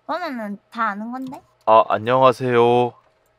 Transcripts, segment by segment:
그거는 다 아는 건데. 아 안녕하세요. 너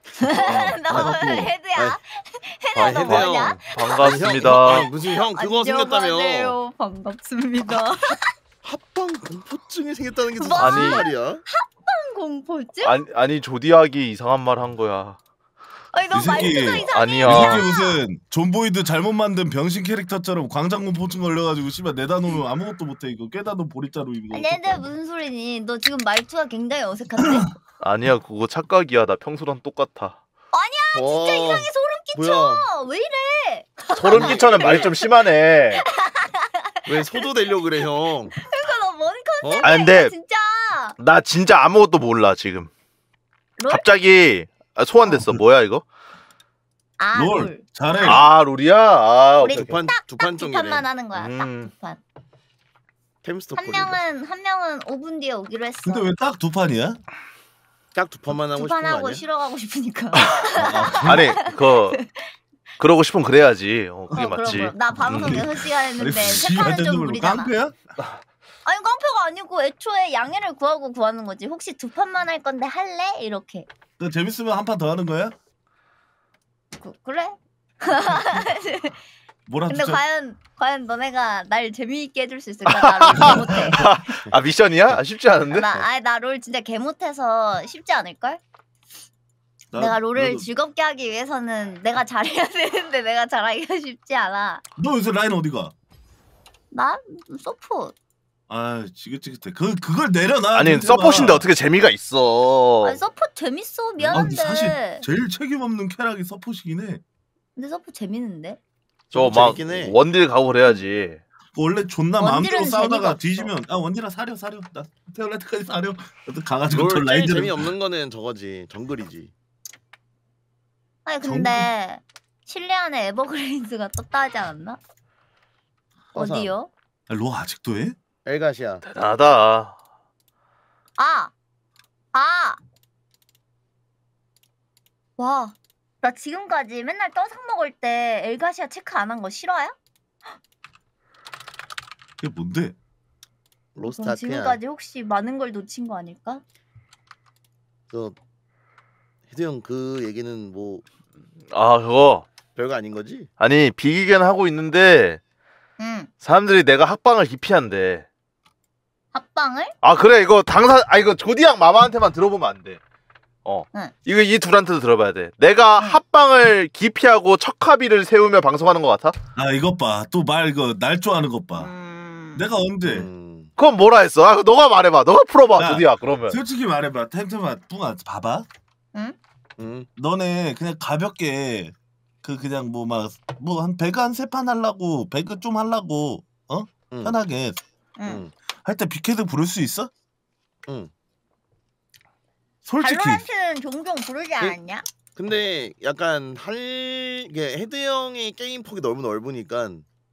헤드야? 헤드야 너 뭐냐? 반갑습니다. 무슨 형 그거 생겼다며. 안녕하세요. 반갑습니다. 합방 공포증이 생겼다는 게 무슨 아니, 말이야? 합방 공포증? 아니 조디악이 이상한 말 한 거야. 아니 너 말투도 이상해. 아니야. 이게 무슨 존보이드 잘못 만든 병신 캐릭터처럼 광장공포증 걸려가지고 씨발 내다 놓으면 아무것도 못해. 이거 깨다 놓은 보리자루 이거. 아니 얘들 무슨 소리니? 너 지금 말투가 굉장히 어색한데? 아니야 그거 착각이야. 나 평소랑 똑같아. 아니야 진짜 이상해. 소름 끼쳐. 뭐야? 왜 이래? 소름 끼쳐는 말이 좀 심하네. 왜 소도 되려고 그래 형? 그러니까 너 뭔 컨셉이야 아니 근데 진짜. 나 진짜 아무것도 몰라 지금. 롤? 갑자기 소환됐어. 뭐야 이거? 아 롤 잘해. 아 롤이야? 아 우리 오케이, 오케이. 두 판 두 정이래. 판만 하는 거야. 딱 두 판. 템스토 한 명은 5분 뒤에 오기로 했어. 근데 왜 딱 두 판이야? 딱 두 판만 하고 두 싶은 판 거 하고 아니야? 쉬러 가고 싶으니까. 아니 그러고 싶으면 그래야지. 그게 맞지. 그럼. 나 방송 6시간 했는데 세 씨발 판은 좀 땐 무리잖아. 깡패야? 아니 깡패가 아니고 애초에 양해를 구하는 거지. 혹시 두 판만 할 건데 할래? 이렇게. 너 재밌으면 한 판 더 하는 거야? 그래? 뭐라 근데 진짜. 과연 너네가 날 재미있게 해줄 수 있을까? 나 롤 개 못해. 아 미션이야? 쉽지 않은데? 나 롤 진짜 개 못해서 쉽지 않을걸? 내가 롤을 즐겁게 하기 위해서는 내가 잘해야 되는데 내가 잘하기가 쉽지 않아. 너 요새 라인 어디가? 나? 서포. 아 지긋지긋해. 그걸 내려놔. 아니 서폿인데 어떻게 재미가 있어? 아니 서포 재밌어. 미안한데. 사실 제일 책임 없는 캐락이 서폿이긴 해. 근데 서포 재밌는데? 저 막 원딜 가고 그래야지. 원래 존나 마음대로 원딜은 싸우다가 재미가 뒤지면 아 원딜아 사려. 나 태어날 때까지 사려. 가가지고 저 롤 제일 라인들 재미없는 거는 저거지. 정글이지. 아니 근데 실내안에 에버그레인스가 떴다 하지 않았나? 어디요? 로 아직도 해? 엘가시아. 대단하다. 와, 나 지금까지 맨날 떠상 먹을 때 엘가시아 체크 안 한 거 싫어요? 그게 뭔데? 로스타트야. 지금까지 혹시 많은 걸 놓친 거 아닐까? 헤드 형 그 얘기는 뭐 아 그거 별거 아닌 거지? 아니 비기견 하고 있는데 사람들이 내가 합방을 기피한대. 합방을? 아 그래 이거 이거 조디악 마마한테만 들어보면 안 돼. 이거 이 둘한테도 들어봐야 돼. 내가 합방을 기피하고 척합의를 세우며 방송하는 것 같아? 아 이것 봐. 또 말 이거 날 좋아하는 것 봐. 내가 언제? 그건 뭐라 했어? 아 너가 말해봐. 너가 풀어봐 조디악 그러면. 솔직히 말해봐. 템템아 뚱아 봐봐. 응? 너네 그냥 가볍게 그냥 뭐 한 배그 한 3판 하려고 배그 좀 하려고 편하게 할 때 빅헤드 부를 수 있어? 응. 솔직히 발로란트는 종종 부르지 않았냐? 근데 약간 이게 헤드 형의 게임 폭이 너무 넓으니까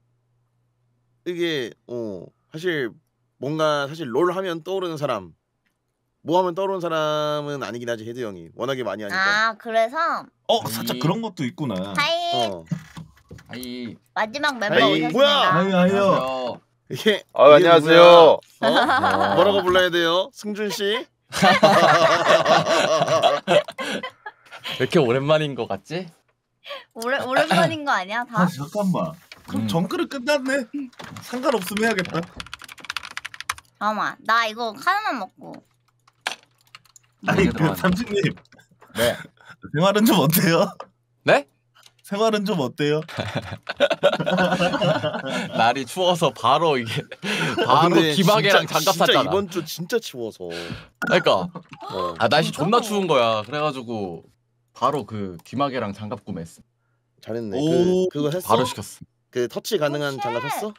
이게 사실 뭔가 롤 하면 떠오르는 사람 뭐 하면 떠오르는 사람은 아니긴 하지. 헤드 형이 워낙에 많이 하니까. 아 그래서 살짝 그런 것도 있구나. 하이 마지막 멤버 하이. 오셨습니다. 뭐야? 하이요. 이게 안녕하세요. 뭐라고 불러야 돼요? 승준 씨? 왜 이렇게 오랜만인 것 같지? 오랜만인 거 아니야 다? 잠깐만. 그럼 정글은 끝났네. 상관없으면 해야겠다. 잠깐만 나 이거 하나만 먹고. 아니 삼촌님. 네. 생활은 좀 어때요? 네? 생활은 좀 어때요? 날이 추워서 바로 바로 기막이랑 장갑 샀잖아. 진짜 이번 주 진짜 추워서. 그러니까 날씨 존나 추운 거야. 그래가지고 바로 기막이랑 장갑 구매했어. 잘했네. 그거 했어? 바로 시켰어. 그 터치 가능한 장갑 했어?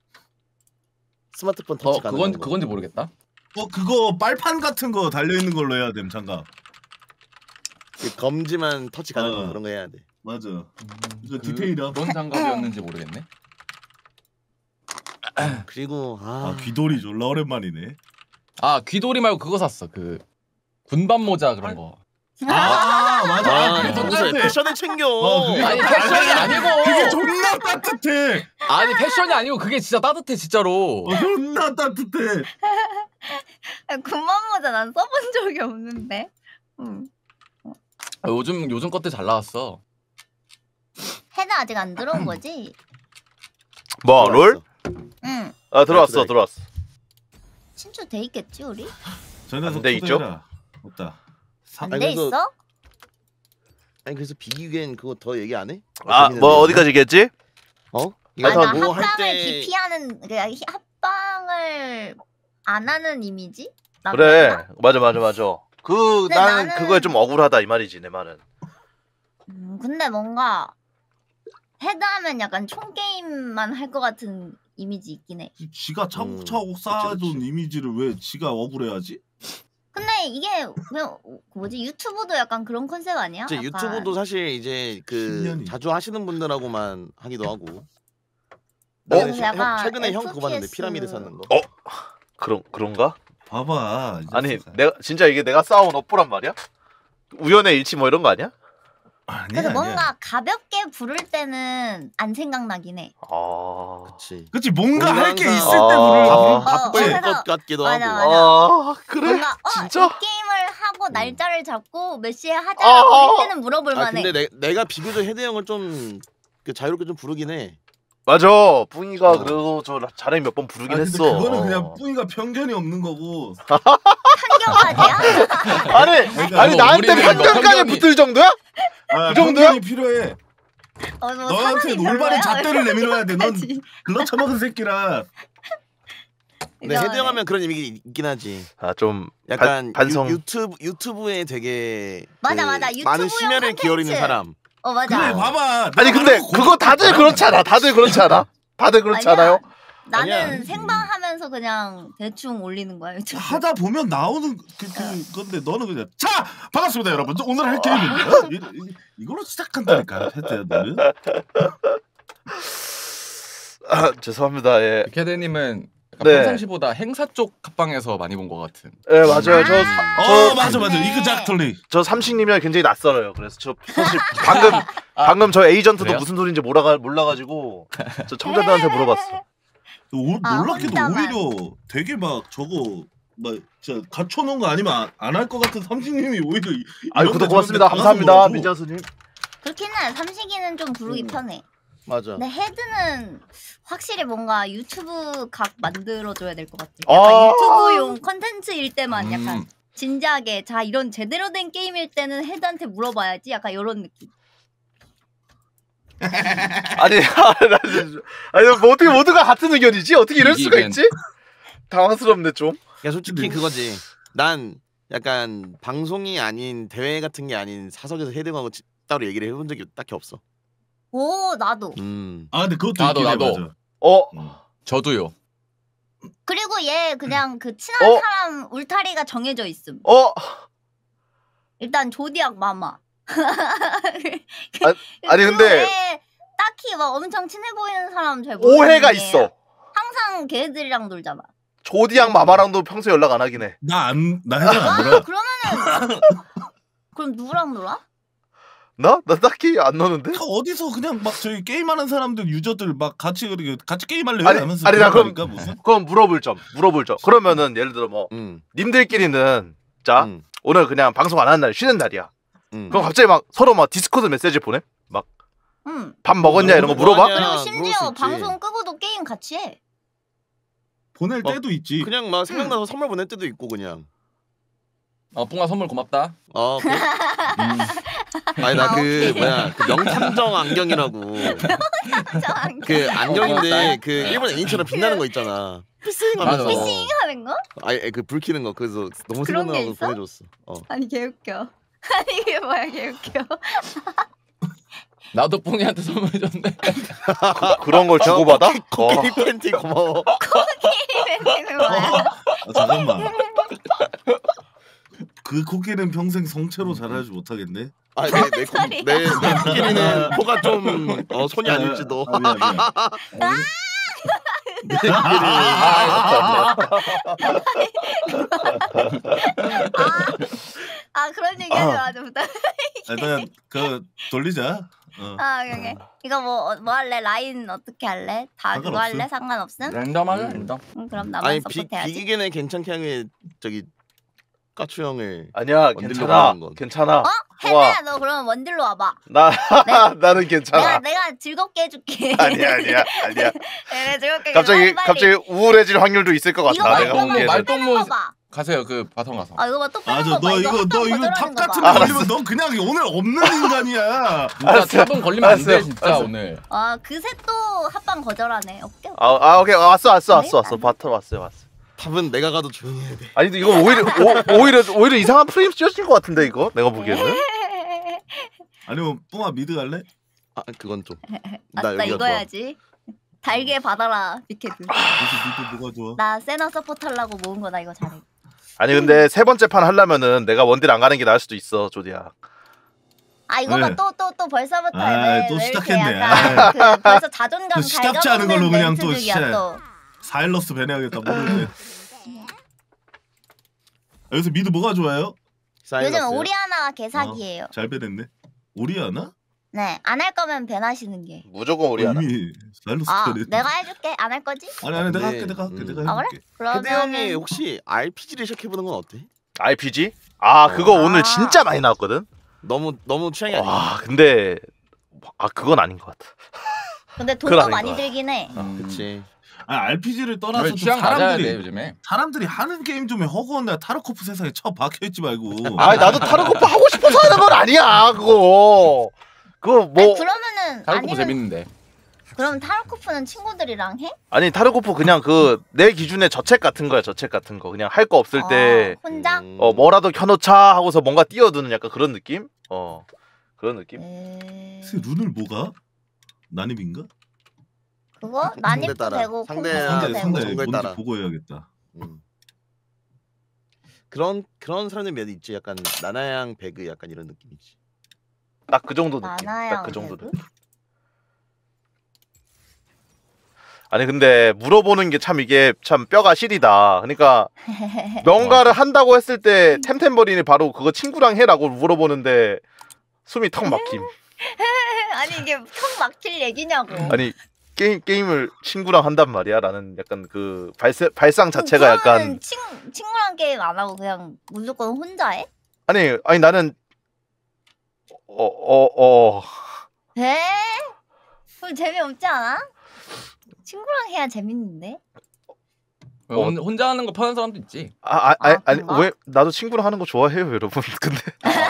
스마트폰 터치 가능한 거. 그건지 모르겠다. 그거 빨판 같은 거 달려 있는 걸로 해야 됨 장갑. 검지만 터치 가능한 그런 거 해야 돼. 맞아. 이거 디테일이야. 그런 장갑이었는지 모르겠네. 그리고 귀돌이 졸라 오랜만이네. 귀돌이 말고 그거 샀어. 군밤 모자 그런 거. 맞아. 그게 더 무슨 따뜻해. 패션을 챙겨. 아니 패션이 아니고 그게 존나 따뜻해. 아니 패션이 아니고 그게 진짜 따뜻해 진짜로. 존나 따뜻해. 군만 모자 난 써본 적이 없는데. 요즘 것들 잘 나왔어. 헤드 아직 안 들어온 거지? 뭐 롤? 응. 아 들어왔어. 친추 돼 있겠지 우리? 전에서 돼 있죠? 없다. 안 아니, 돼 그래서- 있어? 아니 그래서 비기겐 그거 더 얘기 안 해? 아 뭐 어디까지 얘기했지? 이거 나 뭐 할 합방을 때 기피하는 그러니까 합방을 안 하는 이미지? 나 그래 그랬나? 맞아. 그 근데 나는 나는- 그거에 좀 억울하다 이 말이지 내 말은. 근데 뭔가 헤드하면 약간 총 게임만 할 것 같은 이미지 있긴 해. 지가 차곡차곡 쌓아둔 그치. 이미지를 왜 지가 억울해하지? 근데 이게 그냥 뭐지 유튜브도 약간 그런 컨셉 아니야? 이제 약간. 유튜브도 사실 이제 그 10년이. 자주 하시는 분들하고만 하기도 하고. 그래서 약간 최근에 형 그거 봤는데 FPS. 피라미드 쌓는 거. 그런가? 봐봐. 이 아니 녀석아. 내가 진짜 이게 내가 쌓아온 업보란 말이야? 우연의 일치 뭐 이런 거 아니야? 그래서 뭔가 가볍게 부를 때는 안 생각나긴 해. 아 그렇지. 그치 뭔가 할 게 항상- 있을 때 부를 아. 바쁠 그래서- 것 같기도 맞아, 하고. 맞아. 아 그래? 뭔가 진짜? 이 게임을 하고 날짜를 잡고 몇 시에 아. 하자라고 할 때는 물어볼 아 만해. 근데 내가 비교적 헤드 형을 좀 그 자유롭게 좀 부르긴 해. 맞아 뿡이가 그래도 저 자랭 몇 번 부르긴 근데 했어. 그거는 그냥 뿌이가 편견이 없는 거고. 편견까지야? 아니 그러니까 아니 뭐 나한테 우리는 뭐 편견까지 편견이- 붙을 정도야? 그 정도야? 정도야? 필요해. 뭐 너한테 사람이 올바른 별로야? 잣대를 내밀어야 돼. 넌 그치. 글러 처먹은 새끼라. 근데 헤드 형 하면 그런 이미지 있긴 하지. 아 좀 약간 반성. 유튜브에 되게 맞아, 그 맞아. 유튜브용 많은 심혈을 기울이는 콘텐츠. 사람. 맞아. 그래 봐봐. 아니 근데 그거 다들 그렇지 않아? 다들 그렇지 않아? 다들 그렇지 아니야. 않아요? 나는 아니야. 생방하면서 그냥 대충 올리는 거야 유튜브. 하다 보면 나오는 건데 너는 그냥 자 반갑습니다 여러분. 오늘 할 게임은요. 이걸로 시작한다니까 헤드야 너는. 아, 죄송합니다. 예. 캐드님은 네. 평상시보다 행사 쪽 합방에서 많이 본 것 같은. 예 맞아요. 맞아. 맞네. 이그작틀리. 저 삼식님이랑 굉장히 낯설어요. 그래서 저 사실 방금 저 에이전트도 그래요? 무슨 소리인지 몰라가지고 저 청자들한테 물어봤어. 놀랍게도 혼자만. 오히려 되게 막 저거 막 진짜 갖춰놓은 거 아니면 안 할 것 같은 삼식님이 오히려 아유 구독 고맙습니다. 감사합니다 민자수님. 그렇긴 해. 삼식이는 좀 부르기 편해. 맞아. 근데 헤드는 확실히 뭔가 유튜브 각 만들어줘야 될 것 같아. 아. 약간 유튜브용 컨텐츠일 때만 약간 음. 진지하게 자 이런 제대로 된 게임일 때는 헤드한테 물어봐야지. 약간 이런 느낌. 아니 뭐 어떻게 모두가 같은 의견이지? 어떻게 이럴 수가 이기겐. 있지? 당황스럽네 좀. 그러니까 솔직히 그거지. 난 약간 방송이 아닌 대회 같은 게 아닌 사석에서 헤드 형하고 따로 얘기를 해본 적이 딱히 없어. 오 나도. 아 근데 그것도 나도, 있긴 해, 나도. 맞아. 저도요. 그리고 얘 그냥 그 친한 어? 사람 울타리가 정해져 있음. 일단 조디악 마마. 아니, 그 근데- 외에 딱히 막 엄청 친해 보이는 사람 잘 모르는 오해가 게 있어. 항상 걔들이랑 놀잖아. 조디양 마마랑도 평소에 연락 안 하긴 해. 나 헤드 안 와 놀아. 그러면은 그럼 누구랑 놀아? 나? 나 딱히 안 노는데? 어디서 그냥 막 저희 게임하는 사람들 유저들 막 같이 게임할래요? 아니, 하면서 아니, 나 그럼- 그러니까 무슨 그럼 물어볼 점. 그러면은 예를 들어 뭐 님들끼리는 자 오늘 그냥 방송 안 하는 날 쉬는 날이야. 그럼 갑자기 막 서로 막 디스코드 메시지 보내? 막 밥 먹었냐 이런 거 물어봐? 그리고 물어볼 수 심지어 있지. 방송 끄고도 게임 같이 해. 보낼 막 때도 있지. 그냥 막 생각나서 선물 보낼 때도 있고 그냥. 뿡아 선물 고맙다. 그래? 아니 나 그 오케이. 뭐야 그 명탐정 안경이라고 그 안경인데 그 일본 애니처럼 빛나는 거 있잖아. 피싱하면서. 맞아. 피싱하는 거? 아니 그 불 켜는 거 그래서 너무 그런 게 생각나고 있어? 보내줬어. 아니 개웃겨. 아니 이게 뭐야 개웃겨. 나도 뿡이한테 선물 줬는데. 그런 걸 주고받아? 코끼리 팬티 고마워. 이거는 뭐야? 잠깐만. 그 코끼리는 평생 성체로 자라지 못하겠네. 아니 내 코끼리는 코가 좀 손이 아닐지도. 내 아 그런 얘기 하지 마 좀. 일단 그 돌리자. 아 오케이. 이거 뭐 할래? 라인 어떻게 할래? 다 그거 상관없음. 할래? 상관없음? 랜덤하자 랜덤. 그럼 나만 아니 서포트해야지. 비기게는 괜찮게 하게 저기 까추 형을 아니야 원딜로 괜찮아 가는 건. 괜찮아. 혜미야 너 그러면 원딜로 와봐. 나는 괜찮아. 내가 즐겁게 해줄게. 아니야. 내가 즐겁게. 갑자기 우울해질 확률도 있을 것 같아. 내가 말똥무, 보기에는. 말똥무. 가세요 그 바텀 가서. 아 이거 봐또 맞아 너 이거 탑 같은 거 걸리면 넌 그냥 오늘 없는 인간이야. 진짜 탑은 걸리면 안 돼 알았어요. 진짜 알았어요. 오늘. 아 그새 또 합방 거절하네. 오케이. 오케이 왔어. 바텀 왔어요. 탑은 내가 가도 조용히 해야 돼. 아니 근데 이거 오히려 이상한 프레임 씌워질 것 같은데 이거 내가 보기에는. 아니면 뿡아 미드 갈래? 아 그건 좀. 나 아싸 여기가 이거 좋아. 해야지. 달게 받아라 비케드. 미드 뭐가 좋아? 나 세나 서포트 하려고 모은 거나 이거 잘해. 아니 근데 세 번째 판 하려면은 내가 원딜 안 가는 게 나을 수도 있어 조디야. 아 이거 네. 또 벌써부터 아, 또 왜 시작했네. 이렇게 약간 그 벌써 자존감 또 시작지 않은 걸로 갉아먹는 그냥 또 멘트들이야, 진짜. 또. 사일러스 배내야겠다 모르겠네. 여기서 미드 뭐가 좋아요? 요즘 오리아나가 개사기예요. 잘 배냈네. 오리아나? 네, 안 할 거면 배나시는 게. 무조건 우리야. 이미 사일러스 아, 배냈. 내가 해줄게. 안 할 거지? 아니 내가 네. 할게 내가 할게. 아 그래? 헤드 형이 그러면 혹시 RPG를 시작해보는 건 어때? RPG? 그거 오늘 진짜 많이 나왔거든. 너무 취향이 아니야. 와 근데 그건 아닌 것 같아. 근데 그건 돈도 아닌 많이 거야. 들긴 해. 그치. 아니 RPG를 떠나서 좀 취향 맞아야 돼 사람들이 요즘에. 사람들이 하는 게임 좀 해. 허구한 내가 타르코프 세상에 처 박혀 있지 말고. 나도 타르코프 하고 싶어서 하는 건 아니야 그거. 그거 뭐 아니, 그러면은 타르코프 아니면 재밌는데. 그럼 타르코프는 친구들이랑 해? 아니 타르코프 그냥 그 내 기준에 저책 같은 거야 저책 같은 거 그냥 할 거 없을 때 혼자? 뭐라도 켜놓자 하고서 뭔가 띄워두는 약간 그런 느낌? 그런 느낌? 글쎄, 룬을 뭐가? 난입인가? 그거 난입도 따라. 되고 상대- 콤보도 아, 되고. 상대- 뭔지 따라. 보고 해야겠다. 그런 사람들 몇 있지. 약간 나나양 배그 약간 이런 느낌이지. 딱 그 정도 느낌. 나나양 딱 그 정도 배그? 느낌. 아니 근데 물어보는 게 참 이게 참 뼈가 시리다. 그러니까 뭔가를 한다고 했을 때 템템버린이 바로 그거 친구랑 해라고 물어보는데 숨이 턱 막힘. 아니 이게 턱 막힐 얘기냐고. 아니 게임을 친구랑 한단 말이야. 라는 약간 그 발상 자체가 그러면은 약간 친구랑 게임 안 하고 그냥 무조건 혼자 해? 아니 나는 에? 그럼 재미없지 않아? 친구랑 해야 재밌는데? 혼자 하는 거 편한 사람도 있지. 아니 그런가? 왜 나도 친구랑 하는 거 좋아해요 여러분. 근데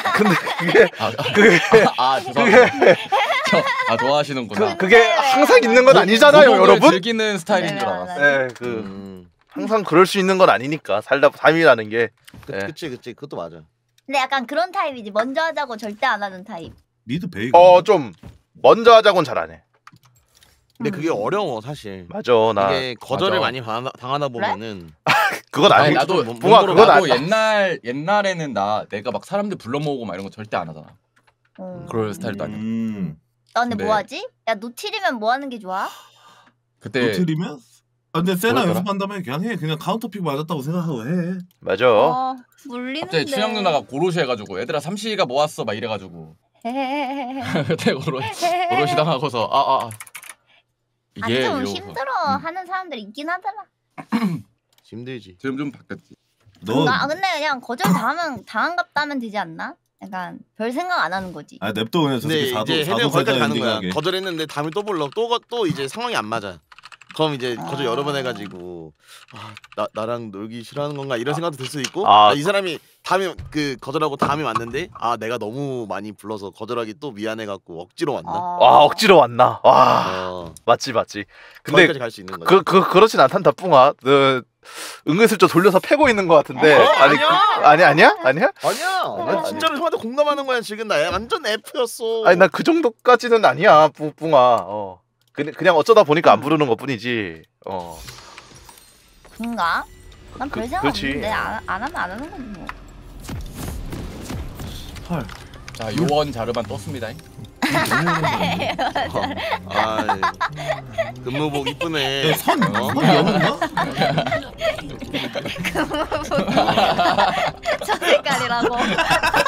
그게 죄송합니다. 좋아하시는구나. 그게 항상 있는 건 아니잖아요 고독을 여러분. 즐기는 스타일인 줄 알았어. 네, 항상 그럴 수 있는 건 아니니까 살다 삶이라는 게. 그치 그것도 맞아. 근데 약간 그런 타입이지. 먼저 하자고 절대 안 하는 타입. 미드 베이가. 좀 먼저 하자곤 잘 안 해. 근데 그게 어려워 사실. 맞아 나. 이게 거절을 맞아. 많이 당하다 보면은 그건 아니 아니고. 나도 붕아 그건 나도 아니야. 옛날에는 내가 막 사람들 불러 모으고 막 이런 거 절대 안 하잖아. 그럴 스타일도 아니야. 나 근데 네. 뭐 하지? 야 노틸이면 뭐 하는 게 좋아? 그때 노틸이면? 근데 세나 뭐였더라? 연습한다면 그냥 해. 그냥 카운터픽 맞았다고 생각하고 해. 맞아. 물리는데. 갑자기 춘향 누나가 고로시 해가지고 얘들아 삼시가 모았어 막 이래가지고 그때 고로시 당하고서 이게 좀 이러고서. 힘들어 하는 사람들 있긴 하더라. 힘들지. 지금 좀 바뀌었지. 근데 그냥 거절 당한갑다면 되지 않나? 약간 별 생각 안 하는 거지. 냅둬 그냥 저 근데 새끼 이제 사도 헤드 거기까지 가는 거야. 엔딩하게. 거절했는데 다음에 또 불러. 또 이제 상황이 안 맞아. 그럼 이제 거절 여러 번 해가지고 나랑 놀기 싫어하는 건가 이런 생각도 들 수도 있고 이 사람이 다음에 거절하고 다음에 왔는데 내가 너무 많이 불러서 거절하기 또 미안해갖고 억지로 왔나? 억지로 왔나? 와 맞지. 근데 거기까지 갈 수 있는 거지. 그렇진 않단다 뿡아. 은근슬쩍 돌려서 패고 있는 것 같은데. 아니야? 나 진짜로 형한테 공감하는 거야 지금. 나 완전 F였어. 아니 나 그 정도까지는 아니야 뿡아. 그냥 어쩌다 보니까 안 부르는 것뿐이지. 그런가? 난 별 생각 그렇지. 없는데 안 하면 안 하는 거지 뭐. 헐. 자 요원 자르반 떴습니다. 근무복 이쁘네. 선 여는가? 저 색깔이라고.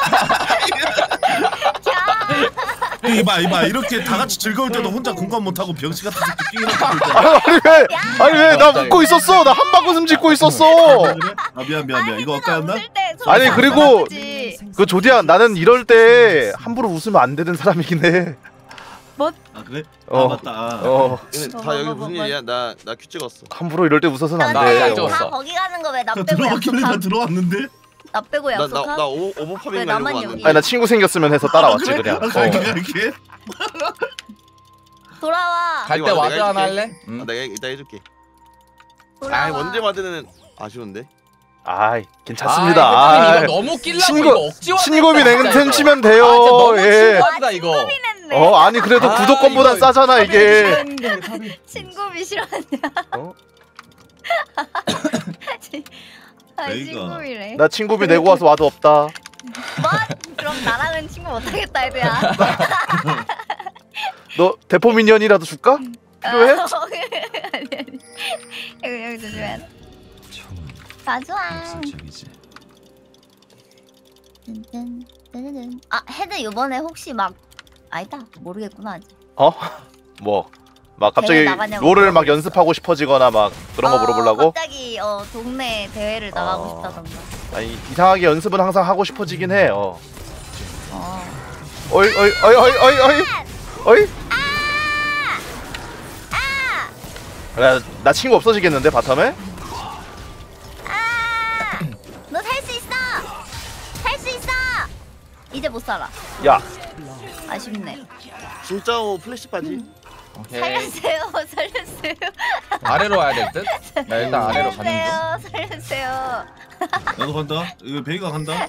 이봐 이렇게 다 같이 즐거울 때도 혼자 공감 못하고 병신 같은 새끼 삥이라고 아니 왜 나 웃고 있었어. 나 한방 웃음 짓고 있었어. 그래? 아 미안 이거 엇갈렸나? 아니 그리고 그 조디야 나는 이럴 때 함부로 웃으면 안 되는 사람이긴 해. 뭐? 아 그래? 맞다. 근데 다 여기 무슨 일이야? 나 큐 찍었어. 함부로 이럴 때 웃어서는 안 나 돼. 안 찍었어. 다 거기 가는 거 왜 나 빼고 들어왔길래 나 약속함? 들어왔는데? 나 빼고 약속함? 나 오버파밍 왜 가려고 나만 왔는데. 여기? 아니 나 친구 생겼으면 해서 따라왔지 그냥. 이렇게? 돌아와. 갈 때 이거 와드 내가 하나 해줄게. 할래? 응. 내가 이따 해줄게. 돌아와. 아 원제 와드는 아쉬운데. 아이 괜찮습니다. 아, 이거 너무 끼려고 이거 억지 와드 친구비 했다, 진짜 냉텐 이거. 치면 돼요. 아, 진짜 너무 예. 친구하다 이거. 친구비냈네. 아니 그래도 구독권보단 이거 싸잖아 이게. 친구비 싫어하냐? 어? 아 내가. 친구비래. 나 친구비 내고 와서 와도 없다. 뭐? 그럼 나랑은 친구 못하겠다 애들야. 너 대포 미니언이라도 줄까? 필요해? 여기 조심해. 가져와. 아 헤드 이번에 혹시 막 아니다 모르겠구나 아직. 어? 뭐? 막 갑자기 대회 나가냐고 롤을 막 물어보고 연습하고 싶어지거나 막 그런 거 물어보려고? 갑자기 동네 대회를 나가고 싶다던가. 아니 이상하게 연습은 항상 하고 싶어지긴 해. 어. 어이. 나 친구 없어지겠는데 바텀에? 너 살 수 있어. 살 수 있어. 이제 못 살아. 야 아쉽네. 진짜 플래시 빠지. 오케이. 살려주세요. 아래로 와야 될 듯? 나 일단 아래로 가는 중. 살려주세요. 나도 간다. 이거 베이가 간다.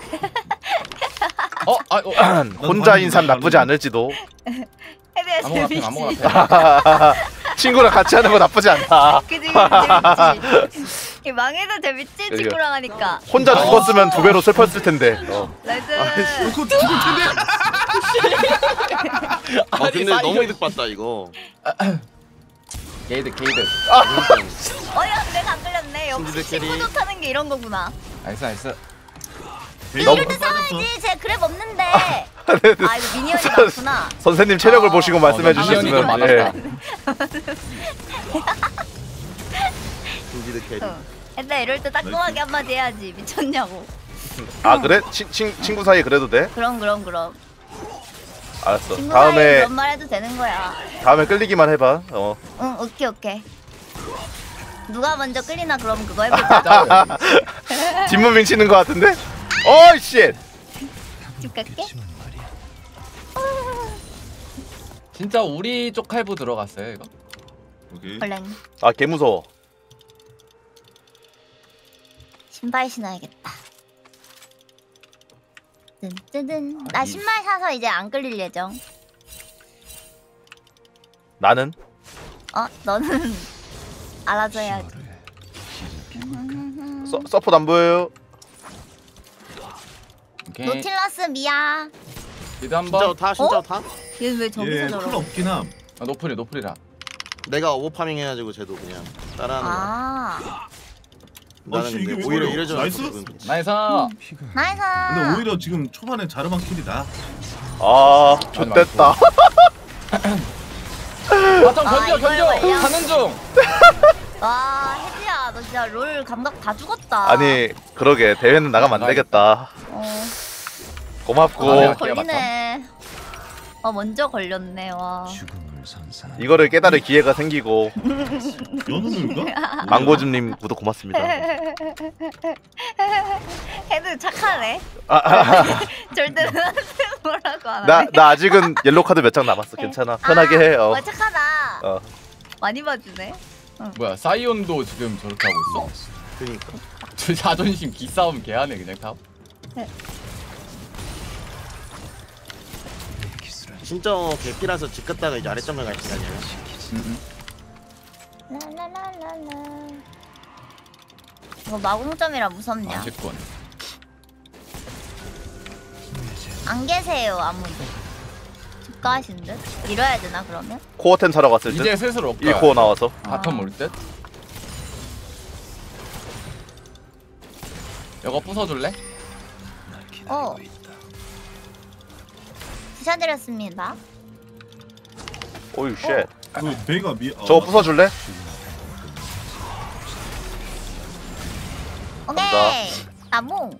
혼자인 삶 나쁘지 않을지도. 헤드야 아무거나 재밌지. 아무거나 친구랑 같이 하는 거 나쁘지 않다. 그지 재밌지. 망해도 재밌지 친구랑 하니까. 혼자 죽었으면 2배로 슬펐을 텐데. 나이스. 그거 죽을 텐데. 근데 너무 이득 봤다 이거. 게이드. 어야 내가 안 끌렸네. 역시 신지들 캐리. 친구 좋다는 게 이런 거구나. 나이스. 이럴 때 싸워야지. 제 그랩 없는데. 아 이거 미니언이 많구나. 선생님 체력을 보시고 말씀해 미니언이 좀 주셨으면. 예. 많았다. 진지드 캐리. 근데 이럴 때 따끔하게 한마디 해야지. 미쳤냐고. 아 그래? 친구 사이에 그래도 돼? 그럼. 알았어. 친구 사이에 다음에 그런 말 해도 되는 거야. 끌리기만 해봐. 응 오케이. 누가 먼저 끌리나 그럼 그거 해보자. 뒷무빙 치는 거 같은데? 어이 씨. 집 갈게. 진짜 우리 쪽 할부 들어갔어요 이거. 오케이. 얼랭. 아 개 무서워. 신발 신어야겠다. 뜬. 나 신발 사서 이제 안 끌릴 예정. 나는? 너는 알아줘야지. 서포트 안 보여요? 오케이. 노틸러스 미야. 미드 한번. 진짜 타? 얘 왜 저기서 얘 저러? 쿨 없긴 함. 노플이라. 내가 오버파밍 해가지고 쟤도 그냥 따라하는 거야. 아 나는 씨, 근데 이게 오히려 뭐야? 이래저래 나이스? 나이스. 나이스. 근데 오히려 지금 초반에 자르반 킬이 나. 아 좋댔다. 바텀 견뎌. 이거요. 가는 중. 와 혜지야 너 진짜 롤 감각 다 죽었다. 아니 그러게 대회는 나가면 안 되겠다. 고맙고. 아, 걸리네. 먼저 걸렸네 와. 이거를 깨달을 기회가 생기고. 연우인가? 망고즘님 구독 고맙습니다. 헤드 착하네. 절대 나한테 뭐라고 안 하네. 나 아직은 옐로 카드 몇 장 남았어. 괜찮아. 편하게 해. 착하다. 많이 봐주네. 뭐야 사이온도 지금 저렇게 하고 있어? 그러니까. 저 자존심 기싸움 개하네 그냥 다. 진짜 개피라서 집 갔다가 이제 아래점에 갈 시간이야. 라라라라라. 이거 마공점이라 무섭냐? 아쉽군. 안 계세요 아무도. 집 가신 듯? 이뤄야 되나 그러면? 코어텐 사러 갔을 이제 때 슬슬 올 거야. 1코어 나와서. 바텀 올 듯. 이거 부숴줄래? 부셔드렸습니다. 오유 쉣. 베이가 저거 부숴줄래? 오케이. 나무.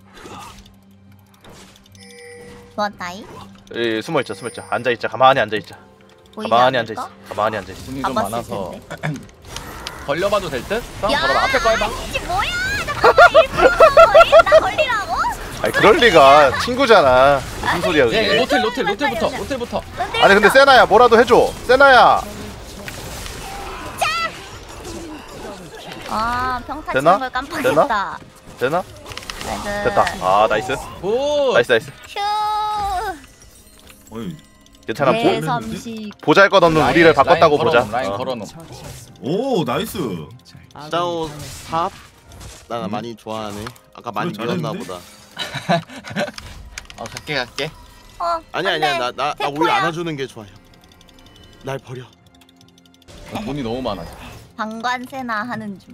좋았다이. 숨어있자. 앉아있자. 가만히 앉아있자. 가만히 앉아있어. 돈이 좀 많아서 걸려봐도 될 듯? 걸어봐. 앞에 거 해봐. 이게 뭐야? 잠깐만 일부러 나 걸리라고? 아니 그럴 리가. 친구잖아. 무슨 소리야 그게. 로텔부터. 아니 근데 세나야 뭐라도 해줘. 세나야. 아 평타 되나? 치는 걸 깜빡했다. 되나? 나이스. 됐다. 아 나이스. 오. 나이스. 휴. 어이. 괜찮아. 대삼식. 보잘것없는 우리를 바꿨다고 보자. 라인 걸어놓. 오 나이스. 짜오 탑. 나 많이 좋아하네. 아까 많이 밀었나 보다. 갈게. 아니야. 나 오히려 안아주는 게 좋아요. 날 버려. 돈이 너무 많아. 방관세나 하는 중.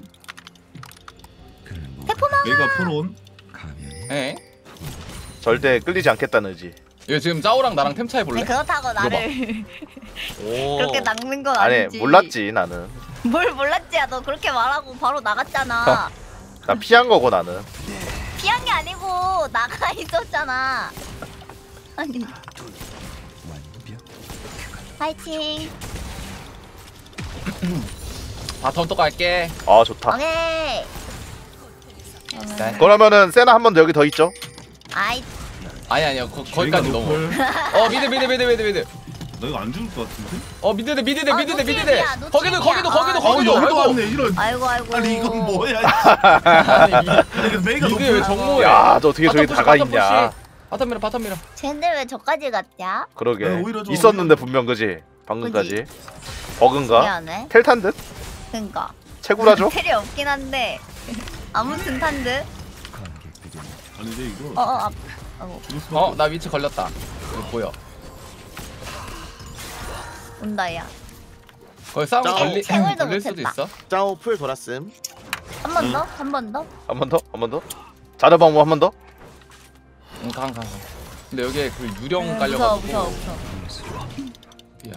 베이가 프론. 에? 절대 끌리지 않겠다는 의지. 이거 지금 짜오랑 나랑 템 차이 볼래? 그렇다고 나를 그렇게 낚는 건 아니 아니지. 몰랐지 나는. 뭘 몰랐지야. 너 그렇게 말하고 바로 나갔잖아. 나 피한 거고 나는. 피한 게 아니고 나가 있었잖아. 아니. 파이팅. 바텀 또 갈게. 아 좋다. 오케이. 그러면은 세나 한 번 더 여기 더 있죠? 아이. 아니야. 거기까지 넘어. 미드. 나 이거 안 죽을 것 같은데? 미드대. 거기도. 여기도 왔네 이런. 아이고. 아니 이건 뭐야? 아니, 베이가 미드 왜 정모해? 야, 너 어떻게 저기 다가 있냐? 바텀 밀어. 쟤네 왜 저까지 갔냐? 그러게. 오히려 좀 있었는데 분명 그지? 방금까지. 버그인가? 미안해. 텔 탄 듯? 그니까. 채굴하죠? 텔이 없긴 한데 아무튼 탄 듯. 아니 근데 이거. 나 위치 걸렸다. 이거 보여. 온다 야. 거기 싸움 걸릴 수도 못했다. 있어. 짜오 풀 돌았음. 한 번 더? 한 번 더? 한 번 더? 자르방모 한 번 더? 응, 가. 근데 여기에 그 유령 무서워. 깔려가지고. 야.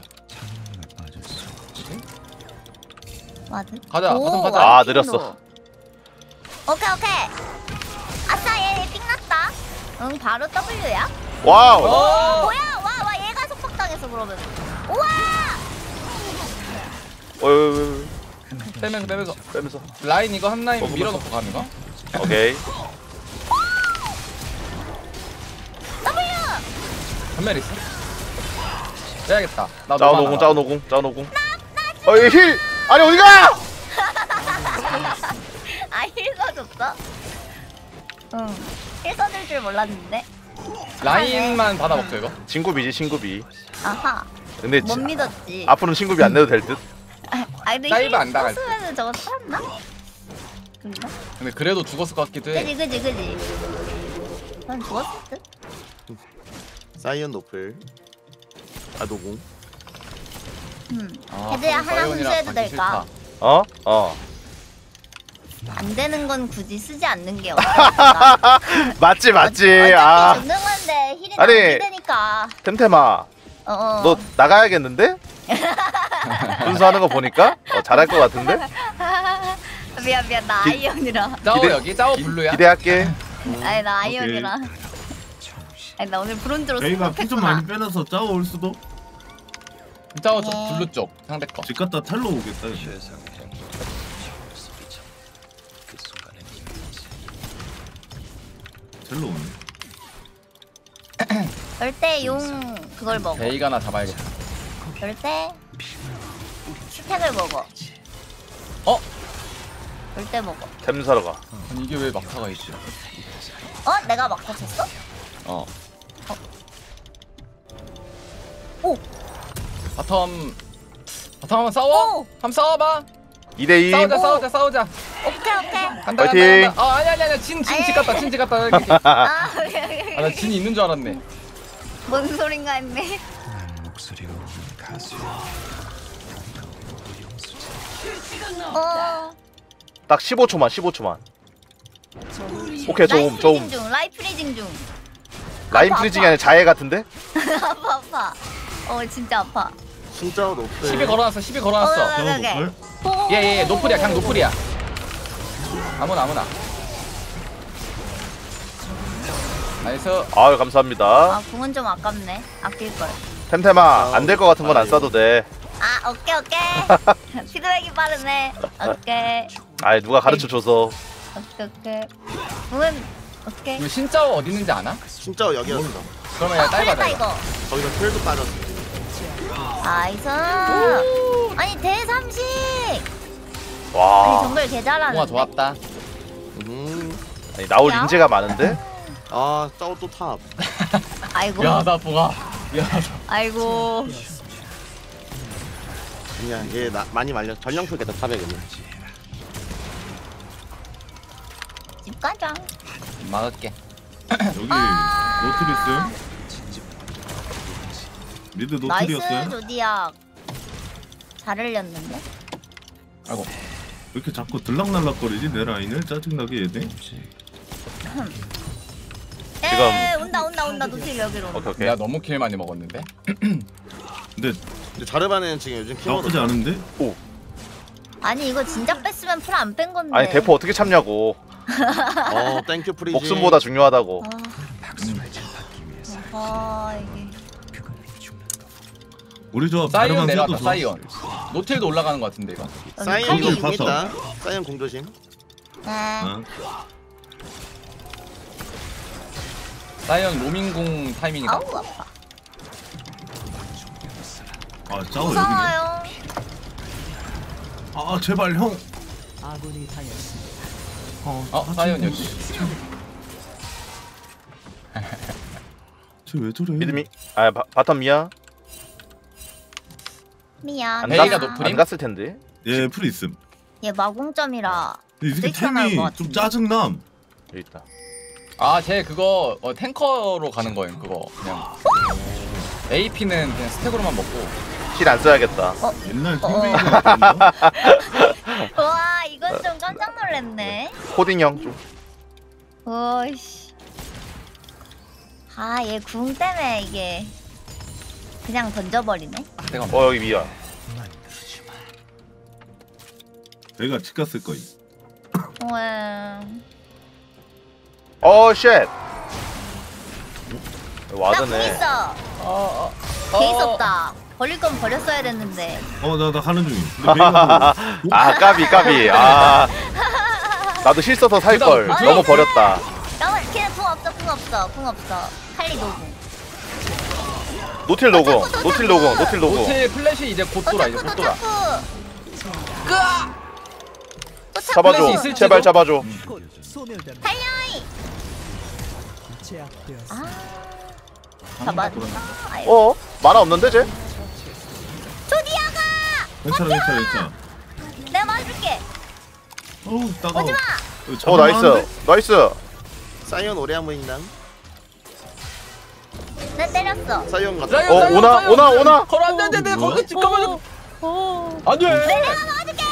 맞아. 가자. 오, 바텀 가자. 아, 느렸어. 오케이. 아싸 얘 삥났다. 응 바로 W야? 와우! 뭐야? 와 얘가 속박당했어 그러면. 우와! 빼면서. 라인 이거 한 라인 밀어놓고 가는 거? 오케이. W! 전멸 있어? 빼야겠다. 나 짜오노공. 어이 힐! 아니 어디가! 힐 써줬어? 응. 힐 써줄 줄 몰랐는데. 라인만 받아먹죠 이거? 친구비. 아하. 근데 못 믿었지. 앞으로는 친구비 안 내도 될 듯? 근데 다이브 안 당할 듯. 썼으면 저거 살았나? 그런가? 근데 그래도 죽었을 것 같기도 해. 그지. 난 죽었을 듯? 사이언 노플. 노공. 헤드야 하나 사이온이랑 훈수해도 가기 될까? 어. 안 되는 건 굳이 쓰지 않는 게 어떨까? 맞지. 어차피 아. 죽는 건데 힐이 아니. 낭비되니까. 템템아. 너 나가야겠는데? 분수하는 거 보니까 잘할 것 같은데? 미안 나 아이언이라. 짜오 여기? 짜오 블루야? 기대할게. 아니 나 아이언이라. 아니 나 오늘 브론즈로 베이가 피 좀 많이 빼놔서 짜오 올 수도. 짜오 블루 쪽 상대 거. 집 갔다 탈로 오겠다. 이제. 텔로 오네. 절대 용 그걸 먹어. 베이가나 잡아야겠다. 절대 스택을 먹어. 절대 먹어. 템 사러 가. 아니 이게 왜 막타가 있지? 내가 막 다쳤어? 오! 바텀 한번 싸워? 오! 한번 싸워봐. 2대2. 싸우자. 오케이. 간다. 파이팅! 아니야. 진 갔다. 나 진이 있는 줄 알았네. 뭔 소린가 했네. 딱 15초만. 오케이, 좀. 라이프 프리징 중. 라인 프리징이 아니라 자해 같은데? 아파. 진짜 아파. 진짜 높대. 10이 걸어놨어. 10이 걸어놨어. 오케이. 예예 노플이야. 그냥 노플이야. 아무나. 나이스. 아유 감사합니다. 아 궁은 좀 아깝네. 아낄 걸. 템템아 안 될 것 같은 건 안 싸도 돼. 아 오케이. 피드백이 빠르네. 오케이. 아이 누가 가르쳐 줘서. 오케이. 궁은 오케이. 이거 신짜오 어디 있는지 아나? 진짜 여기였어. 그러면 야 풀렸다 딸바다. 이거. 거기서 틀도 빠졌어. 나이스. 아니 대삼식. 아니 와. 정글 개 잘하는데. 와 좋았다. 아니, 나올 야? 인재가 많은데? 아 짜오 또 탑. 아이고. 미안하다 붕아. 미안하다. 아이고. 그냥 얘 많이 말려. 전령 풀겠다 탑에 그냥. 집 가자. 막을게. 여기 노트리스. 미드 나이스 노트리였어요. 조디악. 잘 흘렸는데. 아이고. 왜 이렇게 자꾸 들락날락거리지 내 라인을 짜증나게 얘네. 에 온다 노틸 여기로. 오케이. 내가 너무 킬 많이 먹었는데. 근데 자르바는 지금 요즘 나쁘지 않은데? 아니 이거 진작 뺐으면 풀 안 뺀 건데. 아니 대포 어떻게 참냐고. 땡큐 프리지. 목숨보다 중요하다고. 이게. 우리 저 사이온 자르반 내려왔다. 생각도 사이온. 노틸도 올라가는 것 같은데 이거. 사이언 칼리. 공 공 봤어. 있다. 사이언 공조심. 네. 좋아. 사이언 로밍공 타이밍이다. 아우 아파. 아 짜오 여기네. 무서워요. 아 제발 형. 사이언 여기. 쟤왜 저래? 믿음이. 아 바텀 미야. 미안. 베이가 안 높으림? 갔을 텐데. 얘 풀 있음. 얘 마공점이라. 근데 이렇게 뜰쳐나올 것 템이 같은데. 좀 짜증남. 여기 있다. 쟤 그거 탱커로 가는 거예요. 그거 그냥. AP는 그냥 스택으로만 먹고. 힐 안 써야겠다. 옛날 탱베이드 같은 거. 와 이건 좀 깜짝 놀랐네. 코딩 형 좀. 오이씨. 얘 궁 때문에 이게 그냥 던져버리네. 내가 여기 미야. 내가 집 갔을 거임. 우와. 쉣. 나궁 와드네. 있어. 개 있었다. 버릴 건 버렸어야 됐는데. 나 가는 중임. 근데 베이가 아 까비. 나도 실 써서 살 걸. 그다음, 너무 버렸다. 걔는 궁 없어. 칼리 노궁. 노틸 노공. 노틸 노공. 노틸 플래시 이제 곧 돌아. 또 또 플래시 잡아줘. 있을지도? 제발 잡아줘. 달려이. 잡아. 만화 없는데 쟤? 조디아가. 괜찮아. 내가 맞을게. 어우 따가워. 오지마. 나이스. 사이언 오래 안 보인다. 내 때렸어. 사이언 같다. 오나. 걸어 안돼. 거기 잠깐만. 안돼. 내가 맞을게.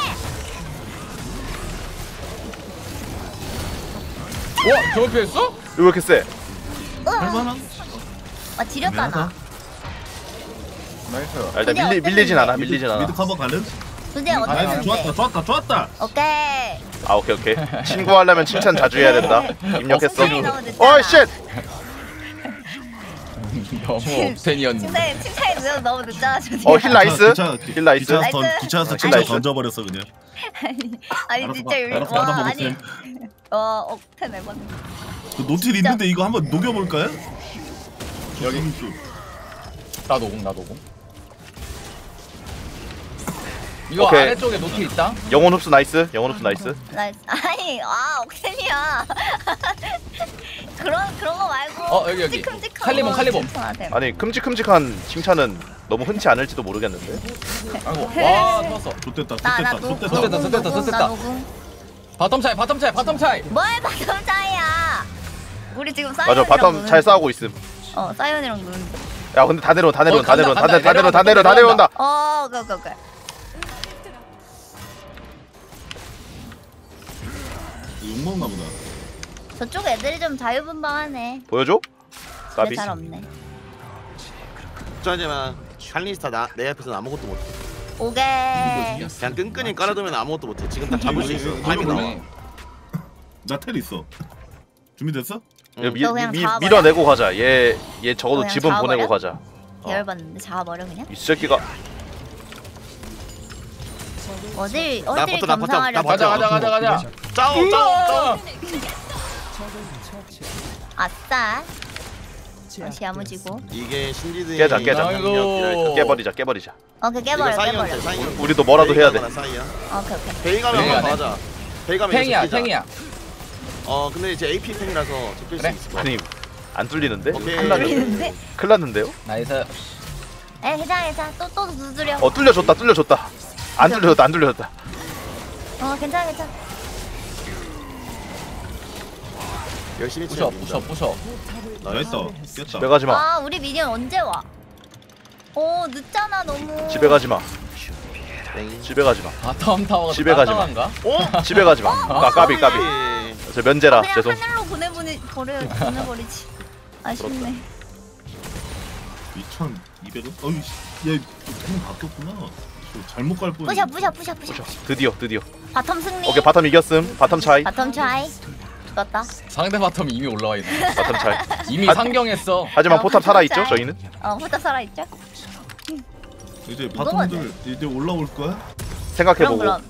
와 저거 피했어? 왜 이렇게 세? 할만한? 지렸다 나. 나이스. 일단 밀리진 않아. 미드 커버 가능? 조디아 아니, 어땠는데? 아니, 좋았다. 오케이. 오케이. 친구하려면 칭찬 자주 해야 된다. 입력했어. 칭찬이 너무 늦잖아. 어이 쉣. 너무 옵텐이었는데. 칭찬이 너무 늦잖아 조디아. 힐 나이스. 힐 나이스. 기차에서 힐 나이스. 던져버렸어 그냥. 아니 알았어, 진짜 알았어, 와 받아먹을게. 아니 억텐 해봤. 그 노틸 있는데 이거 한번 녹여볼까요? 여기. 나 노공. 이거 오케이. 아래쪽에 노트 있다. 영혼 흡수 나이스. 나이스. 아니 억텐이야. 그런 거 말고. 여기. 큼직큼직한 거 칼리봄. 칭찬하세요. 아니 큼직큼직한 칭찬은 너무 흔치 않을지도 모르겠는데. 아이고. 와 좋았어. 좋됐다. 나 좋됐다. 바텀 차이. 뭘 바텀 차이야. 우리 지금 맞아. 사이언이랑 바텀 잘 싸우고 있음. 사이언이랑 노는. 야 근데 다 내려온다. 간다. 다 내려온다. 오케이. 욕먹나 보다. 저쪽 애들이 좀 자유분방하네. 보여줘? 근데 까비. 잘 없네. 걱정하지 마. 칼리스타 내 앞에서는 아무것도 못해. 오케이. 그냥 끈끈이 깔아두면 아무것도 못해. 지금 딱 잡을 수 있어. 타이밍 나와. 나텔 있어. 준비됐어? 밀어내고 가자. 얘 적어도 집은 보내고 가자. 계열받는데 잡아버려 그냥? 이 새끼가 어딜 버텨, 감상하려고. 가자. 짜오. 아싸. 다시 야무지고. 이게 신지드의 깨자. 아이고. 깨버리자. 오케이 깨버려. 우리도 뭐라도 해야 돼. 오케이. 베이가면 한번 더 하자. 베이가면 탱이야. 근데 이제 AP 탱이라서 잡힐 수 있을 거야. 아니 안 뚫리는데? 오케이. 뚫리는데? 큰일 났는데요? 나이스. 괜찮아. 또 두드려. 뚫려줬다. 안 뚫려졌다. 괜찮아. 열심히 부셔. 나이스. 깼다. 집에 가지 마. 아 우리 미니언 언제 와? 오 늦잖아 너무. 집에 가지 마. 바텀 타워가 집에 가지 마. 따뜻한가? 집에 가지 마. 까비. 저 면제라. 그냥 죄송. 하늘로 보내버리지. 아쉽네. 2,200원? 어이 씨. 야 바뀌었구나. 잘못 갈 뻔. 부셔. 드디어. 바텀 승리. 오케이 바텀 이겼음. 바텀 차이. 바텀 차이. 죽었다. 상대 바텀 이미 올라와 있네. 바텀 차이. 이미 상경했어. 하지만 포탑 살아 있죠. 차이. 저희는. 포탑 살아있죠? 이제 바텀들 이제 올라올 거야? 생각해보고. 그럼.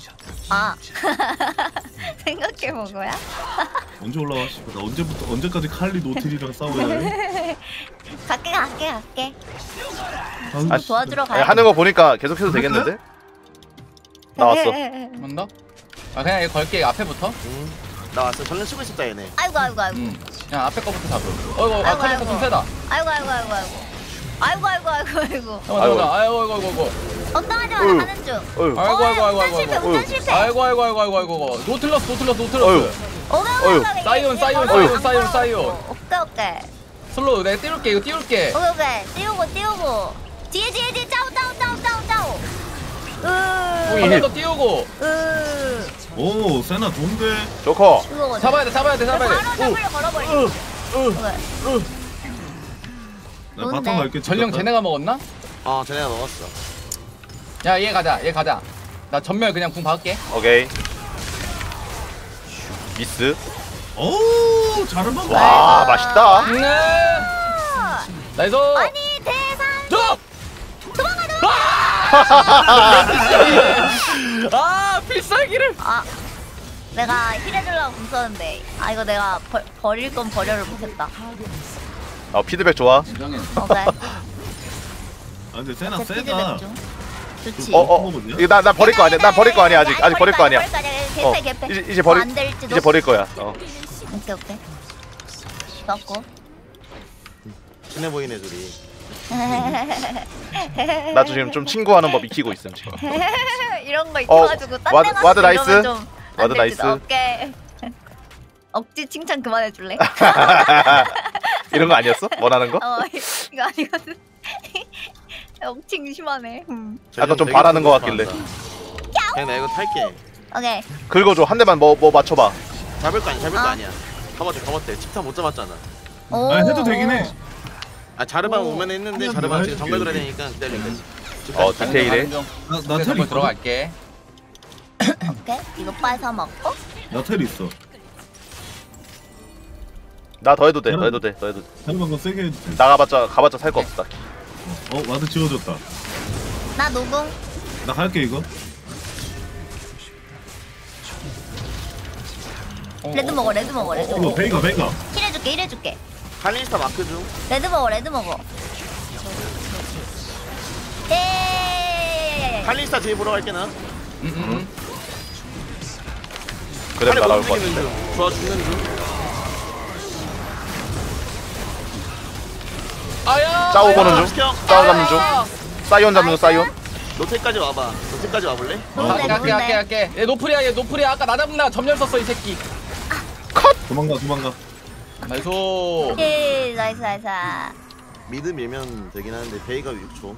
생각해보고야? 언제 올라와? 나 언제까지 칼리 노틸이랑 싸워야 해? 갈게. 아니, 도와주러 가야 하는 거 보니까 계속해도 되겠는데? 나왔어. 한다? 그냥 이거 걸게 앞에부터. 나왔어. 전력 치고 있었다 얘네. 아이고. 그냥 앞에 거부터 잡을. 칼리스타 좀 세다. 아이고. 아이고. 걱정하지 마. 하는 중. 어휴. 운전 실패. 아이고. 노틀러스. 오케이. 사이온. 오케이. 슬로우 내가 띄울게. 오케이. 띄우고. 뒤에 짜오. 한번 더 띄우고. 오 세나 좋은데. 조커. 잡아야 돼. 바로 걸어버려. 나 바텀 갈게. 전령 쟤네가 먹었나? 쟤네가 먹었어. 야, 얘 가자. 나 전멸 그냥 궁 박을게. 오케이. 미스. 오 잘한 번. 와 맛있다. 나이스. 아니 대상. 필살기를. 내가 힐해주려고 궁 썼는데 이거 내가 버릴 건 버려를 못했다. 피드백 좋아. 오케이. 근데 세나 제 세다. 피드백 중. 좋지. 이거 나 버릴 거 아니야. 나 버릴 거 아니야 아직 버릴 거 아니야. 개패. 이제 안 버릴 거야. 오케이. 좋았고. 친해 보이네 둘이. 나 지금 좀 친구하는 법 익히고 있음 지금. 이런 거 있어가지고 딴 데 가서 와드 나이스. 이러면 좀 와드 나이스. 오케이. 억지 칭찬 그만해줄래? 이런 거 아니었어? 원하는 거? 이거 아니거든. 억칭 심하네. 아까 좀 바라는 거 같길래. 그냥 나 이거 탈게. 오케이. 긁어줘. 한 대만 뭐 맞춰봐. 잡을 거 아니야. 잡았대. 칩타 못 잡았잖아. 해도 되긴 해. 자르반 오면 했는데 자르반 지금 정글 들어야 되니까 기다린 거지. 디테일해. 나 텔 있어. 들어갈게. 오케이. 이거 빠서 먹고. 나 텔 있어. 나 더 해도 돼. 텔만 거 세게 해도 돼. 가봤자 살 거 없다. 와드 지워졌다. 나 노궁. 나 갈게 이거. 레드 먹어. 이거 베이가. 힐해줄게. 칼리스타 마크 중. 레드 먹어. 예. 칼리스타 뒤에 보러 갈게 나. 그래 날아올 것 같은데. 좋아 죽는 중. 짜오 보는 중. 짜오 잡는 중. 사이온 잡는 중. 사이온. 노텔까지 와봐. 노텔까지 와볼래? 갈게. 얘 노플이야. 아까 나 잡는다. 점멸 썼어 이 새끼. 도망가. 나이스. 예, 나이스. 미드 밀면 되긴 하는데 베이가 6초.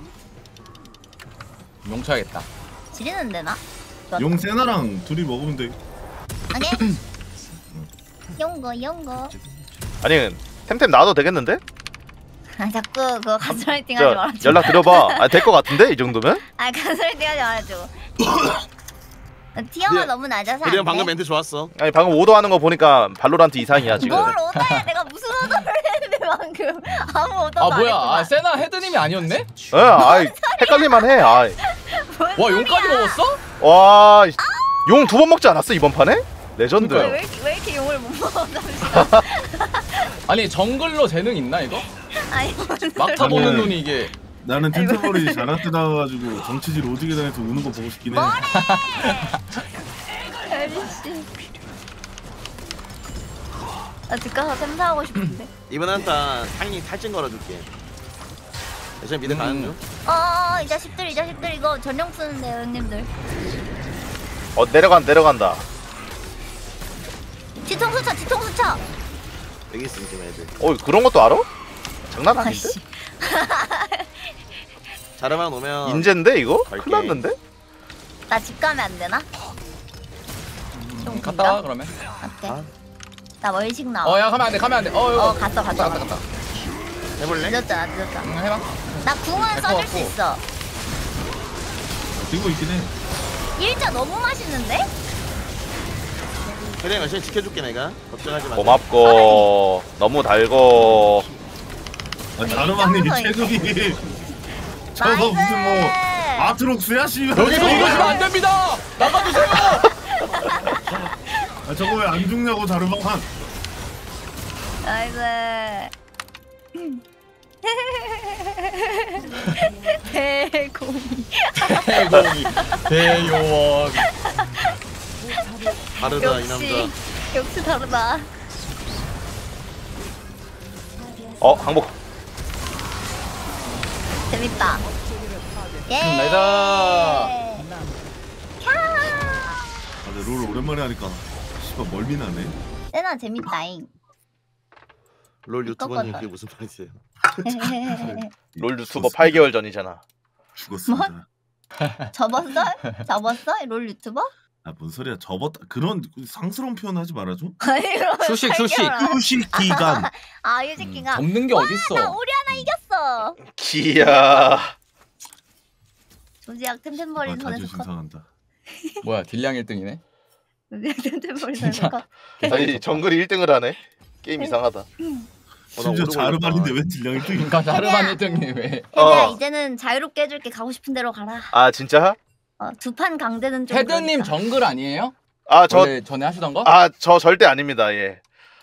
용 쳐야겠다. 지리는데 나? 용 세나랑 둘이 먹으면 돼. 오케이. 용거. 아니 템템 나와도 되겠는데? 아 자꾸 그거 가스라이팅 하지 말아줘. 연락 드려봐. 될 것 같은데 이 정도면? 가스라이팅 하지 말아줘. 티어가 너무 낮아서. 그냥 방금 멘트 좋았어. 아니 방금 오더하는 거 보니까 발로란트 이상이야 지금. 뭘 오더해? 내가 무슨 오더를 했는데 방금 아무 오더도 안 뭐야? 했구만. 세나 헤드님이 아니었네? 아이 헷갈릴만 해. 와 용까지 먹었어? 와, 용 2번 먹지 않았어 이번 판에? 레전드. 왜 이렇게 용을 못 먹어? 아니 정글로 재능 있나 이거? 아니 막타 보는 눈이 이게. 나는 템템버리 자랑때 나와가지고 정치질 오지게 당해서 우는 거 보고 싶긴 해. 씨. 나 집 가서 템 사하고 싶은데. 이번 한타 상이 탈진 걸어줄게. 요즘 미드 가는 중. 이 자식들 이거 전용 쓰는데요 형님들. 내려간다. 뒤통수차. 여기 있으면 좀 애들. 그런 것도 알아? 장난 아닌데? 아씨. 자르만 오면 인젠데 이거? 갈게. 큰일 났는데? 나 집 가면 안 되나? 좀 갔다 와 그러면. 어때? 아. 나 월식 나와. 야 가면 안 돼. 갔어. 갔다. 해볼래? 늦었잖아. 해봐. 나 궁은 써줄 수 있어. 들고 있긴 해. 일자 너무 맛있는데? 그래 열심히 지켜줄게 내가. 걱정하지 마. 고맙고 너무 달고. 자르마님 체급이 저거 무슨 뭐 아트록스야 씨발. 여기서 이러시면 안 됩니다. 나가주세요. 저거 왜 안 죽냐고 자르마. 나이스. 대요원. 다르다 이 남자. 역시 다르다. 항복. 재밌다. 나이스. 근데 롤 오랜만에 하니까 씨발 멀미나네. 세나 재밌다잉. 롤 유튜버님 그게 무슨 말이세요? 롤 유튜버 8개월 전이잖아. 죽었습니다. 접었어? 롤 유튜버? 뭔 소리야? 접었다. 그런 상스러운 표현 하지 말아줘. 휴식. 휴식 기간. 휴식 기간. 접는 게 어딨어? 나 우리 하나 이겼어. 기야. 조지약 템템버린 손에서 자존심 컷. 상한다. 뭐야 딜량 1등이네? 조지약 템템버린 손에서 컷. 아니 정글이 1등을 하네. 게임 이상하다. 심지어 자르반인데 왜 딜량이 뜨? 그러니까 자르반 1등이 왜? 헤드야 이제는 자유롭게 해줄게. 가고 싶은 대로 가라. 진짜? 2판 강대는 좀. 헤드님 그러니까. 정글 아니에요? 저 전에 하시던 거? 저 절대 아닙니다. 예.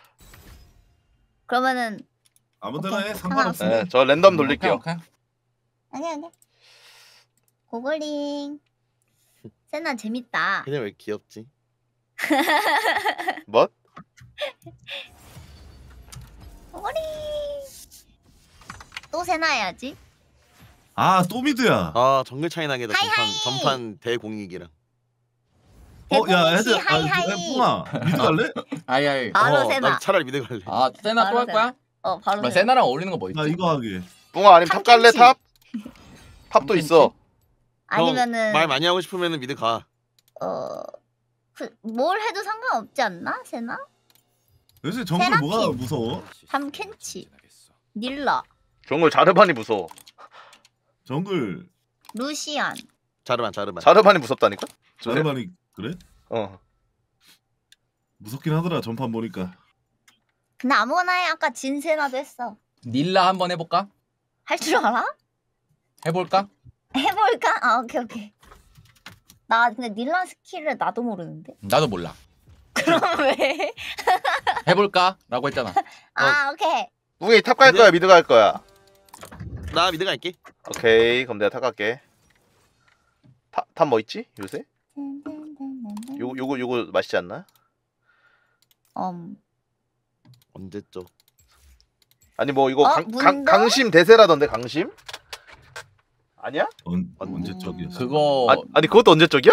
그러면은 아무데나 해 상관없어. 네, 저 랜덤 돌릴게요. 아니. 고글링. 세나 재밌다. 그냥 왜 귀엽지? 뭐? 고글링. 또 세나 해야지. 또 미드야. 정글 차이 나게다. 전판 대공익이랑. 야 애들 뿡아 미드 갈래? 아이. 바로 세나. 나 차라리 미드 갈래. 세나 또 할 거야? 바로 세나. 세나랑 어울리는 거 뭐 있지? 나 이거 하게. 뿡아 아니면 탑 갈래 탑? 탑도 있어. 아니면은 말 많이 하고 싶으면은 미드 가. 뭘 해도 상관없지 않나? 세나? 요새 정글 세라핀. 뭐가 무서워? 삼켄치. 닐라. 정글 자르반이 무서워. 정글 루시안. 자르반. 자르반이 무섭다니까? 자르반이 그래? 무섭긴 하더라 전판 보니까. 근데 아무거나 해. 아까 진세나도 했어. 닐라 한번 해볼까? 할 줄 알아? 해볼까? 해볼까? 오케이. 나 근데 닐라 스킬을 나도 모르는데. 나도 몰라. 그럼 왜? 해볼까? 라고 했잖아. 오케이. 뿡이 탑 갈 거야 미드 갈 거야? 나 미드 갈게. 오케이 그럼 내가 탑 갈게. 탑 뭐 있지 요새? 요거 맛있지 않나? 언제죠? 아니 뭐 이거 문도? 강심 대세라던데 강심? 아니야? 언제적이야? 그거 아니 그것도 언제적이야?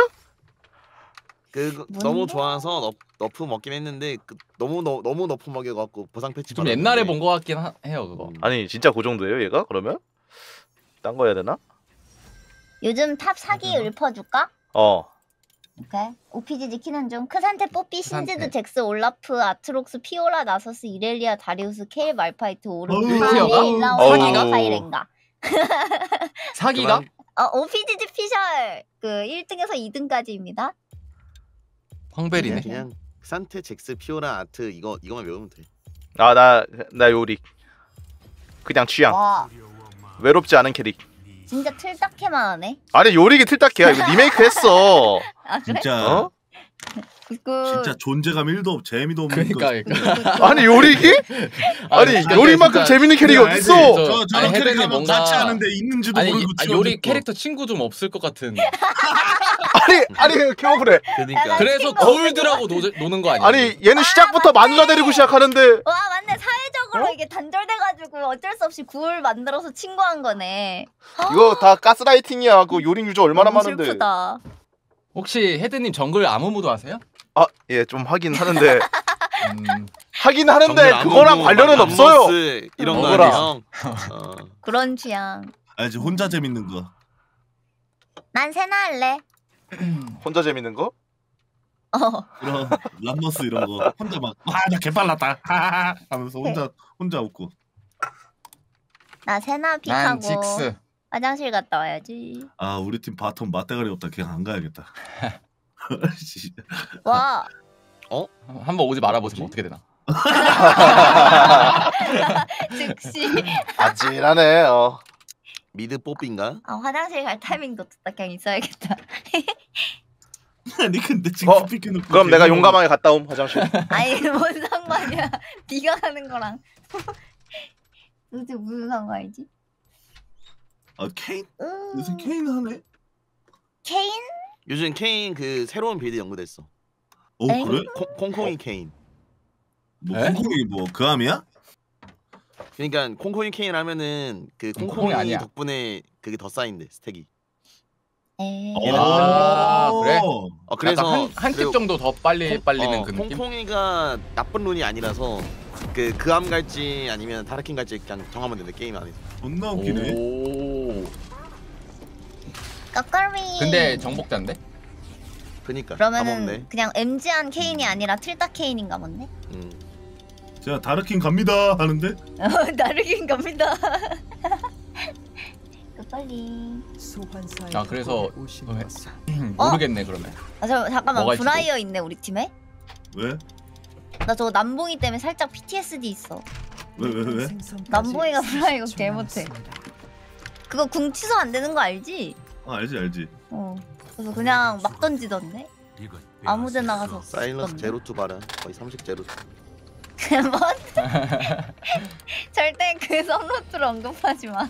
너무 좋아서 너프 먹긴 했는데 너무 너프 먹여갖고 보상 패치. 좀 옛날에 본 거 같긴 해요 그거. 아니 진짜 그 정도예요 얘가 그러면? 딴 거 해야 되나? 요즘 탑 사기 읊어줄까? 오케이. OPGG 키는 중. 크산테, 뽀삐, 신지드, 잭스, 올라프, 아트록스, 피오라, 나서스, 이렐리아, 다리우스, 케일, 말파이트, 오르프, 일라오, 사이렌가. 사기가? OPGG 피셜 그 1등에서 2등까지입니다. 황벨이네. 그냥 산테, 잭스, 피오라, 아트 이거만 외우면 돼. 나 요리. 그냥 취향. 와. 외롭지 않은 캐릭. 진짜 틀딱해만 하네. 아니 요리기 틀딱해야. 이거 리메이크 했어. 아 그래? 진짜 그... 진짜 존재감 1도 없 재미도 없는 그러니까. 아니 요리기? 아니 요리만큼 재밌는 캐릭이 어딨어? 저런 캐릭 하면 같이 하는데 있는지도 모르고 요리 캐릭터 친구 좀 없을 것 같은. 아니 그래. 그러니까. 그래서 골드라고 노는 거 아니야? 아니 얘는 시작부터 마누라 데리고 시작하는데. 와 맞네. 사회적으로 이게 단절돼가지고 어쩔 수 없이 굴 만들어서 친구한 거네. 이거 다 가스라이팅이야. 그 요리 유저 얼마나 많은데. 슬프다. 혹시 헤드님 정글 아무무도 아세요? 예, 좀 하긴 하는데. 하긴 하는데 그거랑 관련은 없어요. 이런 거랑. 그런 취향. 알지 혼자 재밌는 거. 난 세나 할래. 혼자 재밌는 거? 그런 람머스 이런 거 혼자 막 나 개빨랐다 하면서 혼자 웃고. 나 세나 난 픽하고 직스. 화장실 갔다 와야지. 아 우리 팀 바텀 맞대가리 없다. 그냥 안 가야겠다. 와. 한번 오지 말아보세요. 어떻게 되나? 즉시. 아찔하네. 미드 뽀삐인가? 화장실 갈 타이밍도 딱 그냥 있어야겠다. 아니 근데 지금 픽해놓고. 그럼 내가 용감하게 갔다 옴 화장실. 아니 뭔 상관이야. 네가 가는 거랑. 도대체 무슨 상관이지? 케인? 요새 케인 하네? 케인? 요즘 케인 그 새로운 빌드 연구됐어. 그래? 콩콩이 케인. 뭐 콩콩이 뭐 그 암이야? 그러니까 콩콩이 케인 하면은 그 콩콩이 아니야. 덕분에 그게 더 쌓인대 스택이. 그래? 그래서 한 팁 정도 더 빨리는 그 느낌? 콩콩이가 나쁜 룬이 아니라서 그 암 갈지 아니면 다르킨 갈지 그냥 정하면 되는데 게임 안에서. 존나 웃기네. 까까미. 근데 정복자인데? 그니까. 그러면은 그냥 MG한 케인이 아니라 틀딱 케인인가 본데? 제가 다르킨 갑니다 하는데? 다르긴 갑니다. 빨리. 그래서 모르겠네 그러면. 잠깐만 브라이어 있네 우리 팀에? 왜? 나 저거 남봉이 때문에 살짝 PTSD 있어. 왜? 남봉이가 브라이어 개 못해. 그거 궁 취소 안 되는 거 알지? 알지. 그래서 그냥 막 던지던데? 아무데나 가서. 사일런스 제로투 봐라. 거의 30 제로투. 뭔? 절대 그 썸노트를 언급하지 마.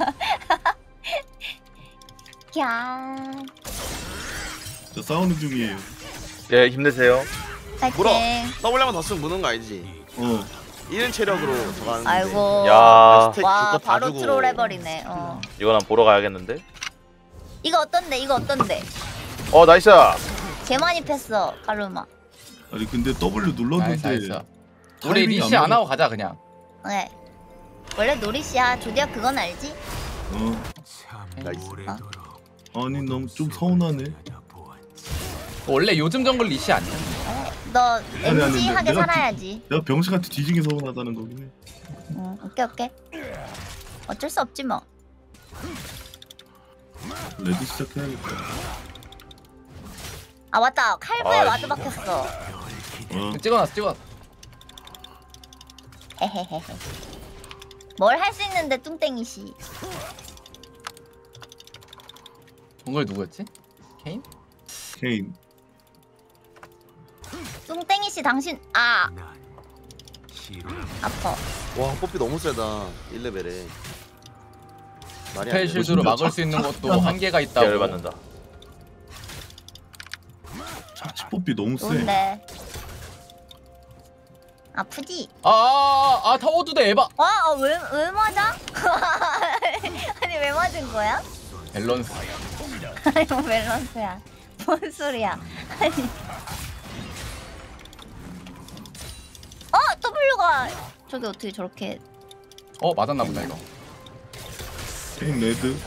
캬. 저 싸우는 중이에요. 예, 힘내세요. 물어. 더블레만 더 쓰면 무는 거 알지? 1인 체력으로 저거 하는데. 아이고. 야. 와 바로 트롤 해버리네. 이건 한번 보러 가야겠는데. 이거 어떤데? 나이스. 개 많이 팼어 가르마. 아니 근데 W 눌렀는데. 우리 리시 안 하고 가자 그냥. 네. 원래 노리씨야. 조디야 그건 알지? 나이스. 아니 너무 좀 서운하네. 원래 요즘 정글 리시 아니야? 너 MG하게 살아야지. 내가 병신한테 뒤지게 서운하다는 거긴 해. 오케이. 어쩔 수 없지 뭐. 레드 시작해야겠다. 맞다. 칼부에 와드 박혔어. 찍어놨어. 헤헤헤헤. 뭘 할 수 있는데 뚱땡이씨. 정글 누구였지? 케인. 뚱땡이씨 당신 아파. 와 뽀삐 너무 세다 1레벨에. 스펠 실드로 막을 수 있는 것도 한계가 있다고. 열받는다. 뽀삐 너무 세. 좋은데. 아프지? 타워도 돼 에바. 왜 맞아? 아니 왜 맞은 거야? 밸런스. 아니 뭐 밸런스야. 뭔 소리야? 아니. W가 저기 어떻게 저렇게? 맞았나 보다 이거. 케인 레드.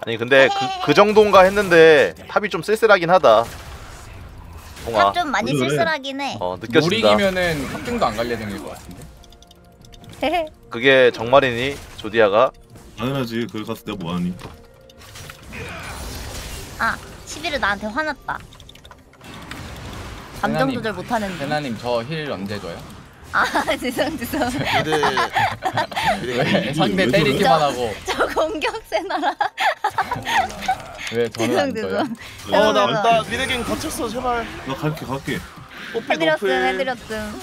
아니 근데 그 정도인가 했는데 탑이 좀 쓸쓸하긴 하다. 탑 좀 많이 쓸쓸하긴 해. 느껴진다. 못 이기면은 합등도 안 갈려 생길 것 같은데. 그게 정말이니 조디아가? 당연하지. 거기 가서 내가 뭐하니? 아 11을 나한테 화났다. 감정 조절 못하는데. 세나님 저 힐 언제 줘요? 아 죄송. 왜 상대 때리기만 하고. 저 공격 세나라. 왜 저는 안 줘요? 나 미래갱 갇혔어 제발. 나 갈게. 해드렸음.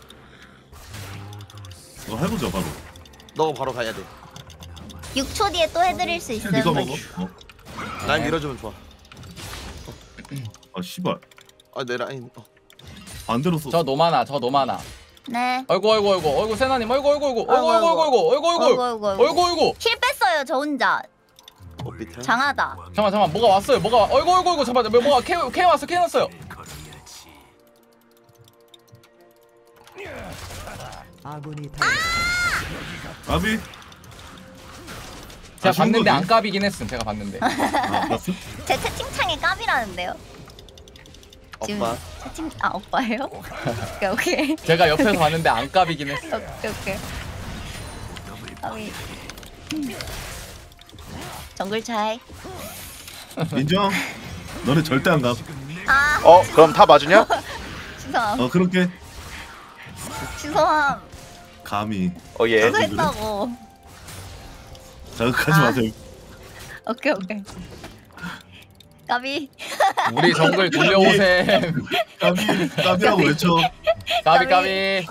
너 해보자 바로. 너 바로 가야 돼. 6초 뒤에 또 해드릴 수 있음. 네가 먹어. 라인 밀어주면 좋아. 아 씨발. 내 라인. 반대로 써. 저 노마나. 네. 어이구 세나님 어이구. 힐 뺐어요 저 혼자. 장하다. 잠깐만 뭐가 왔어요. 어이구 잠깐만 뭐가 케 왔어요. 까비. 제가 봤는데 안 까비긴 했음. 제가 봤는데. 봤어? 제 채팅창에 까비라는데요. 지금 오빠. 오빠예요? 오케이. 제가 옆에서 봤는데 안 까비긴 했어. 오케이. 까비. 정글 차이. 인정. 너네 절대 안 가. 그럼 다 맞으냐? 죄송함. 그렇게. 죄송함. 감히. 예. 죄송했다고. 자극하지 마세요. 오케이. 까비. 우리 정글 돌려오셈. 까비라고 외쳐. 까비.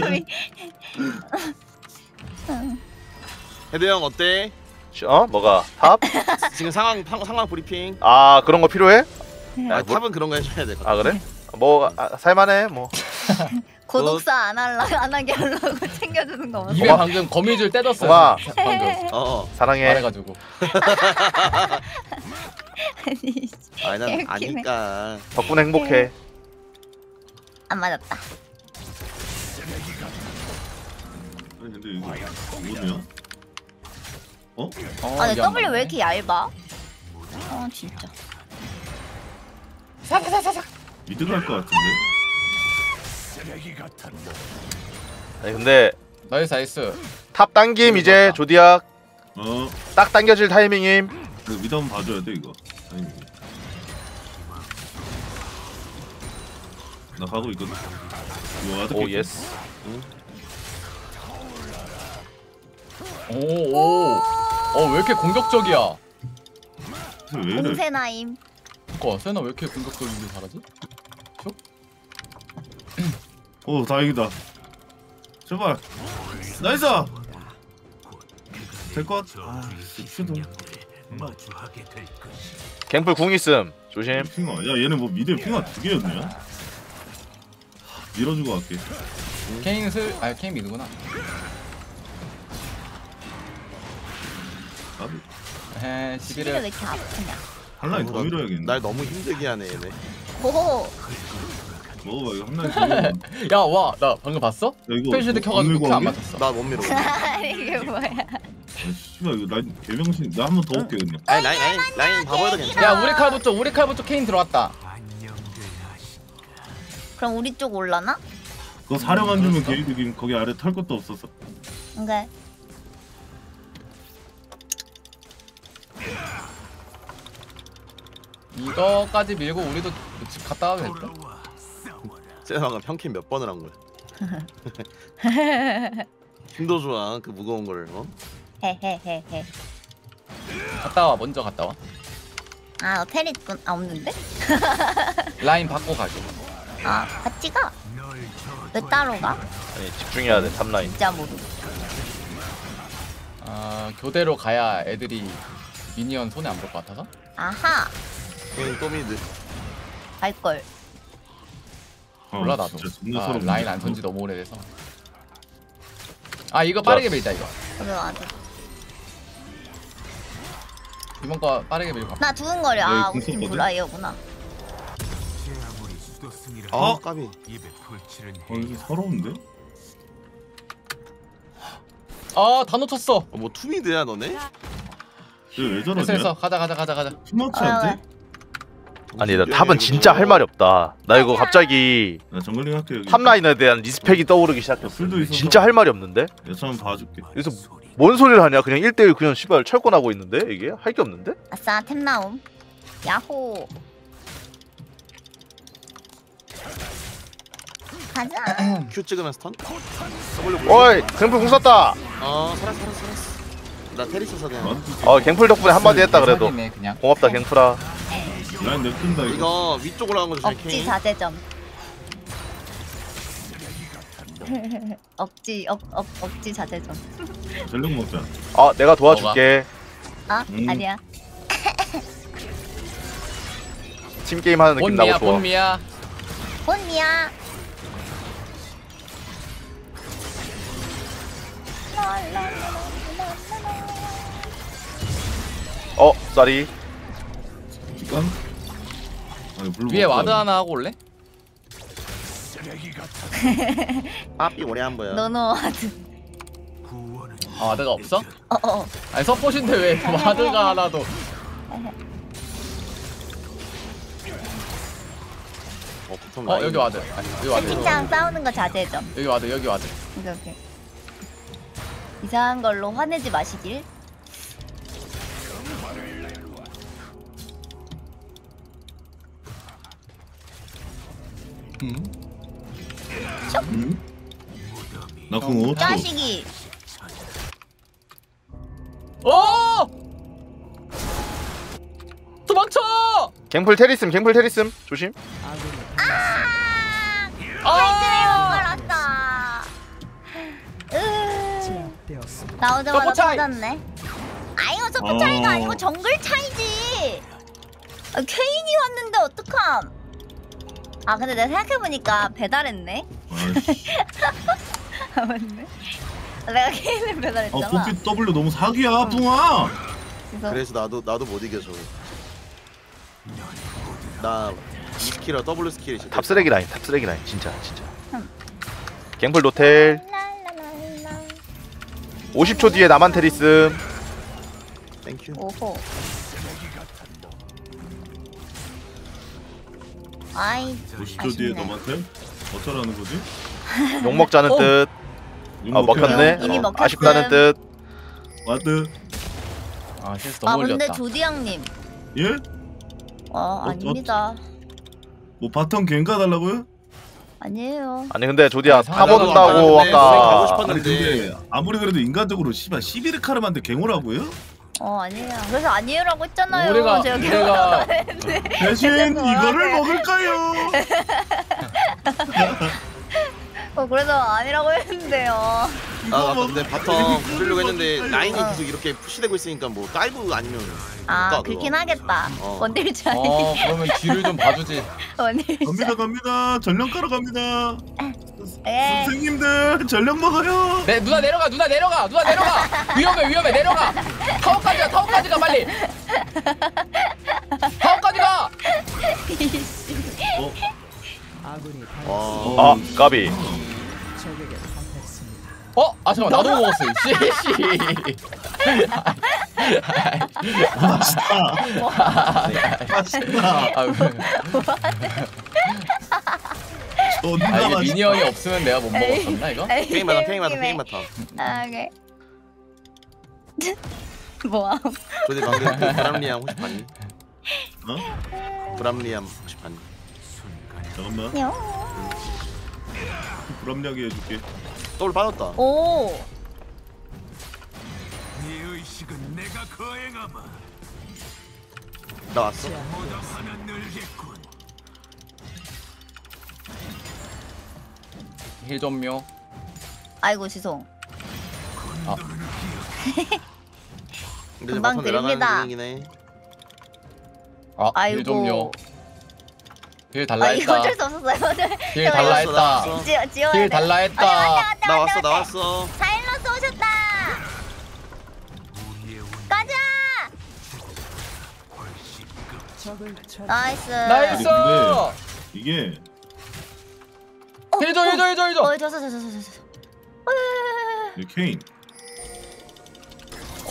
헤드 형 어때? 뭐가? 탑? 지금 상황 브리핑. 그런 거 필요해? 탑은 그런 거 해줘야 돼. 그래? 살만해 뭐. 고독사 안 하게 하려고 챙겨주는 거 맞아? 입에 방금 거미줄 떼뒀어요. 와. 방금. 사랑해. 말해가지고. 난 아니까. 덕분에 행복해. 안 맞았다. 아니 근데 이거 뭐냐? 근데 W 왜 이렇게 얇아? 진짜. 사사사사사. 미드 갈 것 같은데. 아니 근데 나이스. 탑 당김 이제 조디아. 딱 당겨질 타이밍임. 미드 한번 봐줘야 돼 이거. 나 가고 있거든. 오 예스. 왜 이렇게 공격적이야? 왜 이래? 공세나임. 세나 왜 이렇게 공격적이게 잘하지? 다행이다. 제발. 나이스. 될 것. 슈도. 갱플 궁 있음. 조심. 핑아. 야 얘는 뭐 미드 핑아 2개였네. 밀어주고 갈게. 케인 미드구나. 시비를 왜 이렇게 아프냐? 한 라인 더 밀어야겠네. 날 너무 힘들게 하네 얘네. 오. 먹어봐 이거 한 라인 더 밀어. 야 나 방금 봤어? 스페셜드 켜가지고 안 맞았어. 나 못 밀어. 이게 뭐야? 씨발 이거 라인 개명신. 나 한 번 더 올게 그냥. 라인 바보여도 괜찮아. 야 우리 칼부 쪽 케인 들어왔다. 그럼 우리 쪽 올라나? 그거 사령 안 주면 게이드 거기 아래 털 것도 없었어. 오케이. 이거까지 밀고 우리도 집 갔다 와도 됐다. 세나가 평캔 몇 번을 한 거야. 힘도 좋아 그 무거운 거를. 헤헤헤헤. 먼저 갔다 와. 너 테리 없는데? 라인 바꿔 가게. 같이 가. 왜 따로 가? 아니 집중해야 돼 탑라인. 진짜 모르. 교대로 가야 애들이 미니언 손에 안 볼 것 같아서. 아하. 또 미드. 갈걸. 몰라 나도. 진짜 라인 안 선지 너무 오래돼서. 이거 빠르게 밀자 이거. 그래 맞아. 이번 거 빠르게 밀고. 나 두근거려. 우리 팀 브라이어구나. 까비. 이거 서러운데? 다 놓쳤어. 뭐 투미드야 너네? 왜 저러냐? 됐어 가자. 스마치 안 돼? 아니 나 탑은 진짜 할 말이 없다. 나 이거 갑자기 나 정글링 할게 여기. 탑라인에 대한 리스펙이 떠오르기 시작했어. 술도 있어서. 진짜 할 말이 없는데? 여차 한번 봐줄게. 그래서 뭔 소리를 하냐? 그냥 1대1 그냥 씨발 철권하고 있는데 이게 할 게 없는데? 아싸 템 나옴. 야호. 가자. Q 찍으면 스턴. 어이 갱플 궁 썼다. 살았어. 나 테리 써서 그냥. 갱플 덕분에 한마디 했다 그래도. 그냥. 고맙다 갱플아. 라인 냅둔다 이거. 이거 위쪽 올라간 거 조심해. 억지 자제점. 억지 자제점. 전력 먹자. 내가 도와줄게. 아니야. 팀 게임 하는 느낌 나고 좋아. 본미야. 쏘리. 이건? 위에 와드 하나 하고 올래? 빠삐 오래 한 거야. 노노 와드. 와드가 없어? 아니 서폿인데 왜 와드가 하나도. 여기 와드. 여기 와드. 팀장 싸우는 거 자제점. 여기 와드. 오케이. 이상한 걸로 화내지 마시길. 나 그럼 5초. 자식이. 도망쳐! 갱플 테리슴 조심. 나오자마자 터졌네. 아이고 서포 차이가 아니고 정글 차이지. 케인이 왔는데 어떡함. 근데 내가 생각해보니까 배달했네. 맞네. 내가 케인을 배달했잖아. 포피 W 너무 사기야 붕아. 그래서 나도 못 이겨줘. 나 E스킬이랑 W 스킬이 진짜. 탑 쓰레기 라인 진짜. 갱플 노텔. 50초 뒤에 나만 테리슴. 땡큐. 오호. 아이. 50초 뒤에 너한테 어쩌라는 거지? 욕 먹자는 뜻. 먹혔네. 이미 먹혔음. 아쉽다는 뜻. 와드. 실수 너무 근데 올렸다. 조디양님. 예? 아닙니다. 뭐 바텀 갱가 달라고요? 아니에요. 아니 근데 조디야 아니, 탑 온다고 가고 아까. 싶었는데. 근데 아무리 그래도 인간적으로 씨발 11카르만데 갱호라고요? 아니에요. 그래서 아니에요라고 했잖아요. 우리가 대신 이거를 먹을까요? 그래서 아니라고 했는데요. 나 근데 바텀 부수려고 했는데 라인이 계속 이렇게 푸시되고 있으니까 뭐 다이브 아니면 그렇긴 하겠다. 원딜 차이. 그러면 뒤를 좀 봐주지. 원딜 차이. 갑니다. 전력 가러 갑니다. 예. 선생님들 전력 먹어요. 누나 내려가. 위험해 내려가. 타워까지 가 빨리. 타워까지 가. 까비. 잠깐만 나도 먹었어. 맛있다. 이게 미니언이 없으면 내가 못 먹었었나 이거? 페인 바텀. 오케이. 뭐야? 근데 방금 그 브람리암 혹시 봤니? 어? 브람리암 혹시 봤니? 잠깐만. 불합리하게 해줄게. 더블 빠졌다. 오. 나 왔어. 힐 좀요. 아이고 죄송. 근데 금방 바텀 내려가는 드립니다. 중이네. 힐 좀요. 힐 달라 이거 했다. 어쩔 수 없었어요. 힐 달라 했다. 나왔어. 지워야 힐 돼. 달라 했다. 나왔어. 사일러스 오셨다. 가자. 나이스. 나이스. 근데 이게 힐 줘. 졌어. 케인.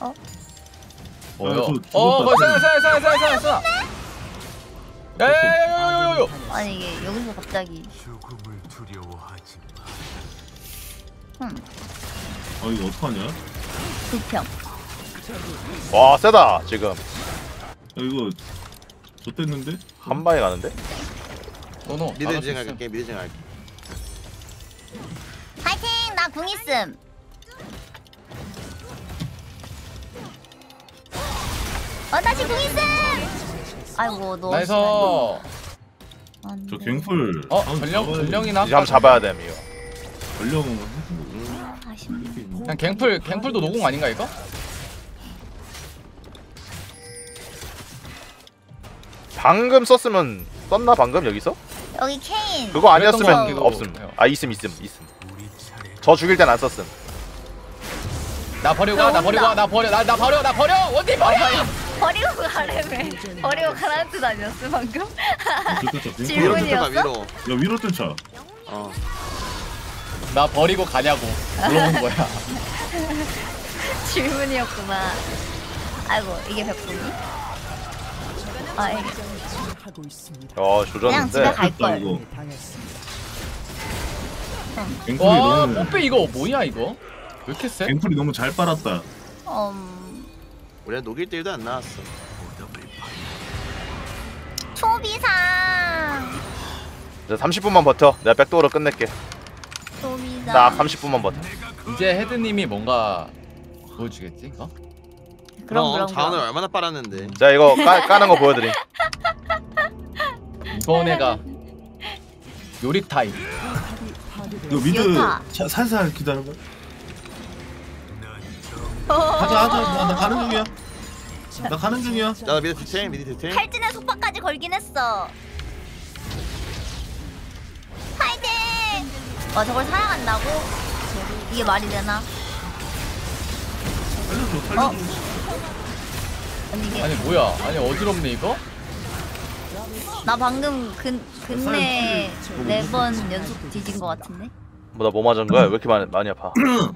뭐요? 죽었다. 써. 야야야야야야야. 아니 이게 여기서 갑자기. 이거 어떡하냐? 불평. 와 세다 지금. 이거 좆됐는데? 한 방에 가는데? 노노. 미드 진행할게. 미드 진행할게. 파이팅! 나 궁 있음. 다시 궁 있음. 아이고 너. 나이스. 저 갱풀. 전령이나. 이제 한번 잡아야 됨 이거. 전령. 그냥 갱풀도 노공 아닌가 이거? 방금 썼으면 썼나 방금 여기서? 여기 케인. 그거 아니었으면 그랬던 거 없음. 같기도 아 있음. 저 죽일 땐 안 썼음. 나 버리고 가. 나 버려. 원딜 버려. 버리고 가래매. 버리고 가라는 뜻 아니었어 방금? 위로 질문이었어? 위로. 야 위로 뜯자. 나 버리고 가냐고 물어본 거야. 질문이었구만. 아이고 이게 백분이? 이게 그냥 집에 조졌는데. 갈걸. 이거. 갱풀이 와 너무. 뽀빼 이거 뭐냐 이거? 왜 이렇게 세? 갱풀이 너무 잘 빨았다. 우리가 녹일 때도 안 나왔어. 초비상. 이제 30분만 버텨. 내가 백도어로 끝낼게. 초비상. 딱 30분만 버텨. 이제 헤드님이 뭔가 보여주겠지 이거? 그럼. 자원을 얼마나 빨았는데. 자 이거 까는 거 보여드림. 이번 애가 요리 타임. 이거 미드 좋다. 살살 기다려봐. 가자. 나 가는 중이야. 나 미드 디테일. 탈진의 속박까지 걸긴 했어. 파이팅! 와 저걸 사양한다고? 이게 말이 되나? 살려줘. 아니 이게 아니 뭐야? 아니 어지럽네 이거? 나 방금 근내 4번 연속 뒤진 거 같은데? 뭐 맞은 거야? 왜 이렇게 많이 아파?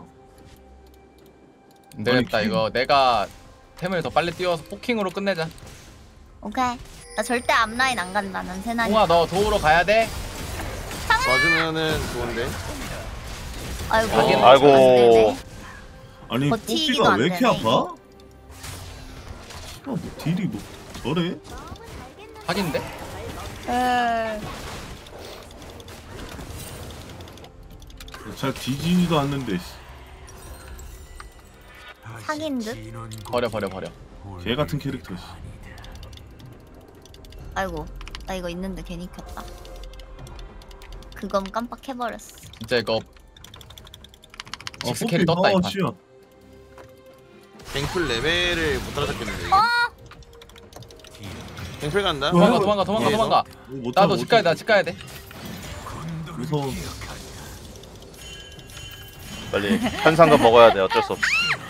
안 되겠다 이거. 내가 템을 더 빨리 띄워서 포킹으로 끝내자. 오케이. 나 절대 앞라인 안 간다. 난 세나니. 홍아 너 도우러 가야 돼? 와주면은 좋은데. 아이고. 아이고. 안 되네. 아니 버티기도 뽀삐가 안 왜 이렇게 되네, 아파? 뭐 딜이 뭐 저래? 하긴데? 잘 뒤지지도 않는데. 사귄 듯? 버려. 개 같은 캐릭터. 아이고. 나 이거 있는데 괜히 켰다. 그건 깜빡해버렸어. 진짜 이거 식스 캐리 떴다 이 판. 치야. 갱풀 레벨을 못 따라잡겠는데. 이거. 갱풀 간다. 도망가. 나도 집 가야 돼. 무서워. 빨리 현상금 먹어야 돼. 어쩔 수 없어.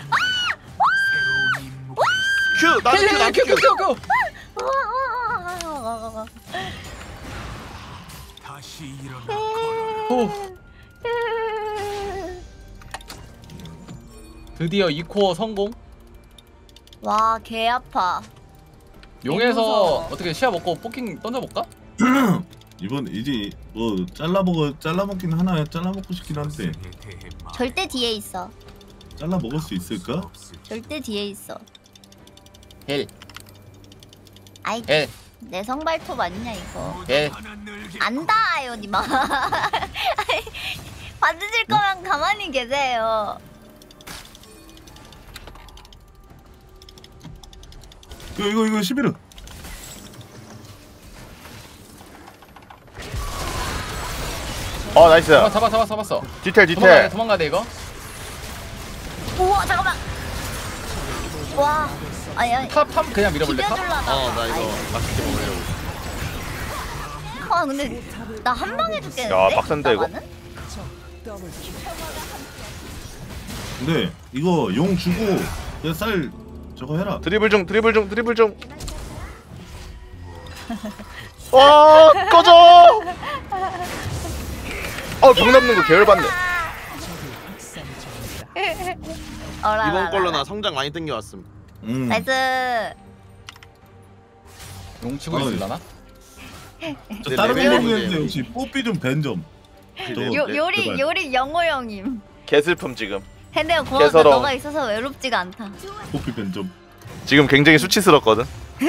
큐! 나도 큐! 드디어 2코어 성공. 와, 개 아파. 용에서 무서워. 어떻게 시야 먹고 포킹 던져볼까? 이번 이제 뭐 잘라먹긴 하나야. 잘라먹고 싶긴 한데 절대 뒤에 있어. 잘라먹을 수 있을까? 절대 뒤에 있어. 헬. 아이, 헬. 내 성발톱 아니냐 이거. 헬. 안 닿아요, 니마. 받으실 거면 가만히 계세요. 이거 11은 나이스. 잡았어. 디테일. 도망가야 돼 이거. 우와, 잠깐만. 와, 아니. 탑 그냥 밀어볼래 탑? 기대줄라다. 나 이거 맛있게 먹으려고. 근데 나 한 방에 죽겠는데? 야, 빡센데, 이거? 나가는? 근데 이거 용 주고 그냥 쌀 저거 해라. 드리블 중. 와 꺼져. 병 남는 거 계열받네. 이번 걸로 나 성장 많이 땡겨왔음. 나이스. 용 치고 있을라나? 저 다른 레벨이 모르겠는데 문제예요. 혹시 뽀삐 좀 밴 좀. 요리 영호 형님. 개슬픔 지금. 근데 고맙다. 개서러움. 너가 있어서 외롭지가 않다. 뽀삐 밴 좀. 지금 굉장히 수치스럽거든.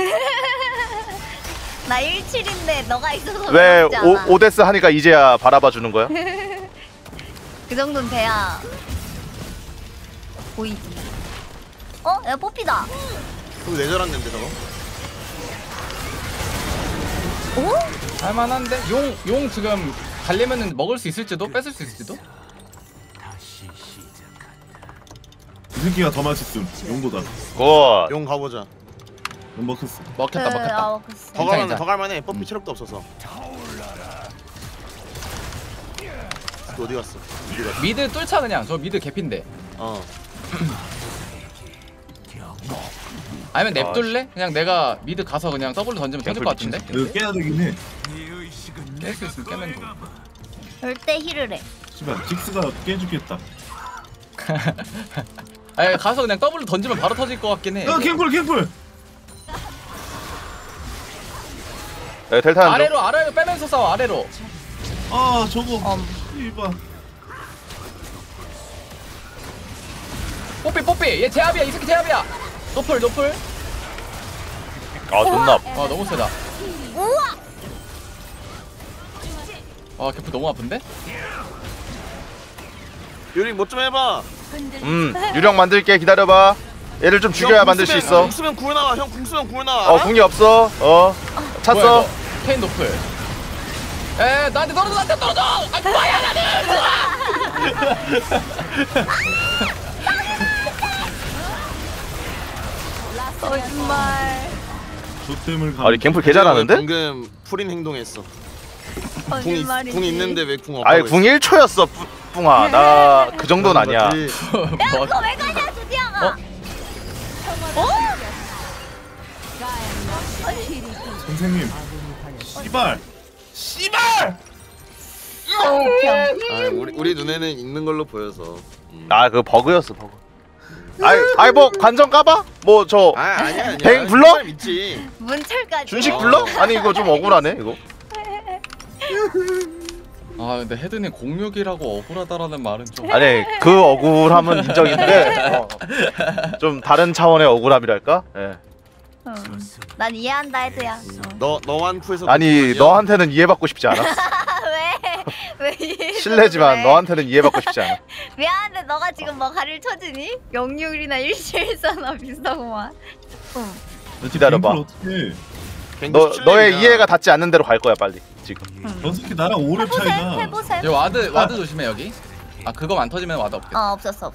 나 17인데 너가 있어서 왜 외롭지 않아. 오데스 하니까 이제야 바라봐 주는 거야? 그 정도는 돼야 보이지. 야 뽀삐다. 그거 내절았는데 저거. 오? 할만한데? 용 지금 달리면은 먹을 수 있을지도? 뺏을 수 있을지도? 이 새끼가 더 맛있음. 용보다. 굿. 용 가보자. 용 먹혔어. 먹혔다 먹혔다. 글쎄. 더 갈만해. 괜찮아. 더 갈만해. 뽀삐 체력도 없어서. 그 어디 갔어? 어디 갔어? 미드 뚫자 그냥. 저 미드 개핀데. 어. 아니면 냅둘래? 그냥 내가 미드 가서 그냥 W 던지면 터질 것 같은데? 이거 깨야 되긴 해. 깰 수 있으면 깨면 돼. 절대 힐을 해. 씨발 직스가 깨주겠다. 아니 가서 그냥 W 던지면 바로 터질 것 같긴 해. 캠플. 네, 델타 한 점. 아래로 빼면서 싸워 아래로. 아 저거. 씨발. 뽀삐 얘 제압이야 이 새끼 제압이야. 노플 아 존나. 아 너무 세다. 우와. 아 개프 너무 아픈데? 요리 뭐 좀 해봐. 유령 만들게 기다려봐. 얘를 좀 죽여야 만들 수 있어. 궁 쓰면 구울 나와. 형 궁 쓰면 구울 나와. 궁이 없어. 찼어. 뭐야, 이거? 케인 노플. 에 나한테 떨어져. 아 뭐야 나는. 거짓말. 조템을 가. 아니 갱플 개 잘하는데? 방금 풀인 행동했어. 거짓말이지. 궁 있는데 왜 궁 없다고 아니 궁 1초였어 뿡아. 나 그 정도는 아니야. 야 그거 왜 가냐 주디야가. 선생님. 씨발. 아, 우리 눈에는 있는 걸로 보여서. 아 그 버그였어 버그. 아이 뭐 관전 까봐? 뭐 저 아니야. 뱅 불러? 사람 있지. 문철까지. 준식 불러? 아니 이거 좀 억울하네 이거. 아 근데 헤드님 06이라고 억울하다라는 말은 좀. 아니 그 억울함은 인정인데 좀 다른 차원의 억울함이랄까? 예. 난 이해한다 헤드야. 너 완쿠에서 아니 너한테는 이해받고 싶지 않아. 왜 이해? 실례지만 너한테는 이해받고 싶지 않아. 미안한데 너가 지금 뭐 가릴 쳐지니? 06이나 1714나 비슷하구만. 기다려봐. 어떻게? 너의 이해가 닿지 않는 대로 갈 거야 빨리 지금. 저 새끼 나랑 5렙 차이나. 해보셈. 여기 와드 조심해 여기. 아 그거 안 터지면 와드 없겠다. 없었어.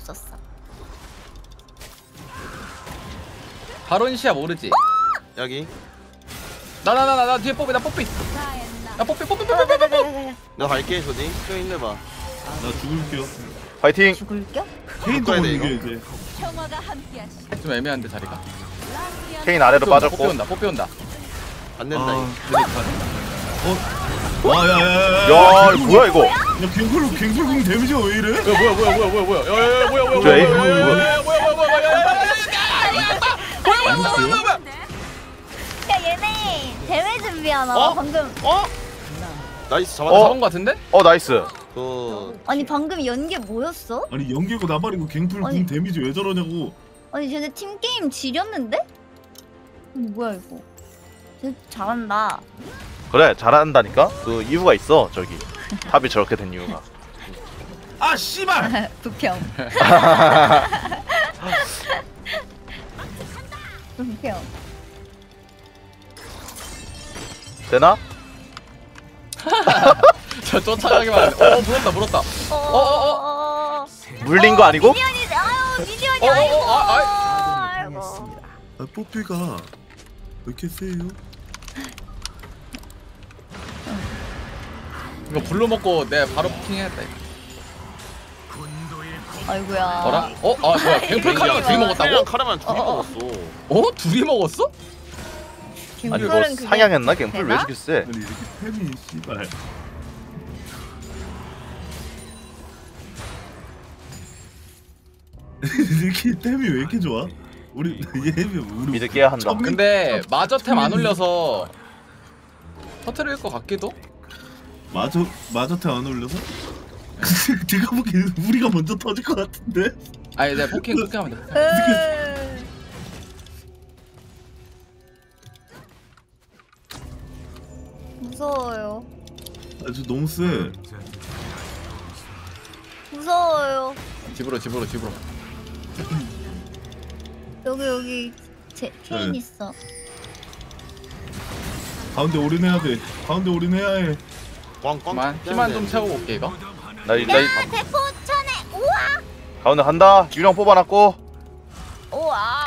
바론시야 모르지. 여기. 나 뒤에 뽀삐 나 뽀삐. 나 갈게 소디. 좀 힘내봐. 나 죽을게요. 파이팅. 죽을겨? 케인 바꿔야 또 돼, 이게 이거. 이제. 좀 애매한데 자리가. 케인 아래로 빠졌고. 뽀삐 온다. 안 된다. 아, 이거. 야야야야. 야 뭐야 이거? 야 갱플궁 데미지가 왜 이래? 뭐야. 야 얘네 대회 준비하나? 어? 방금. 나이스 잡았다. 잡은 거 같은데? 나이스. 아니 방금 연계 뭐였어? 아니 연계고 나발이고 갱플궁 아니. 데미지 왜 저러냐고. 아니 쟤네 팀 게임 지렸는데? 아니 뭐야 이거? 쟤 잘한다. 그래 잘한다니까. 그 이유가 있어 저기. 탑이 저렇게 된 이유가. 아 씨발. 부평. 부평. 되나? 저 쫓아가기만 하네. 물었다. 물린 거 아니고? 미니언이 아유 미니언이 아이고. 아이고. 아 뽀삐가 왜 이렇게 세요? 이거 불로 먹고 내가 바로 부킹했다. 아이고야. 뭐라? 뭐야? 갱플 카르마 둘이 먹었다고? 카르마 둘이 먹었어. 둘이 먹었어? 아니 뭐 상향했나? 갱플 왜 죽였어? 아니 이렇게 템이 씨발. 이렇게 템이 왜 이렇게 좋아? 우리 미드 깨야 한다. 근데 마저템 안 올려서 터트릴 것 같기도? 마저템 안 올려서? 제가 보기엔 우리가 먼저 터질 것 같은데? 아니 내가 포킹하면 돼. 무서워요. 아주 너무 세. 무서워요. 집으로. 여기 제 케인 네. 있어. 가운데 올인해야 돼. 가운데 올인해야 해. 꽝꽝. 피만 좀 채우고 올게 이거. 나 야 대포 천에 우와. 가운데 간다. 유령 뽑아놨고. 우와.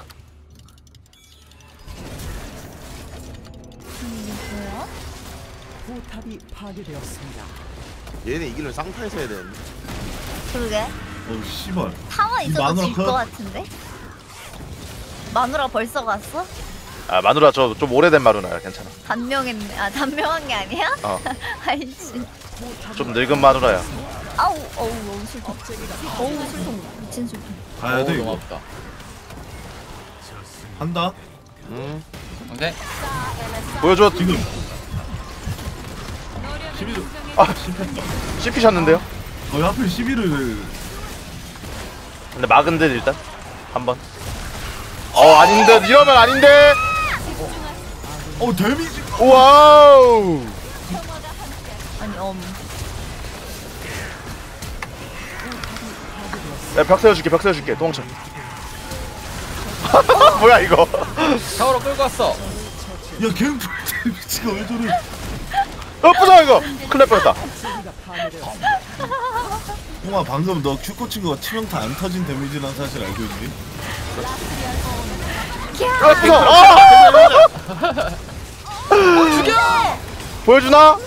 뭐야? 포탑이 파괴되었습니다. 얘네 이기려면 쌍타에서 해야 되는데. 그러게. 씨발. 타워 이 있어도 마누라 질 것 같은데? 마누라 벌써 갔어? 아 마누라 저 좀 오래된 마누라야. 괜찮아. 단명했네. 아 단명한 게 아니야? 어. 아이씨. 좀 늙은 마누라야. 아우 어우 술통. 어우 술통. 미친 술통. 가야 돼 너무 이거. 아프다. 한다. 오케이. 보여줘. 지금. 11. 아 씹히셨는데요? 하필 11을. 근데 막은 듯 일단 한번. 아닌데 이러면 아닌데. 데미지. 와우. 아니 야, 벽 세워줄게. 도망쳐. 뭐야 이거? 타워로 끌고 왔어. 야 걔는 데미지가 왜 저래? 부숴 이거. 큰일 날 뻔했다. 홍아 방금 너 큐 꽂힌 거 치명타 안 터진 데미지란 사실 알고 있니? 죽여! 보여주나?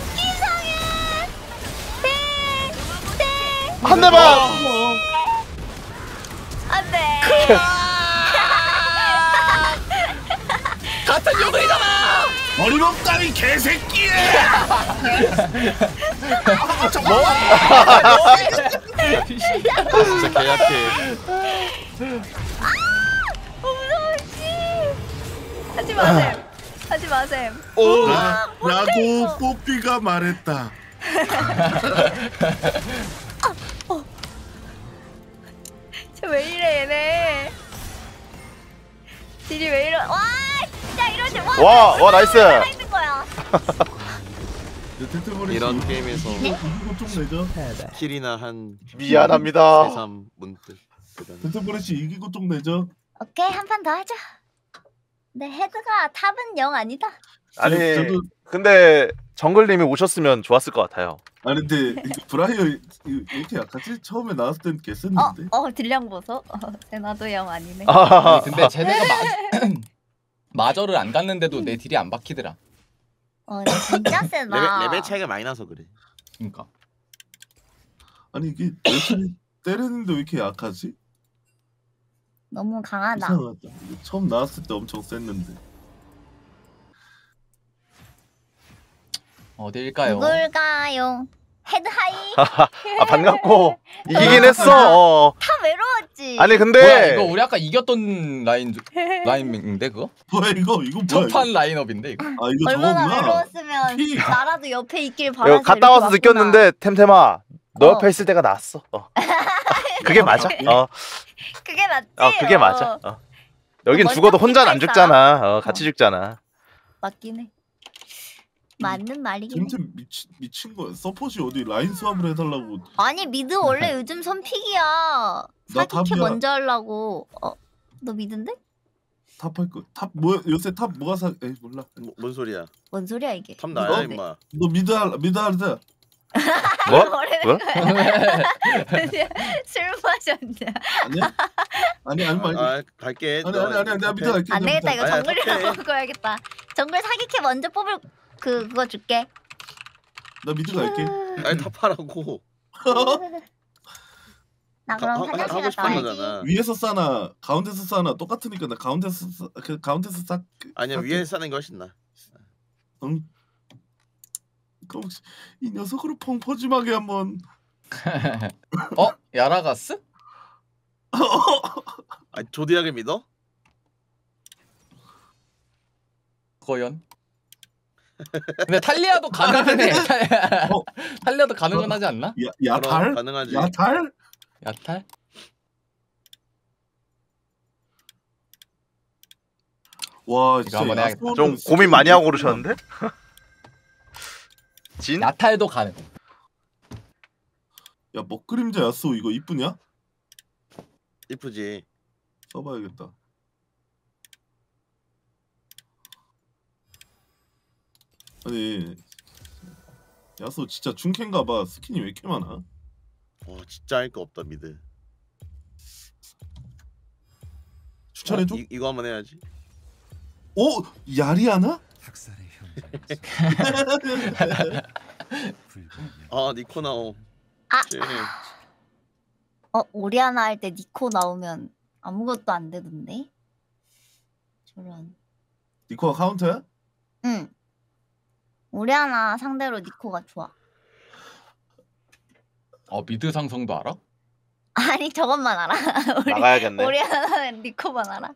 한 대만! 안돼. 같은 요들이잖아. 어림없다니 개새끼야! 진짜 개약해. 무서워 씨. 하지 마셈. 하지 마셈. 라고 뽀삐가 말했다. 쟤왜 이래 얘네. 딜이 왜 이러? 와 진짜 이러지. 와, 나이스. 있는 거야. 이런 게임에서 이기고 좀 내죠. 킬이나 한 미안합니다. 3 문득. 데트브레시 이기고 좀 내죠. 오케이 한 판 더 하자. 근데 헤드가 탑은 0 아니다. 아니 저도- 근데 정글님이 오셨으면 좋았을 것 같아요. 아니 근데 브라이어 이렇게 약하지? 처음에 나왔을 땐 개셌는데. 딜량 보소. 나도 0 아니네. 아니, 근데 쟤네가 마저를 안 갔는데도 내 딜이 안 박히더라. 진짜 세다. 레벨 차이가 많이 나서 그래. 그러니까. 아니 이게 열심히 때리는데 왜 이렇게 약하지? 너무 강하다. 이상하다. 처음 나왔을 때 엄청 셌는데. 어딜까요? 누굴까요? 헤드 하이. 반갑고 이기긴 했어. 탑 외로웠지. 아니 뭐야 근데 이거 우리 아까 이겼던 라인인데 그거? 뭐야 이거 뭐야? 첫판 라인업인데 이거? 아 이거 얼마나 저거구나. 외로웠으면 피. 나라도 옆에 있길 이거 바라서 갔다 와서 이렇게 왔구나. 느꼈는데 템템아 너 옆에 있을 때가 낫어. 그게 맞아. 그게 맞지? 그게 맞아. 여긴 먼저 죽어도 혼자는 안 픽할 죽잖아. 같이 죽잖아. 맞긴 해. 맞는 말이긴 해. 템템 미친 거야. 서폿이 어디 라인 수합을 해달라고. 아니 미드 원래 요즘 선픽이야. 사기캐 탑이야. 먼저 하려고. 너 미드인데? 탑할 거. 탑 뭐 요새 탑 뭐가 사? 에이 몰라. 뭔 소리야? 뭔 소리야 이게? 탑 나야 임마. 너 미드 하자. 뭐? 뭐라는 뭐? 거야? 술 마셨냐? 아니야? 아니 말고. 갈게. 아니 내가 미드 갈게. 안 되겠다 이거 아니야, 정글이랑 탑해. 먹어야겠다. 정글 사기캐 먼저 뽑을 그거 줄게. 나 미드 갈게. 아니 탑하라고. 나 그럼 하고 화장실 싶은 갔다 와야지. 거잖아. 위에서 싸나 가운데서 싸나 똑같으니까 나 가운데서 싸. 아니야 위에 사는 게 훨씬 나. 응. 그럼 혹시 이 녀석으로 펑퍼짐하게 한번. 야라가스? 아 조디하게 믿어? 거연. 근데 탈리아도 가능하네. 탈리아도 가능은 하지 않나? 야탈? 가능하지. 야탈? 야탈? 와 이거 한번 해야겠다. 좀 고민 많이 하고 그러셨는데? 진? 야탈도 가능. 야 먹그림자 야스오 이거 이쁘냐? 이쁘지. 써봐야겠다. 아니 야스오 진짜 중캔가봐. 스킨이 왜 이렇게 많아? 진짜 할 거 없다 미드. 추천해줘? 이거 한번 해야지. 오! 야리아나? 학살의 아 니코 나옴. 오리아나 할 때 니코 나오면 아무것도 안 되던데? 저런. 니코가 카운터야? 응. 오리아나 상대로 니코가 좋아. 미드 상성도 알아? 아니 저것만 알아. 나가야겠네. 오리아나는 니코만 알아.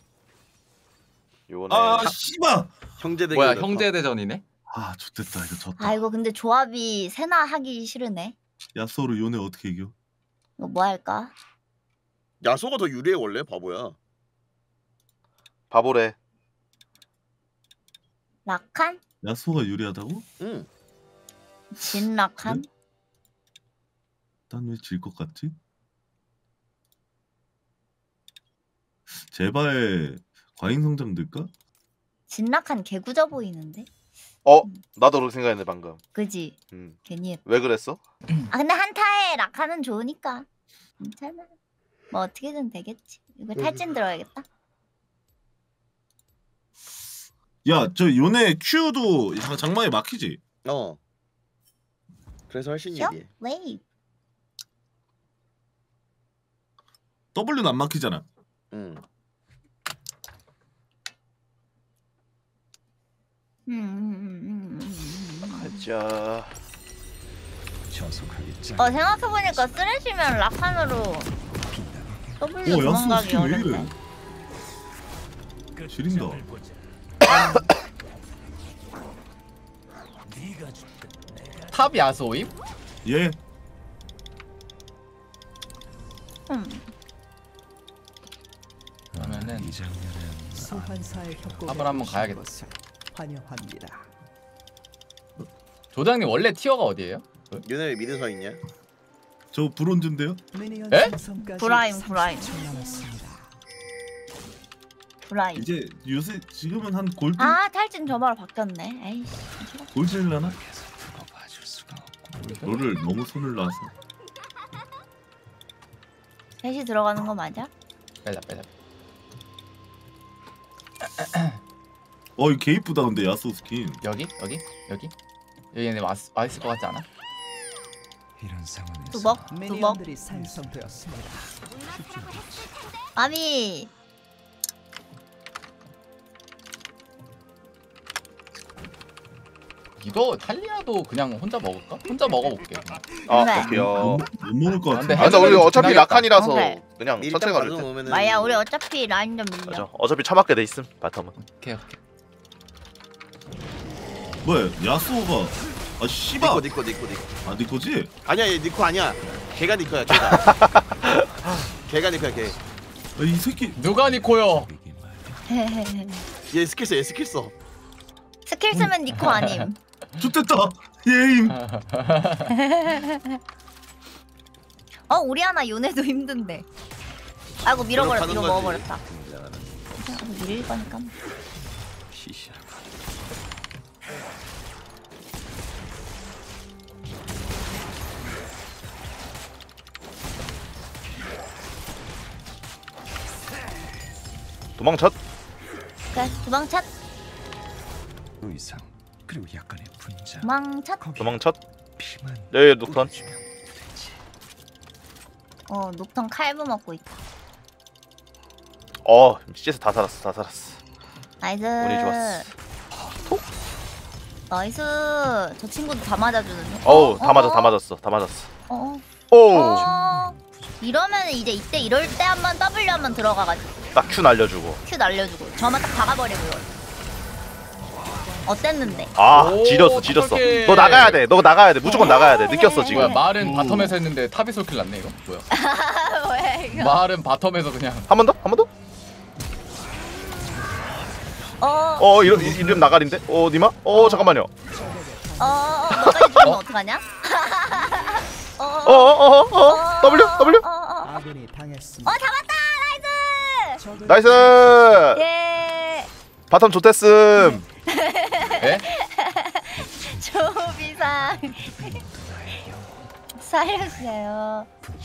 요거는 아 씨발! 형제 대결. 뭐야 형제 대전이네? 아 좋됐다 이거 졌다. 아이고 근데 조합이 세나 하기 싫으네. 야스오를 요네 어떻게 이겨? 이거 뭐 할까? 야소가 더 유리해 원래 바보야. 바보래. 라칸? 야스오가 유리하다고? 응. 진 라칸? 난 왜 질 것 같지? 제발 과잉 성장 될까? 진 라칸 개구져 보이는데? 나도 그렇게 생각했네 방금. 그지? 괜히 했다. 왜 그랬어? 근데 한타에 라칸은 좋으니까 괜찮아. 뭐 어떻게든 되겠지. 이거 탈진 들어야겠다. 야 저 요네 Q도 장막에 막히지? 그래서 훨씬 쇼? 유리해. 웨이브. W는 안 막히잖아. 응. 가자. 생각해보니까 쓰레쉬면 라칸으로 W 야스 도망가기 스킨 왜 이래? 어렵네. 지린다. 탑 야소임? 예. 그러면은 소환사의 협곡에 탑을 한번 가야겠다. 환영합니다. 조장님 원래 티어가 어디예요? 얘네 왜 미드 서 있냐? 저 브론즈인데요? 에? 브라임. 이제 요새 지금은 한 골드? 아 탈진 저마로 바뀌었네. 에이씨. 골드일라나? 너를 너무 손을 놔서. 셋이 들어가는 거 맞아? 빼자. 이거 개 이쁘다 근데 야스 스킨. 여기 얘네 와 있을 것 같지 않아? 이런 상황에서 두벅. 미니언들이 생성되었습니다. 아미. 이거 탈리아도 그냥 혼자 먹을까? 혼자 먹어볼게. 오케이요. 못 먹을 것 같은데. 근데 우리 어차피 끝나겠다. 라칸이라서 오케이. 그냥 천천히 가도 돼. 오면은 마야 우리 어차피 라인 좀 밀려. 맞아. 어차피 처맞게 돼 있음 바텀은. 오케이. 뭐야 야스오가 아 씨발. 니코. 아 니코지? 아니야 얘 니코 아니야. 걔가 니코야 걔가. 걔가 니코야 걔. 아, 이 새끼. 누가 니코요? 얘 스킬 써. 스킬 쓰면 니코 아님. 좋됐다. 예임. 우리 하나 요네도 힘든데. 아이고 밀어버렸다. 이거 거지. 먹어버렸다. 밀릴 거니까. 도망쳤. 그래 도망쳤. 의상 그리고 약간의 분자. 도망쳤. 피만 여기 녹턴. 녹턴 칼부 먹고 있다. 찢어서 다 살았어. 나이스. 운이 좋았어. 나이스. 저 친구도 다 맞아주는데. 다 맞았어. 오. 이러면 이제 이럴 때 한번 W 한번 들어가가지고 딱 Q 날려주고. Q 날려주고 저만 딱 박아버리고요. 어땠는데? 아 오, 지렸어. 어떡해. 너 나가야 돼. 너 나가야 돼. 무조건 나가야 돼. 느꼈어 지금. 뭐야 말은 바텀에서 했는데 탑이 솔킬 났네 이거. 뭐야? 뭐야 이거? 말은 바텀에서 그냥. 한 번 더? 한 번 더? 이름 나가린데? 니마? 잠깐만요. 너까지 죽으면 어떡하냐? W? 아군이 당했습니다. 잡았다! 나이스! 나이스! 예! 바텀 좋댔음. 에? 조비상 살려주세요.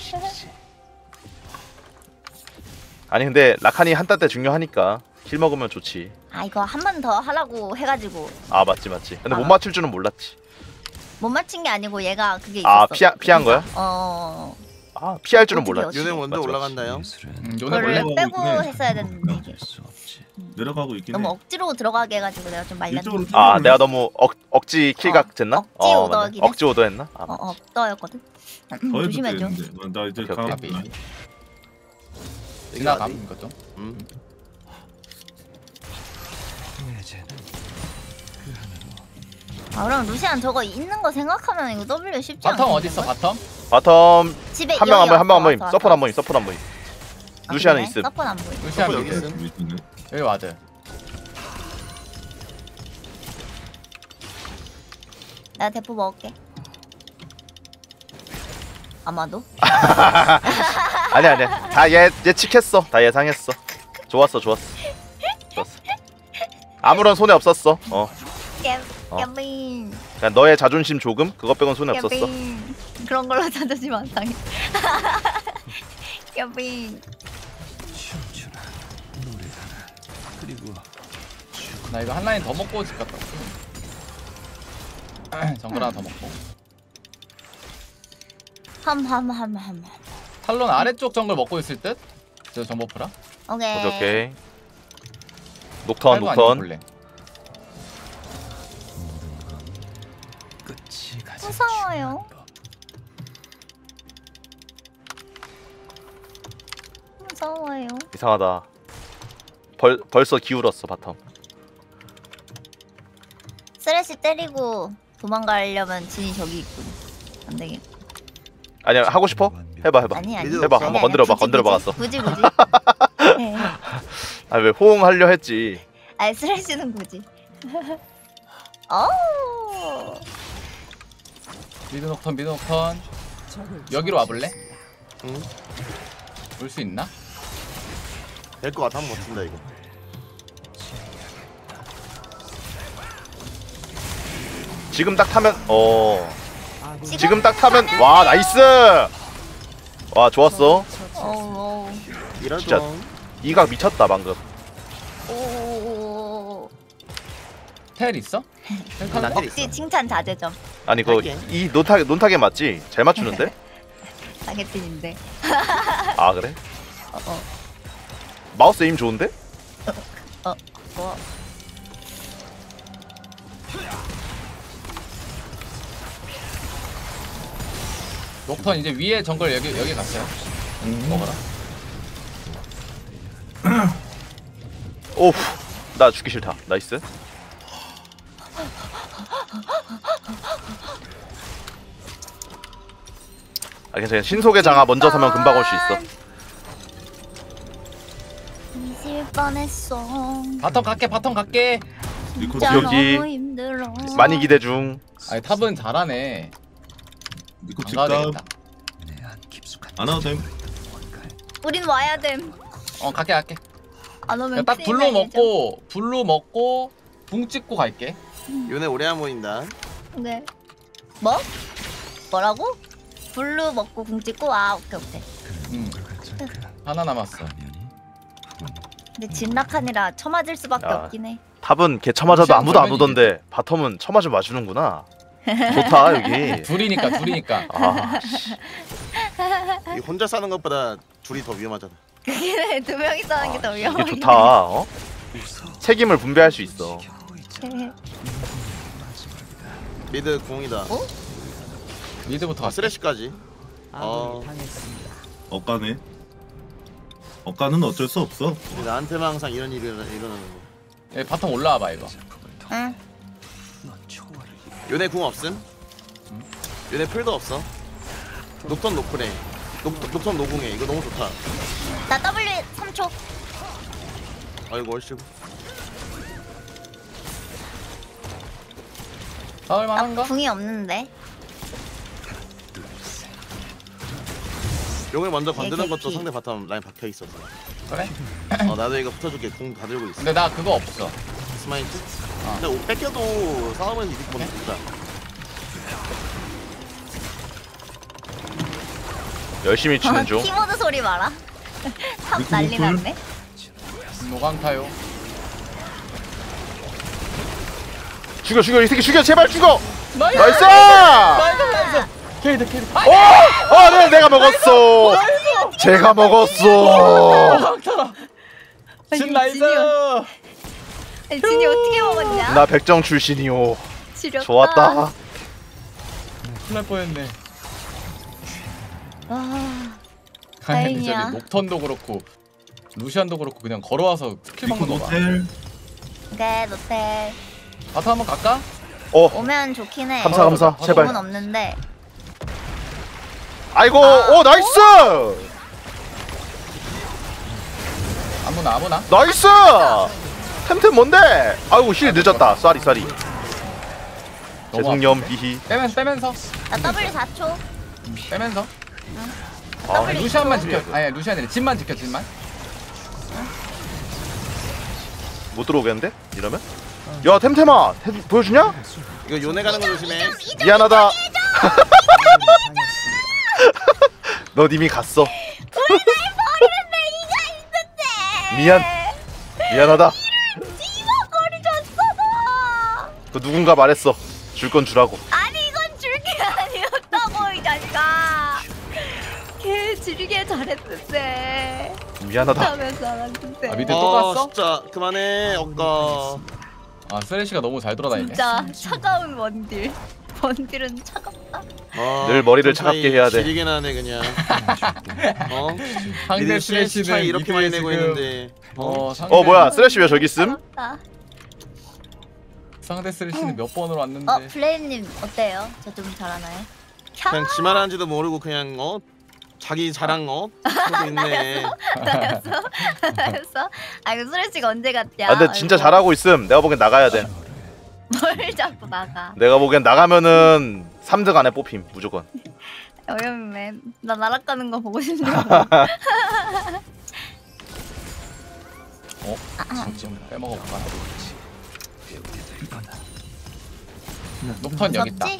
아니 근데 라칸이 한타 때 중요하니까 킬 먹으면 좋지. 아 이거 한 번 더 하라고 해가지고 아 맞지. 근데 못 맞출 줄은 몰랐지. 못 맞힌 게 아니고 얘가 그게 있었어. 피한 거야? 피할 줄은 어떻게 몰랐지. 요네 먼저 맞지. 올라간다요. 요네 그거를 볼래? 빼고 있네. 했어야 됐는데 이게 내려가고 있긴 너무 해. 억지로 들어가게 해가지고 내가 좀 말렸는데. 이쪽으로 아 내가 너무 억지 킬각 됐나? 억지 오더긴 맞네. 억지 오더 했나? 억더였거든. 더 해도 조심해줘. 되는데. 나 이제 오케이, 가. 오케이. 지나감 이것 좀. 이제는 그럼 루시안 저거 있는 거 생각하면 이거 W 쉽지 않아. 바텀 어디 있어 바텀? 바텀 집에 한 명 한 모임. 왔어, 서폿 왔어. 한 모임. 서폿 한 모임. 루시안은 그래? 있음. 서폿 안 보이. 루시안 여기 미드. 있음. 여기 와드. 내가 대포 먹을게. 아마도. 아니야. 다 예측했어. 다 예상했어. 좋았어. 아무런 손해 없었어. 깨빈. 그냥 너의 자존심 조금 그것 빼곤 손해 없었어. 깨빈. 그런 걸로 자존심 안 상해. 깨빈. 춤추나 노래하나 그리고 나 이거 한 라인 더 먹고 집 갔다 올게. 정글 하나 더 먹고. 함. 탈론 아래쪽 정글 먹고 있을 듯? 저 정보프라? 오케이. 녹턴. 모든 건 끝이 가장 무서워요. 중요한 법. 무서워요. 이상하다. 벌써 기울었어 바텀. 쓰레쉬 때리고 도망가려면 진이 저기 있군. 안 되겠다. 아니야 하고 싶어? 해봐. 아니. 해봐. 한번 건드려봐. 갔어. 굳이. 네. 왜 호응하려 했지. 쓰레쉬는 굳이. 오. 미드 녹턴. 여기로 와볼래? 응. 올 수 있나? 될 것 같아. 한번 버틴다 이거. 지금 딱 타면 지금 딱 타면 와 나이스. 와 좋았어. 이런 진짜. 이각 미쳤다 방금. 오. 텔 있어? 나 텔 있어. 억지 칭찬 자제점. 아니 할게. 이 논타게 맞지? 잘 맞추는데? 타겟팅인데. 아 그래? 어. 마우스 에임 좋은데? 뭐. 녹턴 이제 위에 정글 여기 갔어요. 먹어라. 오우 나 죽기 싫다. 나이스. 괜찮아. 신속의 장아 먼저 서면 금방 올 수 있어. 잊을 뻔했어. 바텀 갈게. 진짜 여기. 너무 힘들어. 많이 기대 중. 아니 탑은 잘하네. 니코 안 가도 집값 되겠다. 내안 깊숙한 안 와도 됨. 우린 와야 됨. 갈게. 안 오면 딱 큰일 블루 나겠죠. 먹고 붕 찍고 갈게. 요네 오래 안 모인다. 네. 뭐? 뭐라고? 블루 먹고 궁 찍고 오케이. 하나 남았어. 근데 진락하니라 쳐맞을 수밖에 야. 없긴 해. 탑은 개 쳐맞아도 아무도 안 오던데 바텀은 쳐맞으면 맞추는구나. 좋다 여기. 둘이니까. 아, 이 혼자 싸는 것보다 둘이 더 위험하잖아. 그게 두 명이 싸는 게 더 위험해. 이게 좋다. 책임을 분배할 수 있어. 미드 공이다. 어? 미드부터 갈게. 쓰레쉬까지. 아군이 당했습니다. 억가네. 억가는 어쩔 수 없어. 나한테만 항상 이런 일이 일어나는 거. 얘 바텀 올라와봐 이거. 응. 요네 궁 없음? 요네 풀도 없어. 녹턴 노플해. 녹턴 노궁해. 이거 너무 좋다. 나 W 3초. 아이고 얼씨구. 싸울 만한가? 궁이 없는데. 용을 먼저 건드는 얘 것도 개피. 상대 바텀 라인 박혀 있었어. 그래? 나도 이거 붙어줄게. 궁 다 들고 있어. 근데 나 그거 없어. 스마이트? 근데 옷 뺏겨도 싸우면 이득 보는 거다. 열심히 치는 중. 키보드 소리 봐라. 탑 난리 났네. 노광타요. 죽여 이 새끼 죽여 제발 죽여. 나이스! 나이스! 나이스! 케이드. 네, 내가 먹었어. 제가 먹었어. 노광타! 진 나이스! 아니, 진이 어떻게 먹었냐? 나 백정 출신이요. 지렸다. 좋았다. 큰일 날 뻔했네. 와. 아니 다행이야. 저기 녹턴도 그렇고 루시안도 그렇고 그냥 걸어와서 스킬 먹는 거 봐. 호텔. 그래 노텔. 바텀 한번 갈까? 오면 좋긴 해. 감사 제발. 돈 없는데. 아이고 오 나이스. 아무나. 나이스. 템템 뭔데? 아이고 힐 늦었다. 쏘리. 죄송염 히히. 빼면서 나 W 4초. 빼면서. 아, 루시안만 지켜. 아니 루시안이 진만 지켜 진만. 못 들어오겠는데? 이러면? 야 템템아 보여주냐? 이거 요네 가는 거 조심해. 미안하다. 너 이미 갔어. 미안하다. 그 누군가 말했어. 줄 건 주라고. 아니 이건 줄게 아니었다고 이 자식아. 걔 줄게 잘했는데. 미안하다. 하면서 알았는데. 아 미드 또 갔어? 진짜 그만해. 억까. 아 쓰레쉬가 너무 잘 돌아다니네. 진짜 차가운 원딜. 원딜은 차갑다. 늘 머리를 차갑게 해야 돼. 지리게 나네 그냥. 상대 미드 쓰레쉬는 차이 이렇게 많이 미드에 내고 지금 있는데. 뭐야 쓰레쉬 왜 저기 있음? 차갑다. 상대 쓰레쉬는 몇 번으로 왔는데. 블레이님 어때요? 저 좀 잘하나요? 그냥 지 말하는지도 모르고 그냥 자기 자랑 하고 있네. 나였어? 아 이거 수레씨가 언제 갔냐? 아 근데 진짜 잘하고 있음. 내가 보기엔 나가야 돼. 뭘 자꾸 나가? 내가 보기엔 나가면은 3등 안에 뽑힘 무조건. 어염매 나 날아가는 거 보고 싶네. 좀 빼먹어볼까? 녹턴 여기 있다.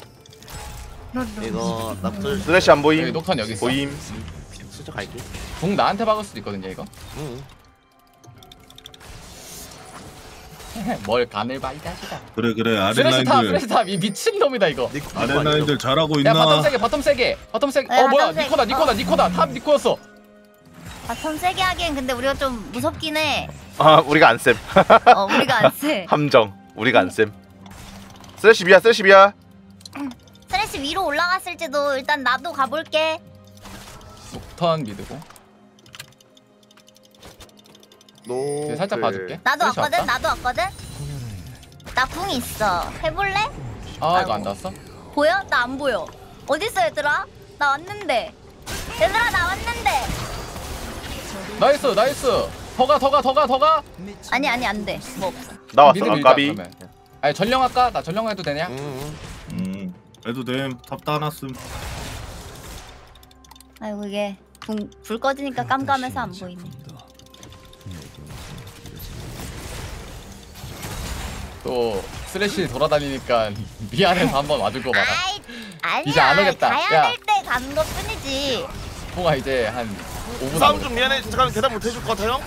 이거 납들 쓰레쉬 안 여기 보임? 녹턴 여기 있어. 보임. 슬쩍 갈게. 궁 나한테 박을 수도 있거든요 이거. 응. 뭘 간을 봐 이 자식아. 그래 쓰레쉬 탑 이 미친 놈이다 이거. 아랫라인들 잘하고 야 있나? 바텀 세게. 네, 뭐야 바텀 세게. 니코다 탑 니코였어. 바텀 세게 하기엔 근데 우리가 좀 무섭긴 해. 아 우리가 안 쌤. 우리가 안 세. 함정. 우리가 안 쌤. 쓰레쉬 비야. 스트레스 위로 올라갔을지도 일단 나도 가볼게. 녹턴 미드고. 노. 살짝 봐줄게. 나도 쓰레쉬 왔거든. 왔다? 나도 왔거든. 나 궁 있어. 해볼래? 아 이거 안 닿았어? 보여? 나 안 보여. 어딨어 얘들아? 나 왔는데. 얘들아 나 왔는데. 나이스. 더가. 아니 안 돼. 뭐 없어. 나왔어. 미드 아, 밀자, 까비. 그러면. 아니 전령할까? 나 전령해도 되냐? 해도 됨. 탑 따놨음. 아이고 이게 불 꺼지니까 깜깜해서 안 보이네. 또 쓰레쉬 돌아다니니까 미안해서 한번 와주고 봐라. 아니야. 이제 안 오겠다. 가야 야. 될 때 가는 것 뿐이지. 통화 이제 한 5분 싸움 좀 미안해. 잠깐 대답 못 해줄 것 같아요?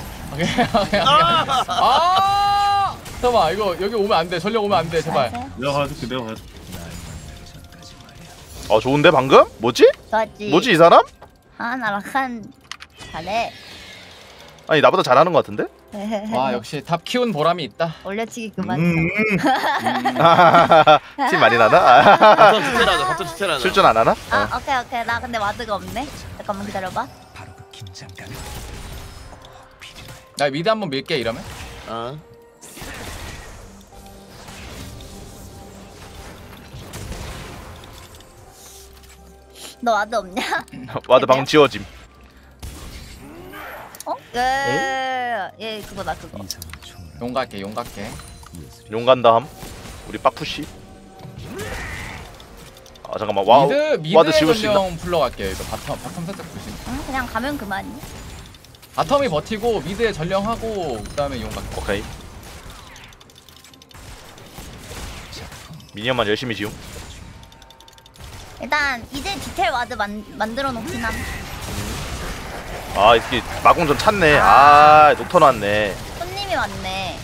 잠깐만 이거 여기 오면 안 돼. 전령 오면 안 돼. 제발. 내가 가줄게. 좋은데 방금? 뭐지 이 사람? 나랑 잘해. 아니 나보다 잘하는 것 같은데? 와 역시 탑 키운 보람이 있다. 올려치기 그만. 팀 많이 나나? 바텀 주체라자. 출전 안 하나? 오케이. 나 근데 와드가 없네. 잠깐만 기다려봐. 긴장감이 꼭 필요해. 나 미드 한번 밀게 이러면. 너 와드 없냐? 와드 방 지워짐. 어? 예, 그거다 그거. 용 갈게 용 갈게. 용 간다함. 우리 빡푸시. 아 잠깐만 미드 와드 지울 수 있나? 전령 풀러 갈게. 이거 바텀 살짝 조심. 응, 그냥 가면 그만이야. 바텀이 버티고 미드에 전령하고 그다음에 용 갈게. 오케이. 미니언만 열심히 지움. 일단 이제 디테일 와드 만들어 놓긴 함. 아 이게 마공전 찼네. 아 녹턴 왔네. 손님이 왔네.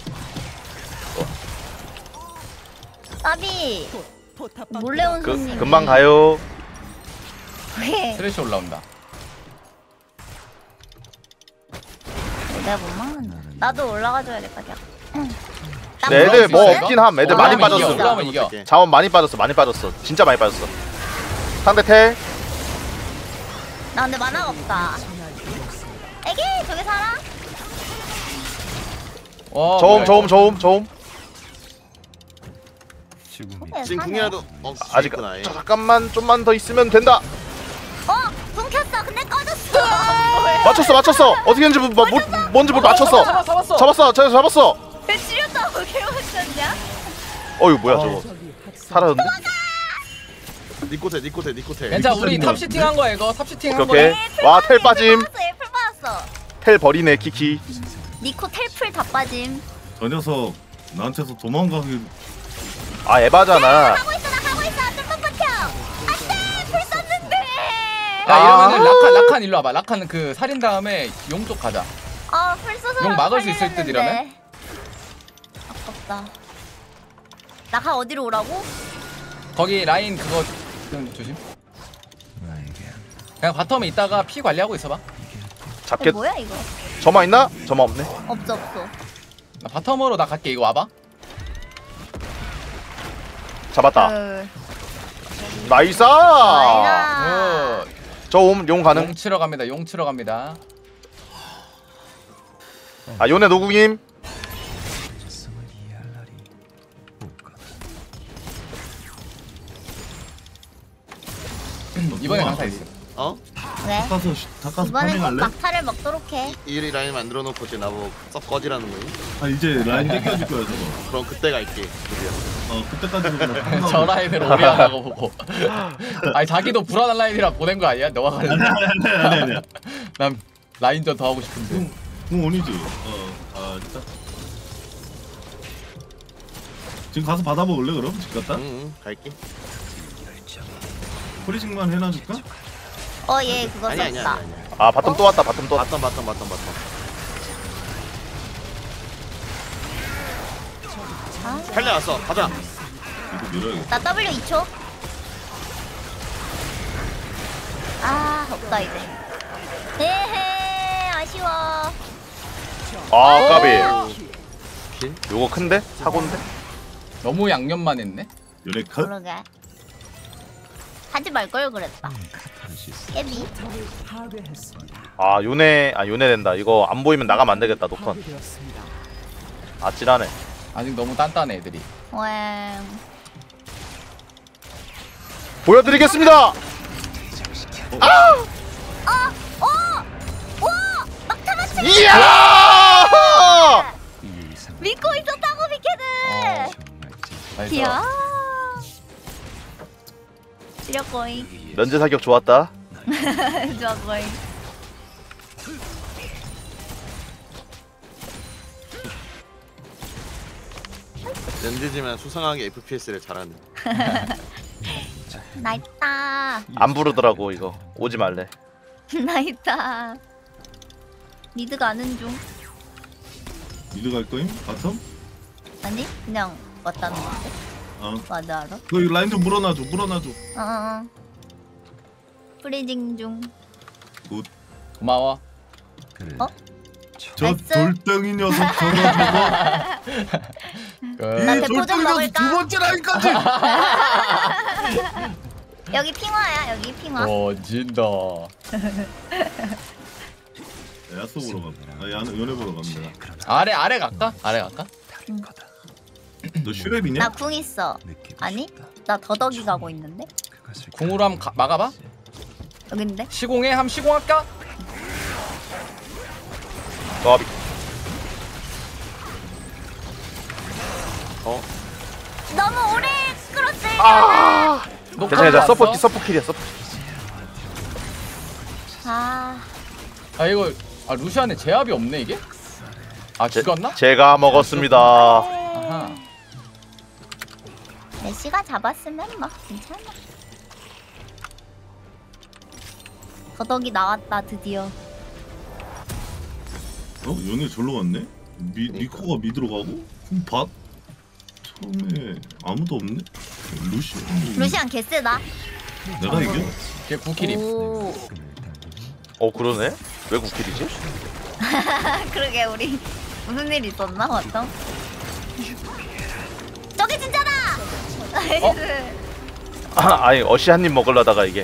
따비 몰래 온 손님. 금방 가요. 왜? 스레시 올라온다. 내가 못 막는다. 나도 올라가줘야겠다 그냥. 네, 애들 뭐 없긴 함. 애들 많이 올라오면 빠졌어. 이겨, 올라오면 이겨. 자원 많이 빠졌어. 진짜 많이 빠졌어. 상대 텔. 나 근데 만화가 없다. 애기 저기 살아? 저음. 죽음이 지금 궁이라도 아직 잠깐만 좀만 더 있으면 된다. 붕 켰어. 근데 꺼졌어. 맞췄어. 어떻게 했는지 뭔지 맞췄어. 잡았어. 왜 치렸다고 개맞췄냐? 이거 뭐야 저거. 사라졌네. 니코테. 괜찮아 우리 탑 시팅한 거야 이거. 탑 시팅한 오케이. 거야. 와 텔 빠짐. 얘 풀 받았어. 텔 버리네 키키. 니코 텔풀 다 빠짐. 저 녀석 나한테서 도망가기. 아 에바잖아. 나 하고 있어. 좀만 버텨. 안돼. 풀 썼는데. 야 이러면은 라칸 일로 와봐. 라칸은 그 살인 다음에 용 쪽 가자. 풀 써서 용 막을 수 있을 듯 이러면? 아깝다. 라칸 어디로 오라고? 거기 라인 그거 좀 조심. 나에게 그냥 바텀에 있다가 피 관리하고 있어봐. 잡겠. 뭐야 이거? 점화 있나? 점화 없네. 없어. 나 바텀으로 나 갈게. 이거 와봐. 잡았다. 나이스. 아이라. 용 가능. 용 치러 갑니다. 아 요네 노궁임. 정체성을 이해할 날이 올 거다. 이번에 강타 있어. 왜? 닦아서 이번엔 꼭 파밍할래? 막타를 먹도록 해. 이 라인 만들어 놓고 이제 나보고 썩 꺼지라는 거니? 이제 라인 땡겨줄 거야 저거. 그럼 그때 갈게. 그때까지 그냥 저 라인을 오래 한다고 보고. 아니 자기도 불안한 라인이라 보낸 거 아니야? 너가 갈래? 아니. 난 라인전 더 하고 싶은데. 공원이지. 진짜. 지금 가서 받아먹을래 그럼? 집 갔다? 응, 갈게. 프리징만 해놔줄까? 얘 그거 아니야. 썼다. 아 바텀 또 왔다. 바텀. 바텀. 팔려 왔어. 가자. 이거 밀어야겠다. 나 W 2초. 없다 이제. 에헤 아쉬워. 까비. 요거 큰데? 사고인데? 너무 양념만 했네. 요네 컷? 그러게. 하지 말 걸 그랬다. 깨비. 요네 된다. 이거 안 보이면 나가면 안 되겠다. 녹턴. 아찔하네. 아직 너무 단단해 애들이. 보여드리겠습니다. 막타 맞추. 이야! 믿고 있었다고 비케드. 나이스. 이야. 지렸거잉. 면제 사격 좋았다. 좋아 거잉. 연대지만 수상하게 FPS를 잘하네. 나 있다. 안 부르더라고 이거. 오지 말래. 나 있다. 미드 가는 중. 미드 갈 거임? 바텀? 아니 그냥 왔다는 건데. 맞아 알아? 너 이 라인 좀 물어놔줘. 프리징 중. 굿. 고마워. 그래. 저 나이스. 돌덩이 녀석 저거. 나 이 대포 좀 돌덩이 녀석 먹을까? 두 번째 라인까지. 여기 핑화야 여기 핑화. 진다. 야수 보러 갑니다. 연애 보러 갑니다. 아래 갈까? 아래 갈까? 너 슈랩이냐? 나 궁 있어. 아니? 나 더덕이 가고 있는데? 궁으로 한번 막아봐. 여기 있는데? 시공해? 한번 시공할까? 까비. 너무 오래 끌었어요. 아. 괜찮아. 서포킬이야. 아, 이거 루시안에 제압이 없네 이게? 죽었나? 제가 먹었습니다. 아하. 애쉬가 잡았으면 뭐 괜찮아. 더덕이 나왔다 드디어. 연애 절로 갔네? 니코가 미드로 가고? 그럼 밭? 처음에 아무도 없네? 루시안 개쎄다. 내가 이겨? 걔 9킬임. 오. 그러네? 왜 9킬이지? 그러게 우리 무슨 일 있었나 맞죠? 저기 진짜다. 아니 어시 한 입 먹으려다가 이게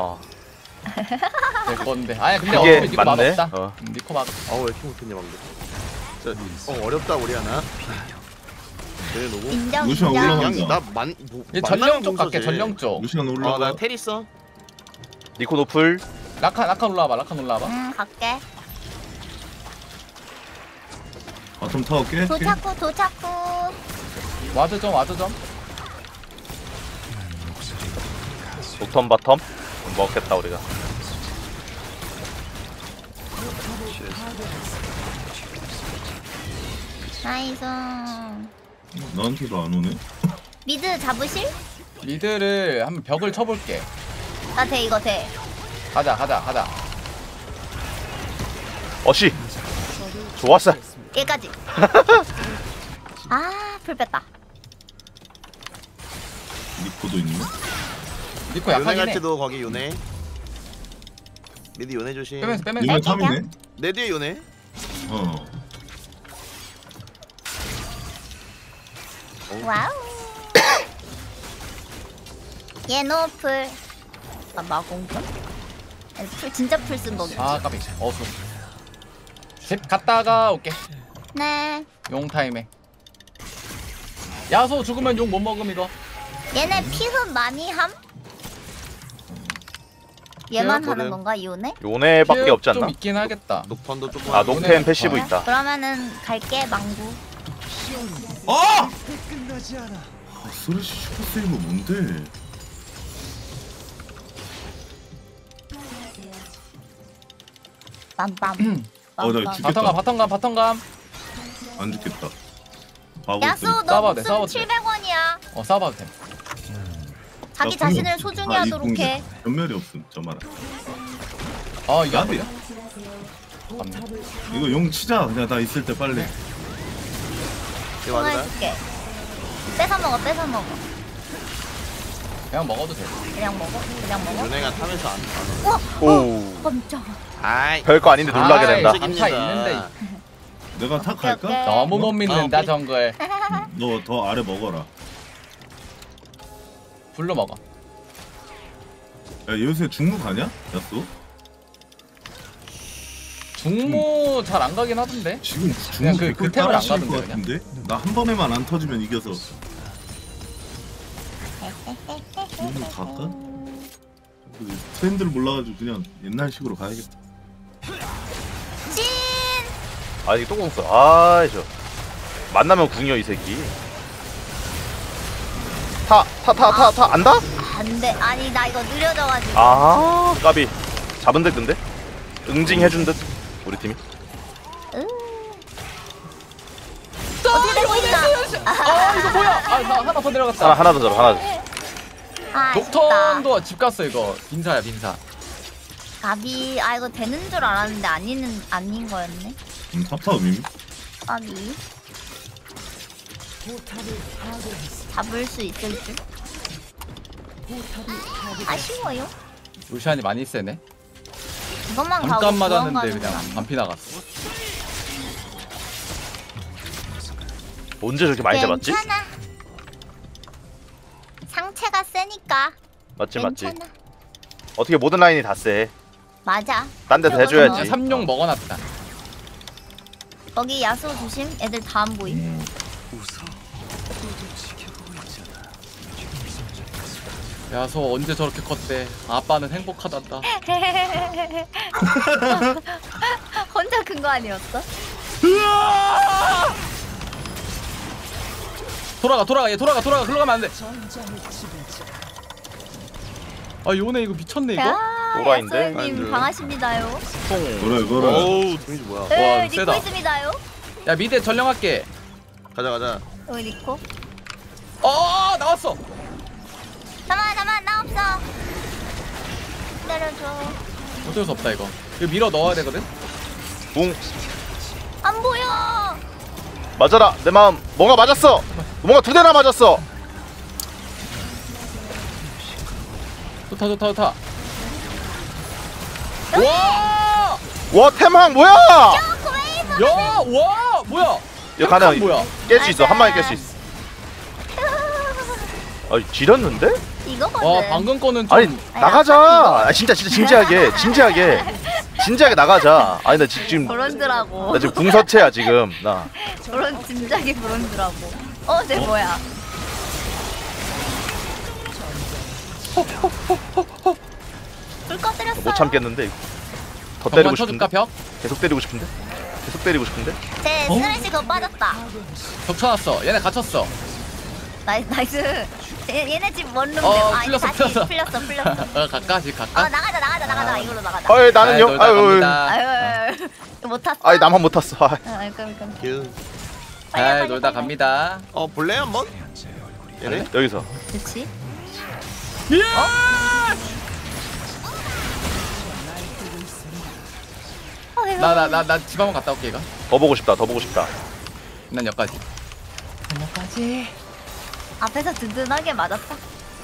될 건데. 아니 근데 그게 어차피 니코 맞네. 맛없다. 니코 맛. 왜 이렇게 못했냐 방금. 어렵다 우리 하나. 그래 너무. 인정 루시안 인정. 올라간다. 얘 전령 쪽 갈게. 전령 쪽. 루시안 올라가. 나 텔 있어. 니코 노플. 라칸 올라와봐. 갈게. 바텀 타워 깨? 도착구. 와드 좀. 녹턴 바텀. 먹겠다 우리가. 나이스. 나한테도 안 오네? 미드 잡으실? 미드를 한번 벽을 쳐볼게. 나 돼 이거 돼. 가자. 어시. 좋았어. 얘까지. 풀 뺐다. 니코도 있네? 니코 요네 약하긴 갈 해. 때도 거기 요네. 미드 요네 조심. 빼면서. 요네 탑이네? 내 뒤에 요네. 와우. 얘 노플. 마공점? 풀 진짜 풀 쓴 거겠지. 까비. 집 갔다가 올게. 네. 용 타임에. 야소 죽으면 용 못 먹음 이거. 얘네 피흡 많이 함? 얘만 피흡 하는 건가 이오네? 요네밖에 없지 않나? 좀 있긴 하겠다. 녹턴도 조금. 녹텐 패시브 있다. 그러면은 갈게 망구. 쓰레쉬 슈퍼세이브 뭔데? 빰빰. 나 죽겠다. 바텀감. 안 죽겠다. 바보 야수 소리. 너 싸워도 돼, 목숨 싸워도 돼. 700원이야. 싸워봐도 돼. 자기 나 자신을 방금 소중히 이 하도록 공격 해. 전멸이 없음 저 말아. 이게 안 나비. 걸려? 맞네. 이거 용 치자 그냥 다 있을 때 빨리. 통화해줄게. 뺏어 먹어. 그냥 먹어도 돼. 그냥 먹어. 요네가 타면서 안. 오. 깜짝아. 아이. 별거 아닌데 놀라게 된다. 강타 있는데 내가 탁 갈까? 오케이. 너무 못 믿는다 오케이. 정글. 너 더 아래 먹어라. 불로 먹어. 야 요새 중무 가냐? 야수? 중무 잘 안 가긴 하던데. 지금 그냥 중무 그 템을 안 따라칠 가던데, 것 같은데? 나 한 번에만 안 터지면 이겨서. 중무 갈까? 트렌드를 몰라가지고 그냥 옛날식으로 가야겠다. 찐. 이게 또 공수. 저 만나면 궁이여 이 새끼. 타 안다? 안돼. 아니 나 이거 느려져가지고. 까비. 잡은 듯 근데 응징해준 듯 우리 팀이. 어떻게 되고 있나? 이거 뭐야? 나 하나 더 내려갔다. 하나 더 잡아. 하나 더. 아쉽다. 녹턴도 집 갔어 이거. 빈사야 빈사. 가비. 이거 되는 줄 알았는데 아닌 거였네. 탑타워 가비. 잡을 수 있을 줄. 아쉬워요. 루시안이 많이 세네. 이것만 가고 잠깐 구원 맞았는데 가는 그냥 거야. 반피 나갔어. 언제 저렇게 많이 잡았지? 괜찮아. 상체가 세니까. 맞지. 괜찮아. 어떻게 모든 라인이 다 세. 맞아. 딴 데서 그리고 해줘야지. 그냥 삼룡 먹어놨다. 거기 야수 조심. 애들 다 안 보임. 야소 언제 저렇게 컸대? 아빠는 행복하단다. 혼자 큰 거 아니었어? 돌아가 얘 돌아가 글로 가면 안 돼. 아 요네 이거 미쳤네 이거. 오라인데? 야수님 강하십니다요. 그래. 어우 데미지 뭐야? 와, 니코 세다. 있습니다요. 야 미대 전령할게. 가자. 여기 니코. 나왔어. 잠깐만 나 없어. 기다려줘. 어쩔 수 없다 이거. 이거 밀어 넣어야 되거든. 붕 안 보여. 맞아라. 내 마음 뭔가 맞았어. 뭔가 2대나 맞았어. 좋다. 와! 와 템항 뭐야? 웨이브. 야! 와! 뭐야? 이거 가능. 뭐야? 깰 수 있어. 한 방에 깰 수 있어. 아니 지렸는데? 이거거든. 와 방금 거는 좀 아니 나가자. 아, 진짜 진지하게 나가자. 아니 나 지금 브론즈라고. 나 지금 궁서체야 지금 나. 브론 진작에 브론즈라고. 쟤 뭐야? 불 꺼뜨렸어. 못 참겠는데. 더 벽만 때리고 싶은데. 쳐줄까 벽? 계속 때리고 싶은데. 제 스트레스 그거 빠졌다. 벽 쳐놨어. 얘네 갇혔어. 나이스. 얘네 집 원룸. 풀렸어. 갈까? 집 갈까? 나가자. 이걸로 나가자. 아이 나는요. 놀다 아유. 아유. 못 탔어? 아이 나만 못 탔어. 아이. 잘 놀다 갑니다. 볼래 한번? 얘네? 여기서. 그렇지. 나 집 한번 갔다 올게 이거. 더 보고 싶다. 난 여기까지. 앞에서 든든하게 맞았다.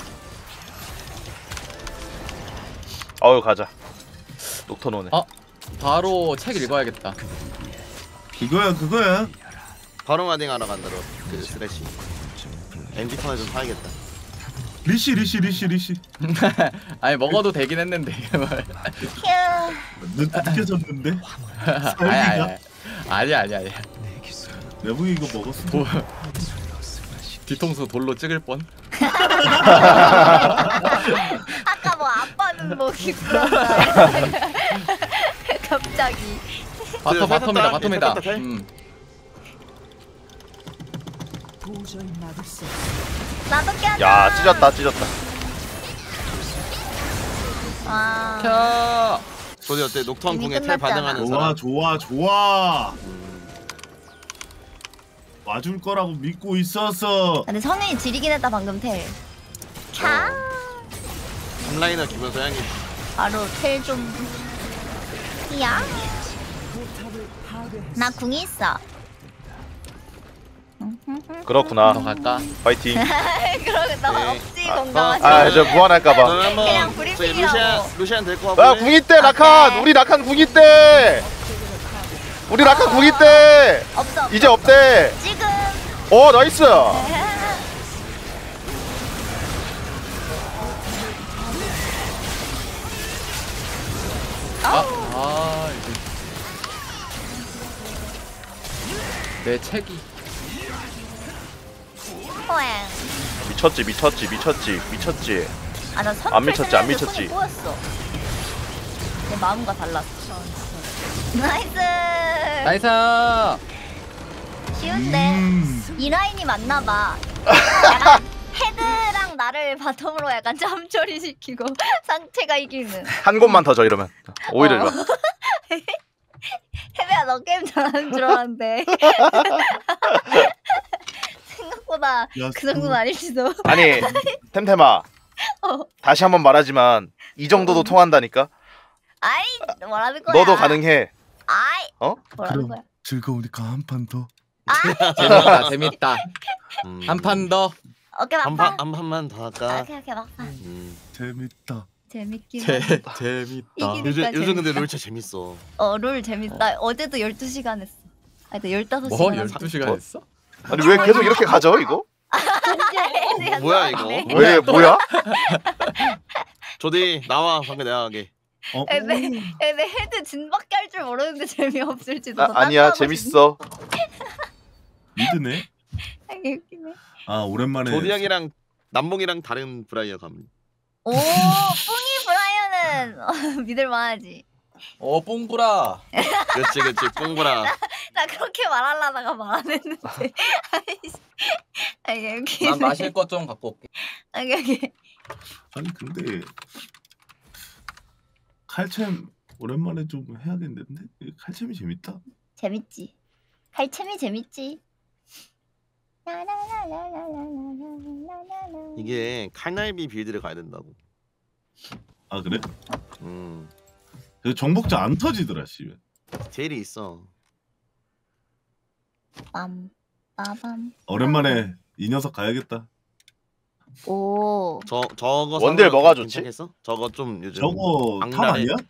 아유 가자. 녹턴 오네. 바로 책 읽어야겠다. 그거야. 바로 마딩 하러 간다로 그 스레시. MG 턴에 좀 사야겠다. 리시. 아니 먹어도 되긴 했는데. 휴. 느껴졌는데. 아니야. 내붕이 이거 먹었어. 뒤통수 돌로 찍을 뻔. 아까 뭐 아빠는 뭐 기쁘다. 갑자기. 바텀이다. 나도 껴줘. 야 찢었다. 아. 저기 어때? 녹턴 이미 궁에 텔 끝났잖아. 반응하는 사람. 좋아. 와줄 거라고 믿고 있었어. 근데 성현이 지리긴 했다 방금 텔. 캬. 탑라이너 김현서 양이. 바로 텔 좀. 야. 나 궁이 있어. 그렇구나. 너 갈까? 파이팅. 그러게 너 네. 없지 건강하지. 저 무한할까봐. 그냥 브리핑이라고. 루시안 데리고 와볼래? 궁이 때 라칸. 우리 라칸 궁이 때. 없어. 이제 없대. 지금. 나이스. 이제 내 책이. 호행. 미쳤지. 아나 안 미쳤지. 꼬였어. 내 마음과 달랐어. 나이스. 쉬운데 이 라인이 맞나봐. 약간 헤드랑 나를 바텀으로 약간 짬처리 시키고 상체가 이기는. 한 곳만 더 줘 이러면. 오히려 일로. 해배야 너 게임 잘하는 줄 알았는데 생각보다 그 정도는 아닐지도. 아니 템템아. 다시 한번 말하지만 이 정도도 통한다니까. 아이 뭐라는 거야. 너도 가능해. 아이 뭐라는 그럼 거야. 즐거우니까 한 판 더. 재밌다. 한 판 더. 오케이 막판. 한 판만 더 할까? 오케이 막판. 재밌다. 재밌긴. 재밌다. 요즘 근데 롤 진짜 재밌어. 롤 재밌다. 어제도 12시간 했어. 아니 15시간. 뭐 12시간 했어? 아니 왜 계속 이렇게 가져 이거? 뭐야 이거? 왜 뭐야? 조디 나와 방금 내가 하게. 내 헤드 진밖에 할 줄 모르는데 재미없을지도. 아니야 재밌어. 미드네. 웃기네. 아 오랜만에. 조디 형이랑 남봉이랑 다른 브라이어 감. 오 뿡이 브라이어는 믿을만하지. 뽕브라. 그렇지 뽕브라. 나 그렇게 말하려다가 말 안 했는데. 웃기네. 난 마실 것 좀 갖고 올게. 아니 근데 칼챔 오랜만에 좀 해야겠는데 칼챔이 재밌다. 재밌지. 칼챔이 재밌지. 이게 칼날비 빌드를 가야 된다고. 아 그래? 그 정복자 안 터지더라 씨. 제일이 있어. 빰 빠밤. 오랜만에 이 녀석 가야겠다. 오. 저거 원딜 뭐가 좋지? 괜찮겠어? 저거 좀 요즘 저거 탑 악랄해. 아니야?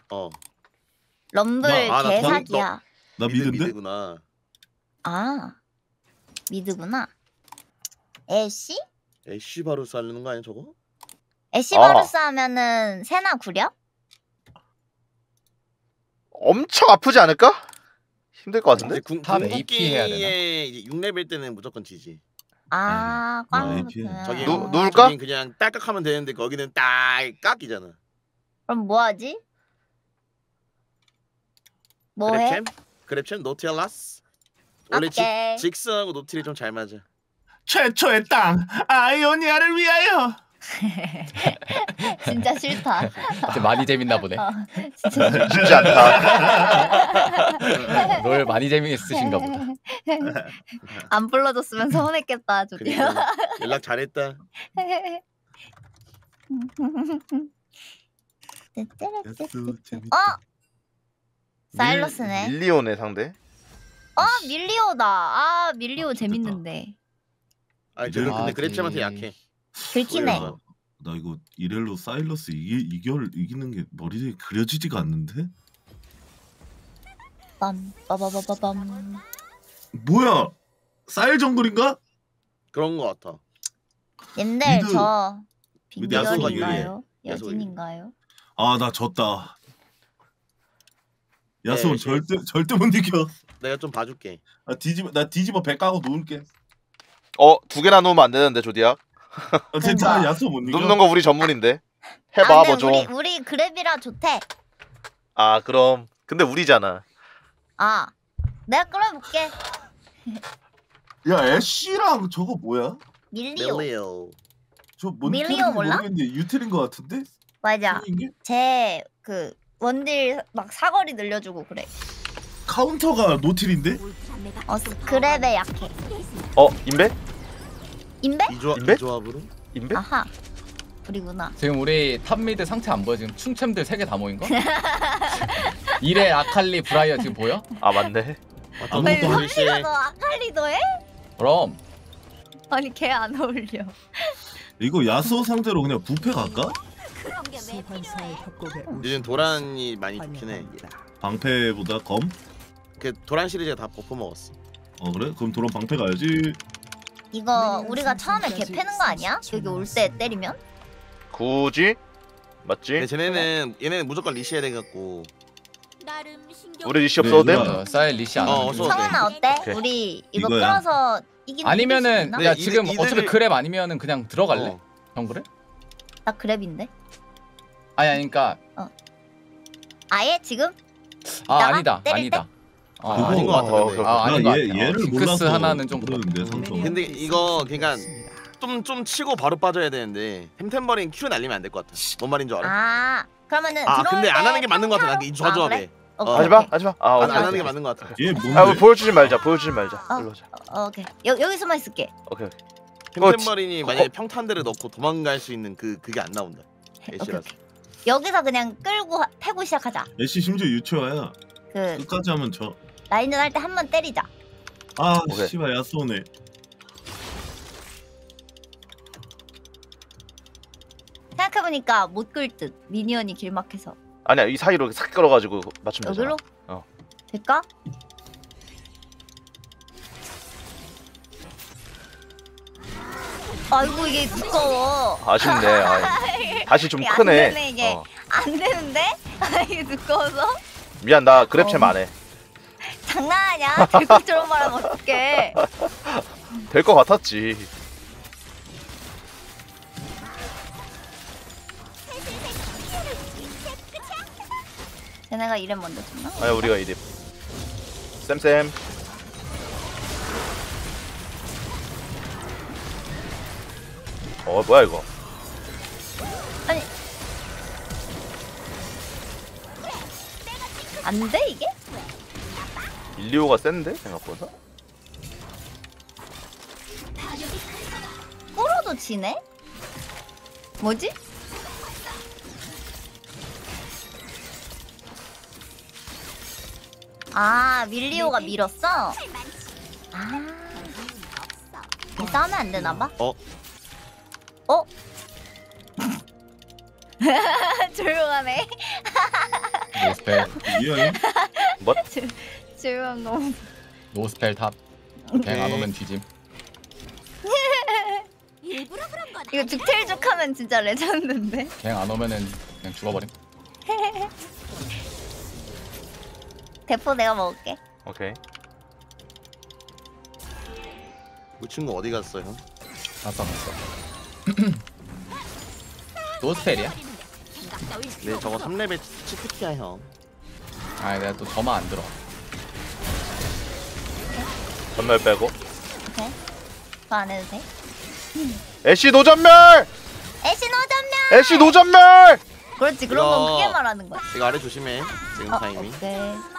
럼블 나 개사기야. 나 미드인데? 미드구나. 아 미드구나. 애쉬? 애쉬 바로 쌀르는 거 아니야 저거? 애쉬 바루스 하면은 세나 구려? 엄청 아프지 않을까? 힘들 것 같은데? 탑 AP 해야 되나? 이제 6레벨 때는 무조건 지지. 아 꽝. 저기 누울까? 저긴 그냥 딸깍하면 되는데 거기는 딸깍이잖아. 그럼 뭐 하지? 뭐 해? 그랩챔 노티알라스. 원래 오케이. 직스하고 노틸이 좀 잘 맞아. 최초의 땅 아이오니아를 위하여. 진짜 싫다. 이제 많이 재밌나 보네. 진짜 쉽지 않다. 롤 많이 재밌으신가 보다. 안 불러줬으면 서운했겠다 조디야. 그러니까 연락 잘했다. 사일러스네. 밀리오네 상대. 밀리오다. 아 밀리오 재밌는데. 근데 그랩챔한테 약해. 긁히네. 나 이거 이렐로 사일러스 이기는 게 머리에 그려지지가 않는데? 빠바바바밤. 뭐야? 사일 정글인가? 그런 거 같아. 님들 미드- 저 야수가 빙결인가요? 유리해. 여진인가요? 아 나 졌다. 야수 네, 절대 못 이겨. 내가 좀 봐줄게. 나 뒤집어 배 까고 놓을게. 2개나 놓으면 안 되는데 조디야. 진짜 야수 못 이겨. 눕는 거 우리 전문인데. 해봐 뭐 좀. 우리 그랩이라 좋대. 아 그럼 근데 우리잖아. 아 내가 끌어볼게. 야 애쉬랑 저거 뭐야? 밀리오. 밀리오. 저뭔 밀리오 캐릭인지 몰라? 모르겠는데 유틸인 거 같은데? 맞아. 생긴 게? 제 그 원딜 막 사거리 늘려주고 그래. 카운터가 노틸인데? 그랩에 약해. 인베? 인베? 인베? 이 조합으로? 인베? 아하. 우리구나. 지금 우리 탑미드 상체 안 보여? 지금 충챔들 3개 다 모인 거? 이레 아칼리 브라이어 지금 보여? 아 맞네. 아니 아무것도 안 성리가 너 아칼리도 해? 그럼 아니 걔 안 어울려. 이거 야수 상대로 그냥 부패 갈까? 요즘 도란이 많이 좋긴 해. 방패보다 검? 그 도란 시리즈가 다 버프 먹었어. 그래? 그럼 도란 방패 가야지. 이거 우리가 처음에 개 패는 거 아니야? 여기 올 때 때리면? 굳이? 맞지? 근데 얘네는 무조건 리시해야 돼갖고. 우리 리시 없어도 돼? 누나. 사일 리시 안 하는 없어도 거. 돼. 성훈아 어때? 오케이. 우리 이거 이거야. 끌어서 이기는 아니면은 나? 야 이들- 지금 이들이- 어차피 그랩 아니면은 그냥 들어갈래? 어. 정글에? 나 그랩인데. 아니 그러니까 아예 지금? 아 나가? 아니다 때릴 아니다. 그거- 아닌 것 같아. 근데. 아닌 것 같아. 얘를 징크스 몰라서 하나는 좀 그러는데 삼성. 근데 이거 그러니까 좀 치고 바로 빠져야 되는데 템템버린 Q 날리면 안 될 것 같아. 뭔 말인 줄 알아? 아 그러면은 근데 안 들어올 하는 게 맞는 것 같아. 난 이 때 조합에. 그래? 오케이, 하지마 오케이. 하지마. 안 오케이. 하는 게 맞는 것 같아. 얘 뭔데? 아 보여주지 말자. 보여주지 말자. 일로 오자. 오케이. 여기서만 있을게. 오케이. 템템버린이 만약에 평탄대를 넣고 도망갈 수 있는 그게 안 나온다. 오케이, 애쉬라서. 오케이. 여기서 그냥 끌고 패고 시작하자. 애쉬 심지어 유치화야. 그 끝까지 하면 져. 라인전 할 때 한 번 때리자. 아 오케이. 씨발 야수네. 생각해보니까 못 끌 듯. 미니언이 길막해서. 아니야 이 사이로 싹 끌어가지고 맞추면 되잖아. 여기로? 어. 될까? 아이고 이게 두꺼워. 아쉽네. 다시 좀 이게 안 크네. 되네, 이게. 안 되는데? 아 이게 두꺼워서? 미안 나 그랩챔 안 해. 장난하냐? 들국처럼 말하면 어떡해. 될 것 같았지. 쟤네가 이름 먼저 줬나? 아니 우리가 이립. 쌤쌤. 뭐야 이거? 아니 안 돼 이게? 밀리오가 센데 생각보다. 끌어도 지네? 뭐지? 아 밀리오가 밀었어? 아 이 싸우면 안 되나봐? 어? 조용하네. 노스펠. 이해해? 뭐? 조용 너무. 노스펠 탑. 갱 안 오면 뒤짐. 이거 죽텔죽 하면 진짜 레전드인데. 갱 안 오면은 그냥 죽어버림. 대포 내가 먹을게. 오케이. 그 친구 어디 갔어 형? 봤어. 노스펠이야? 네 저거 3레벨 치트키야 형. 아 내가 또 저만 안 들어. 전멸 빼고. 오케이. 더 안 해도 돼? 애쉬 노전멸. 애쉬 노전멸. 애쉬 노전멸. 그렇지 그런 건 이거- 크게 말하는 거야. 이거 아래 조심해. 지금 타이밍. 오케이.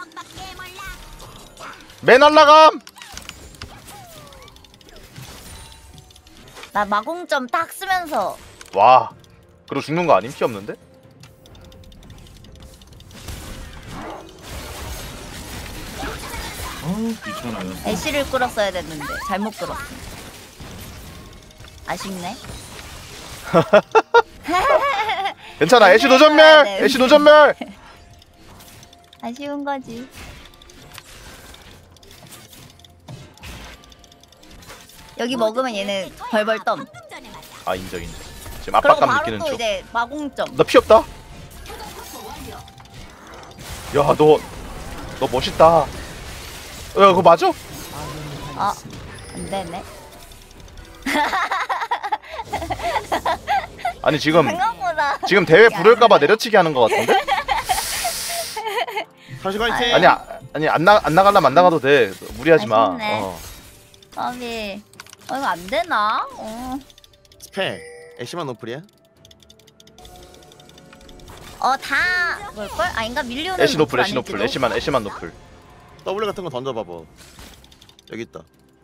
맨 날라감. 나 마공점 딱 쓰면서 와. 그리고 죽는 거 아님? 피 없는데? 귀찮아요. 애쉬를 끌었어야 됐는데 잘못 끌었어. 아쉽네. 괜찮아. 애쉬 노전멸. 애쉬 노전멸. 아쉬운 거지. 여기 먹으면 얘네 벌벌 덤. 아 인정. 지금 그리고 압박감 바로 느끼는 또 중. 이제 마공점. 나 피 없다. 야 너 멋있다. 야 그거 맞아? 아, 안 되네. 아니 지금 생각보다. 대회 부를까봐 내려치기 하는 거 같은데? 다시 화이팅. 아니 안 나가려면 안 나가도 돼. 무리하지 마. 아쉽네. 아니, 이거 안 되나? 스펠. 애쉬만 노플이야? 다 뭘걸? 아닌가? 밀리오는 애쉬 노플, 애쉬 아닐지도? 노플, 애쉬만 노플. W 같은 거 던져봐봐. 여기 있다.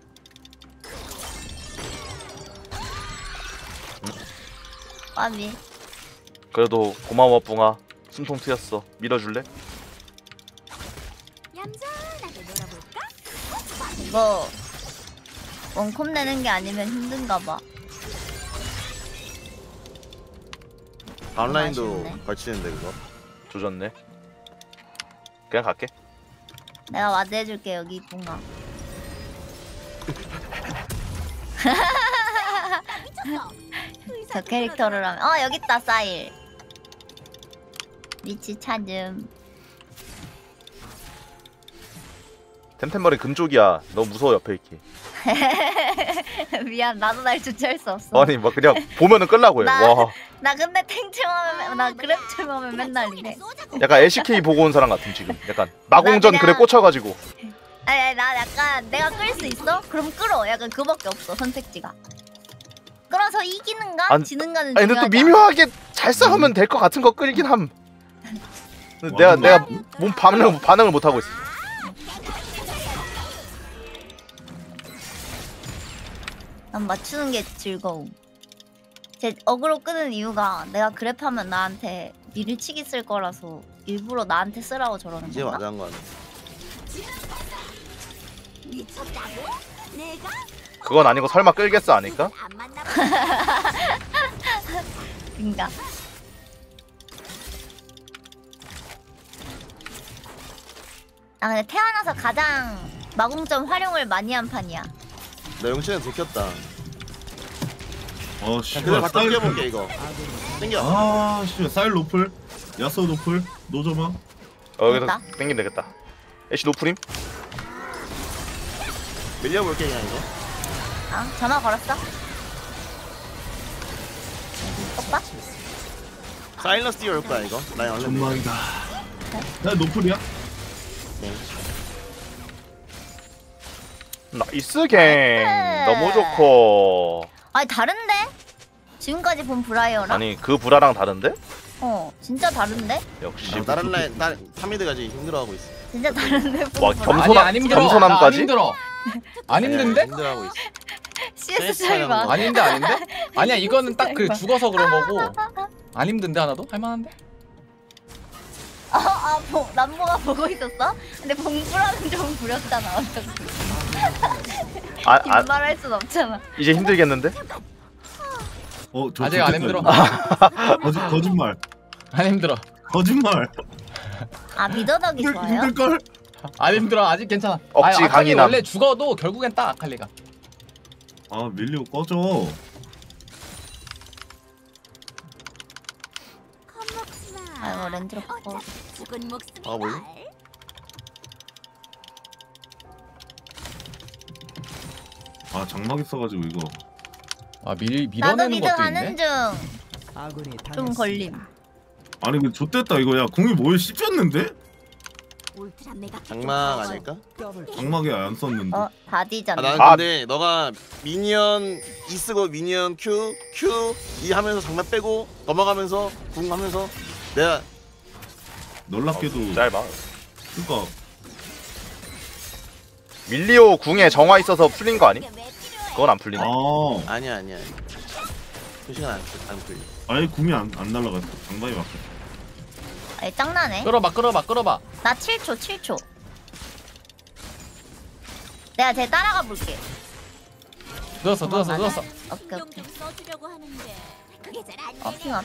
아니. 그래도 고마워 뿡아. 숨통 트였어. 밀어줄래? 이거 원콤 내는 게 아니면 힘든가 봐. 다운라인도 아쉽네. 걸치는데 그거. 조졌네. 그냥 갈게. 내가 와드 해줄게 여기 이쁜가. 저 캐릭터를 하면 여기 있다 사일. 위치 찾음. 템템머리 금쪽이야. 너무 무서워 옆에 있기. 미안 나도 날 주체할 수 없어. 아니 막 그냥 보면은 끌라고 해. 와. 나 근데 탱층하면 나 그랩층하면 맨날 이래. 약간 LCK 보고 온 사람 같은 지금. 약간 마공전 나 그래 그냥- 꽂혀가지고. 아니 나 약간 내가 끌 수 있어? 그럼 끌어. 약간 그밖에 없어 선택지가. 끌어서 이기는가 지는가는 아니 근데 또 중요하지 미묘하게 잘 싸우면 될 것 같은 거 끌긴 함. 내가 몸 반응을 못 하고 있어. 난 맞추는 게 즐거움. 제 어그로 끄는 이유가 내가 그랩하면 나한테 밀치기 쓸 거라서 일부러 나한테 쓰라고 저러는 이제 건가? 맞아 한 거야. 그건 아니고 설마 끌겠어 아닐까? 그니까. 아 근데 태어나서 가장 마공점 활용을 많이 한 판이야. 나 영신에 들켰다. 어 그냥 씨발 그대로 갖다 쌀. 끼워볼게 이거. 땡겨. 아 씨발 쌀 로플. 야스 노플 노점아. 여기서 됐다. 땡기면 되겠다. 애쉬 노프림. 밀려볼게 그냥 이거. 전화 걸었어? 오빠? 사일러스 뛰어올 거야 이거. 라인 얼른. 전망이다. 나 노플이야? 나이스 갱. 너무 좋고. 아니 다른데? 지금까지 본 브라이어랑? 아니 그 브라랑 다른데? 진짜 다른데? 역시. 다른 라인 다른 3미드가 지금 힘들어하고 있어. 진짜 다른데? 와, 본 겸손- 안 힘들어. 겸손함까지? 안 힘들어. 안 힘든데? 힘들어하고 있어. CS 차이 봐. 아닌데 아닌데? 아니야 이거는 딱 그 죽어서 그런 거고. 안 힘든데 하나도? 할만한데? 남보가 보고 있었어? 근데 봉부라는 좀 부렸잖아. 어떡해. 빈말할 순 없잖아. 이제 힘들겠는데? 저 아직 안 힘들어. 거짓말. 안 힘들어. 거짓말. 미더덕이 좋아요? 힘들 걸. 안 힘들어. 아직 괜찮아. 억지 아칼리 강인함. 원래 죽어도 결국엔 딱 아칼리가. 밀리오 꺼져. 아이고 렌즈로 바꿔. 뭘로? 장막 있어가지고 이거. 나도 밀어내는 미드 것도 가는 있네. 중. 좀 걸림. 아니 그 좆됐다 이거. 야 궁이 뭐에 씹혔는데? 장막 아닐까? 장막에 안 썼는데. 다 뒤졌네. 나는 근데 너가 미니언 E 쓰고 미니언 Q E 하면서 장막 빼고 넘어가면서 궁 하면서 내가 놀랍게도 짧아. 그니까 밀리오 궁에 정화 있어서 풀린 거 아니? 그건 안 풀리네. 아니야. 그 시간 안 풀려. 아예 궁이 안 날라갔어. 장막이 막혀. 아니 짱나네. 끌어봐. 나 7초. 내가 쟤 따라가 볼게. 누웠어. 오케이. 핑아.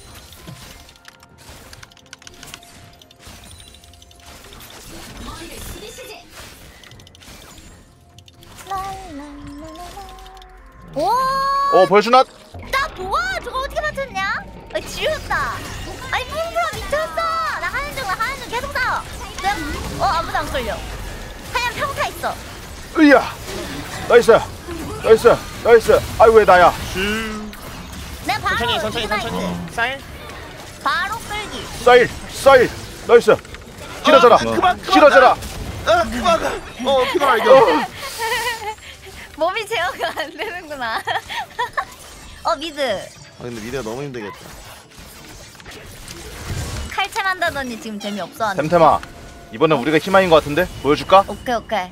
오! 벌주낫. 나 뭐야? 저거 어떻게 맞췄냐? 지렸다. 아니 뽕브라 미쳤어. 나 하는 중 계속 싸워. 그냥 아무도 안 끌려. 그냥 평타 있어. 으야. 나이스. 아이고 왜 나야? 내가 바로 천천히. 쌀. 바로 끌기. 쌀. 나이스. 길어져라. 길어져라. 그만. 피가 이겨. 몸이 제어가 안 되는구나. 미드. 근데 미드가 너무 힘들겠다. 칼챔 한다더니 지금 재미없어 하는. 템템아. 이번엔 우리가 희망인 것 같은데? 보여줄까? 오케이.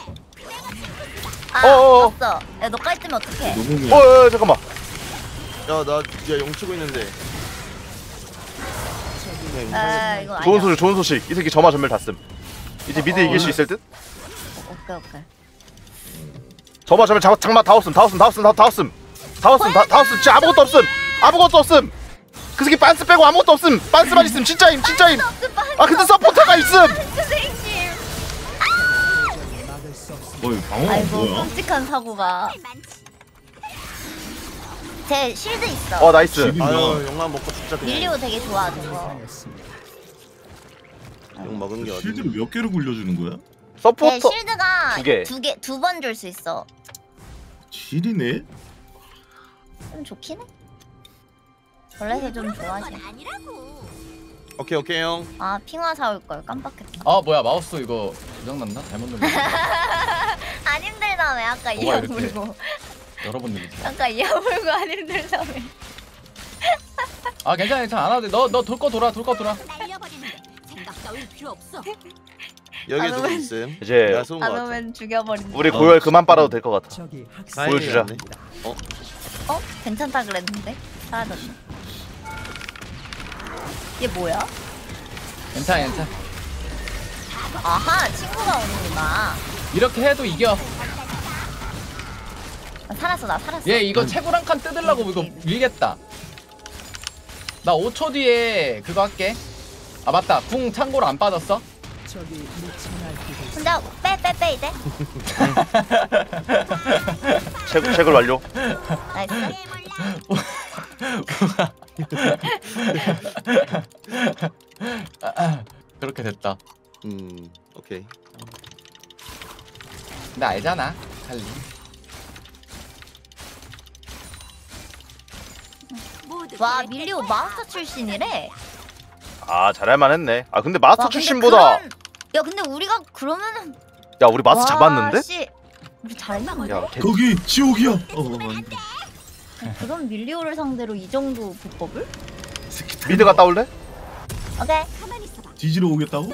어어어. 없어. 야, 너까지 뜨면 어떡해? 너무 잠깐만. 야 용치고 있는데. 이거 아니야. 좋은 소식. 이 새끼 점화 전멸 다 쓴. 이제 미드 이길 수 있을 듯? 오케이. 점화 전멸 장막 다 없음. 진짜 아무것도 없음. 그 새끼 빤스 빼고 아무것도 없음. 빤스만 있음. 진짜임. 근데 서포터가 있음. 선생님. 방어가 아이고 뭐야? 끔찍한 사고가. 제 실드 있어. 나이스. 용만 먹고 죽자 그냥. 밀리오 되게 좋아 저거. 용 먹은 게 어디? 실드를 몇 개를 굴려주는 거야? 서포터 실드가 두 개. 두 번 줄 수 있어. 질이네? 좀 좋긴 해. 원래 좀 좋아하지. 오케이 형. 핑화 사올 걸 깜빡했다. 뭐야 마우스 이거 고장났나? 잘못 눌렀네. 안 힘들다며 아까 뭐가 이어 이렇게 물고. 여러 번 누르지. 아까 이어 물고 안 힘들다며. 괜찮아 안 와도 돼. 너 돌 거 돌아. 여기 누구 있음? 이제 내가 쏜거 안 같아. 오면 죽여버린다. 우리 고열 그만 빨아도 될 것 같아. 보여주자. 괜찮다 그랬는데 사라졌네. 얘 뭐야? 괜찮아. 아하 친구가 오는구나. 이렇게 해도 이겨. 나 살았어. 얘 이거 채굴 한 칸 뜯으려고 이거 밀겠다. 나 5초 뒤에 그거 할게. 맞다. 궁 참고로 안 빠졌어? 혼자 빼 이제. 채굴 완료. 나이스. 그렇게 됐다. 오케이. 근데 알잖아 칼리. 와 밀리오 마스터 출신이래. 아 잘할만 했네. 아 근데 마스터 출신보다 야 근데 우리가 그러면은 야 우리 마스터 잡았는데? 씨. 우리 잘했나? 야 거기 지옥이야. 그런 밀리오를 상대로 이 정도 불법을? 미드 갔다 올래? 오케이. 뒤지러 오겠다고?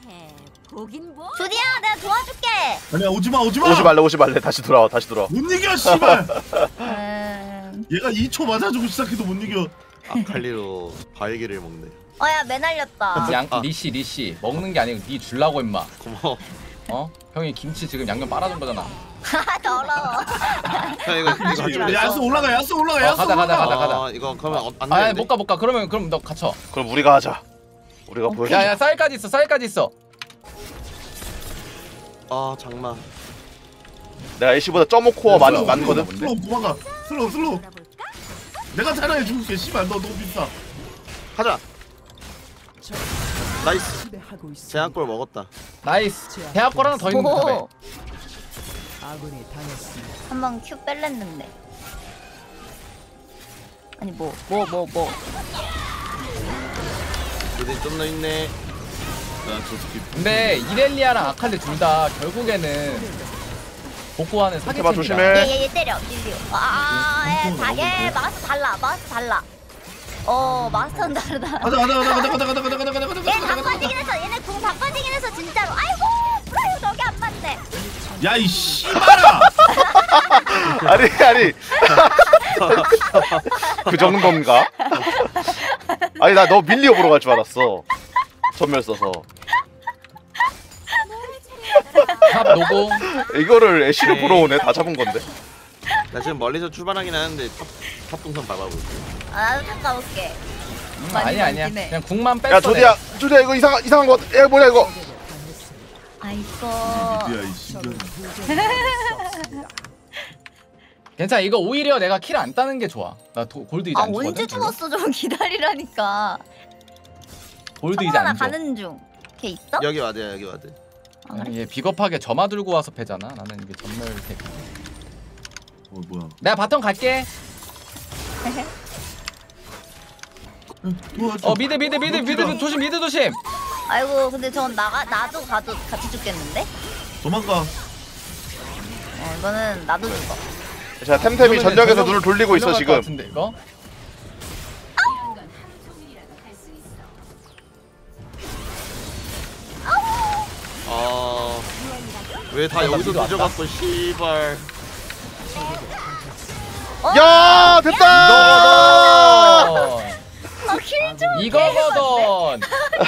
조디야 내가 도와줄게. 아니야 오지마. 오지 말래 다시 돌아와. 못 이겨 씨발. 얘가 2초 맞아주고 시작해도 못 이겨. 아칼리로 바위기를 먹네. 어야 매날렸다. 리씨 먹는 게 아니고 니 줄라고 임마. 고마워. 어? 형이 김치 지금 양념 빨아준 거잖아. 더러워. 형 이거 야스 올라가. 야스 가자. 이거 그러면 안 아 되는데. 못 가. 그럼 너 갇혀. 그럼 우리가 하자. 우리가 보여주자. 야야 쌀까지 있어. 아 장마. 내가 애쉬보다 점오코어 많거든. 슬로우 도망가. 슬로우. 내가 차라리 죽을게. 씨발 너 너무 비싸. 가자. 나이스. 제한골 먹었다. 나이스. 대학 거랑 더 있는 탑에. 한번 큐 뺄랬는데. 아니 뭐. 이제 좀 더 있네. 나저 새끼. 근데 이렐리아랑 아칼리 둘 다 결국에는 복구하는 사기팀이다. 조심해. 얘 때려 밀리오. 얘 마스터 달라. 마스터는 다르다. 가자. 얘 다 빠지긴 했어. 얘네 궁 다 빠지긴 했어 진짜로. 아이고 브라이오 저기 안 맞네. 야 이 씨발아. 아니 그 정도인가? 아니 나 너 밀리오 보러 갈 줄 알았어. 전멸 써서. 탑 노고. 이거를 애쉬를 보러 오네. 다 잡은 건데. 나 지금 멀리서 출발하긴 하는데 탑 동선 밟아보고 있어. 나도 탑 가볼게. 아니야. 그냥 궁만 뺐어. 야 조디야 이거 이상한 거. 야 뭐야 이거? 아이고. 야 이 씨발. 괜찮아. 이거 오히려 내가 킬 안 따는 게 좋아. 나 골드 이제 안 주거든. 언제 죽었어? 좀 기다리라니까. 골드 이제 안 줘. 가는 중. 걔 있어? 여기 와드. 얘 비겁하게 점화 들고 와서 패잖아. 나는 이게 전멸 택. 뭐야? 내가 바텀 갈게. 미드 조심. 아이고 근데 전 나도 가도 같이 죽겠는데? 도망가. 이거는 나도 죽어. 자 템템이 전적에서 눈을 돌리고 있어 지금. 같은데, 이거? 왜 다 여기서 늦어갖고 씨발. 야 됐다. 이거거든.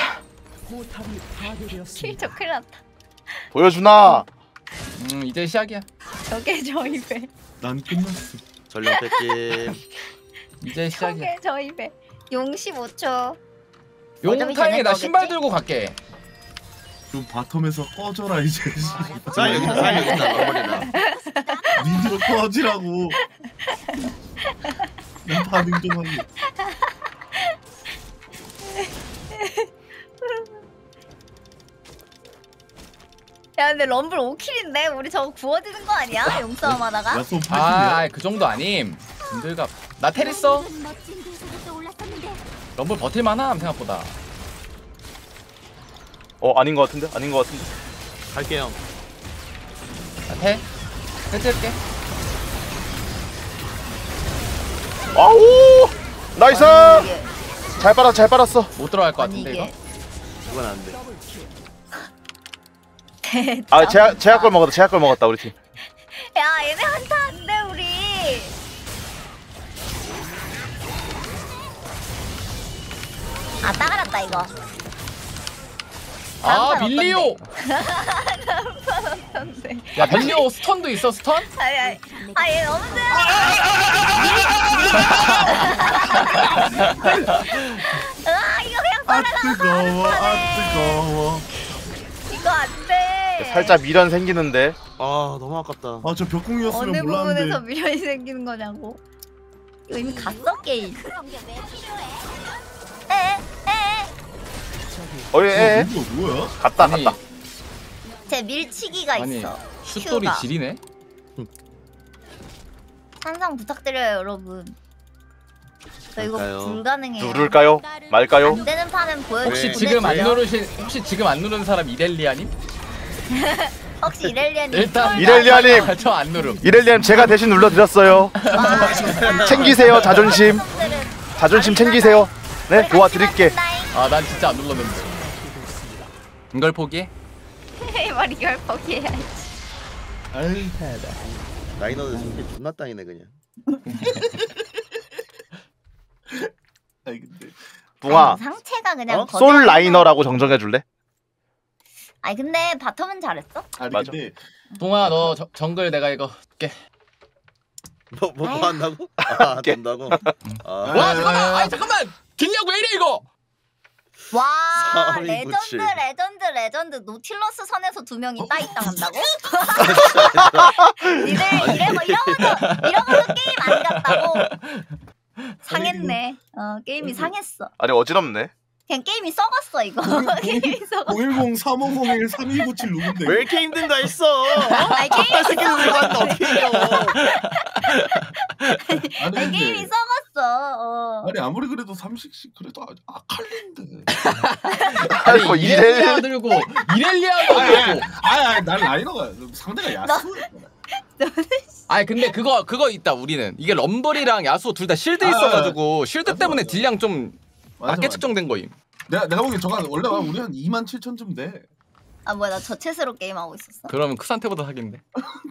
킬저 큰일 났다. 보여주나? 이제 시작이야. 저게 저 입에. 난 끝났어. 전령 뺏김. 이제 시작이야. 저게 저 입에. 용 15초. 용 타임에 나 신발 들고 갈게. 좀 바텀에서 꺼져라 이제. 자 여기 있다. 넘어리다. 니들 꺼지라고. 난 반응 좀 하게. 야 근데 럼블 5킬인데 우리 저거 구워지는 거 아니야? 용싸움 하다가? 야쏘 80이야. 그 정도 아님. 님들가 나 텔 있어. 럼블 버틸만함 생각보다. 아닌 것 같은데? 갈게요. 나 텔. 세트할게. 아우 나이스. 잘 빨았어. 못 들어갈 것 같은데 이거. 그건 안 돼. 아 제약 걸 먹었다 우리 팀. 야 얘네 한타 안돼 우리. 따가랐다 이거. 밀리오. 야 밀리오 스턴도 있어 스턴? 얘 너무 세. 이거 그냥 뜨거워. 이거 안 돼. 살짝 미련 생기는데. 너무 아깝다. 저 벽공이었으면 어느 몰랐는데. 부분에서 미련이 생기는 거냐고. 이거 이미 갔어 게임. 에. 이거 뭐야? 갔다 아니, 갔다. 제 밀치기가 아니 있어. 슛돌이 큐가. 지리네. 항상 부탁드려요 여러분. 저 이거 그럴까요? 불가능해요. 누를까요? 말까요? 안 되는 판은 혹시 보여주세요. 지금 안 누른 사람 이렐리아님? 혹시 이렐리아님? 일단 이렐리아님! 저 안 누름. 이렐리아님 제가 대신 눌러드렸어요. 챙기세요 자존심. 자존심 챙기세요. 네 도와드릴게. 아 난 진짜 안 눌렀는데. 이걸 포기해? 머리 이걸 포기해야지. 아이 라이너는 손길 존나 땅이네 그냥. 아이 근데 붕아 상체가 그냥 솔 라이너라고 정정해줄래? 아니 근데 바텀은 잘했어? 아니 맞아. 근데 동아 너 정글 내가 이거 줄게. 뭐 한다고? 아 오케이. 된다고? 와 잠깐만. 아니 잠깐만. 딜량 왜 이래 이거? 와 서민구치. 레전드 노틸러스 선에서 2명이 따이땅 한다고? 니들 이러고도 게임 안 갔다고? 상했네. 게임이 상했어. 아니 어지럽네. 그냥 게임이 썩었어 이거. 게임이 썩었어. 010-3501-3297 누군데? 왜 이렇게 힘든 거 했어? 아니 게임이 썩었어. 어떻게 해요? 아니 아니 게임이 썩었어. 아니 아무리 그래도 삼식씨 그래도 아칼리인데. 아니 뭐 이렐리아 이래. 들고 이렐리아도 들고. 아난 라이너가 상대가 야수. 아니 근데 그거 있다 우리는. 이게 럼블이랑 야수 둘 다 실드 있어가지고 실드 때문에 딜량 좀 낮게 측정된 거임. 내가 보기엔 저거 원래 우리 한 27,000쯤 돼. 아 뭐야 나 저체스로 게임하고 있었어? 그러면 크산테보다 사기인데.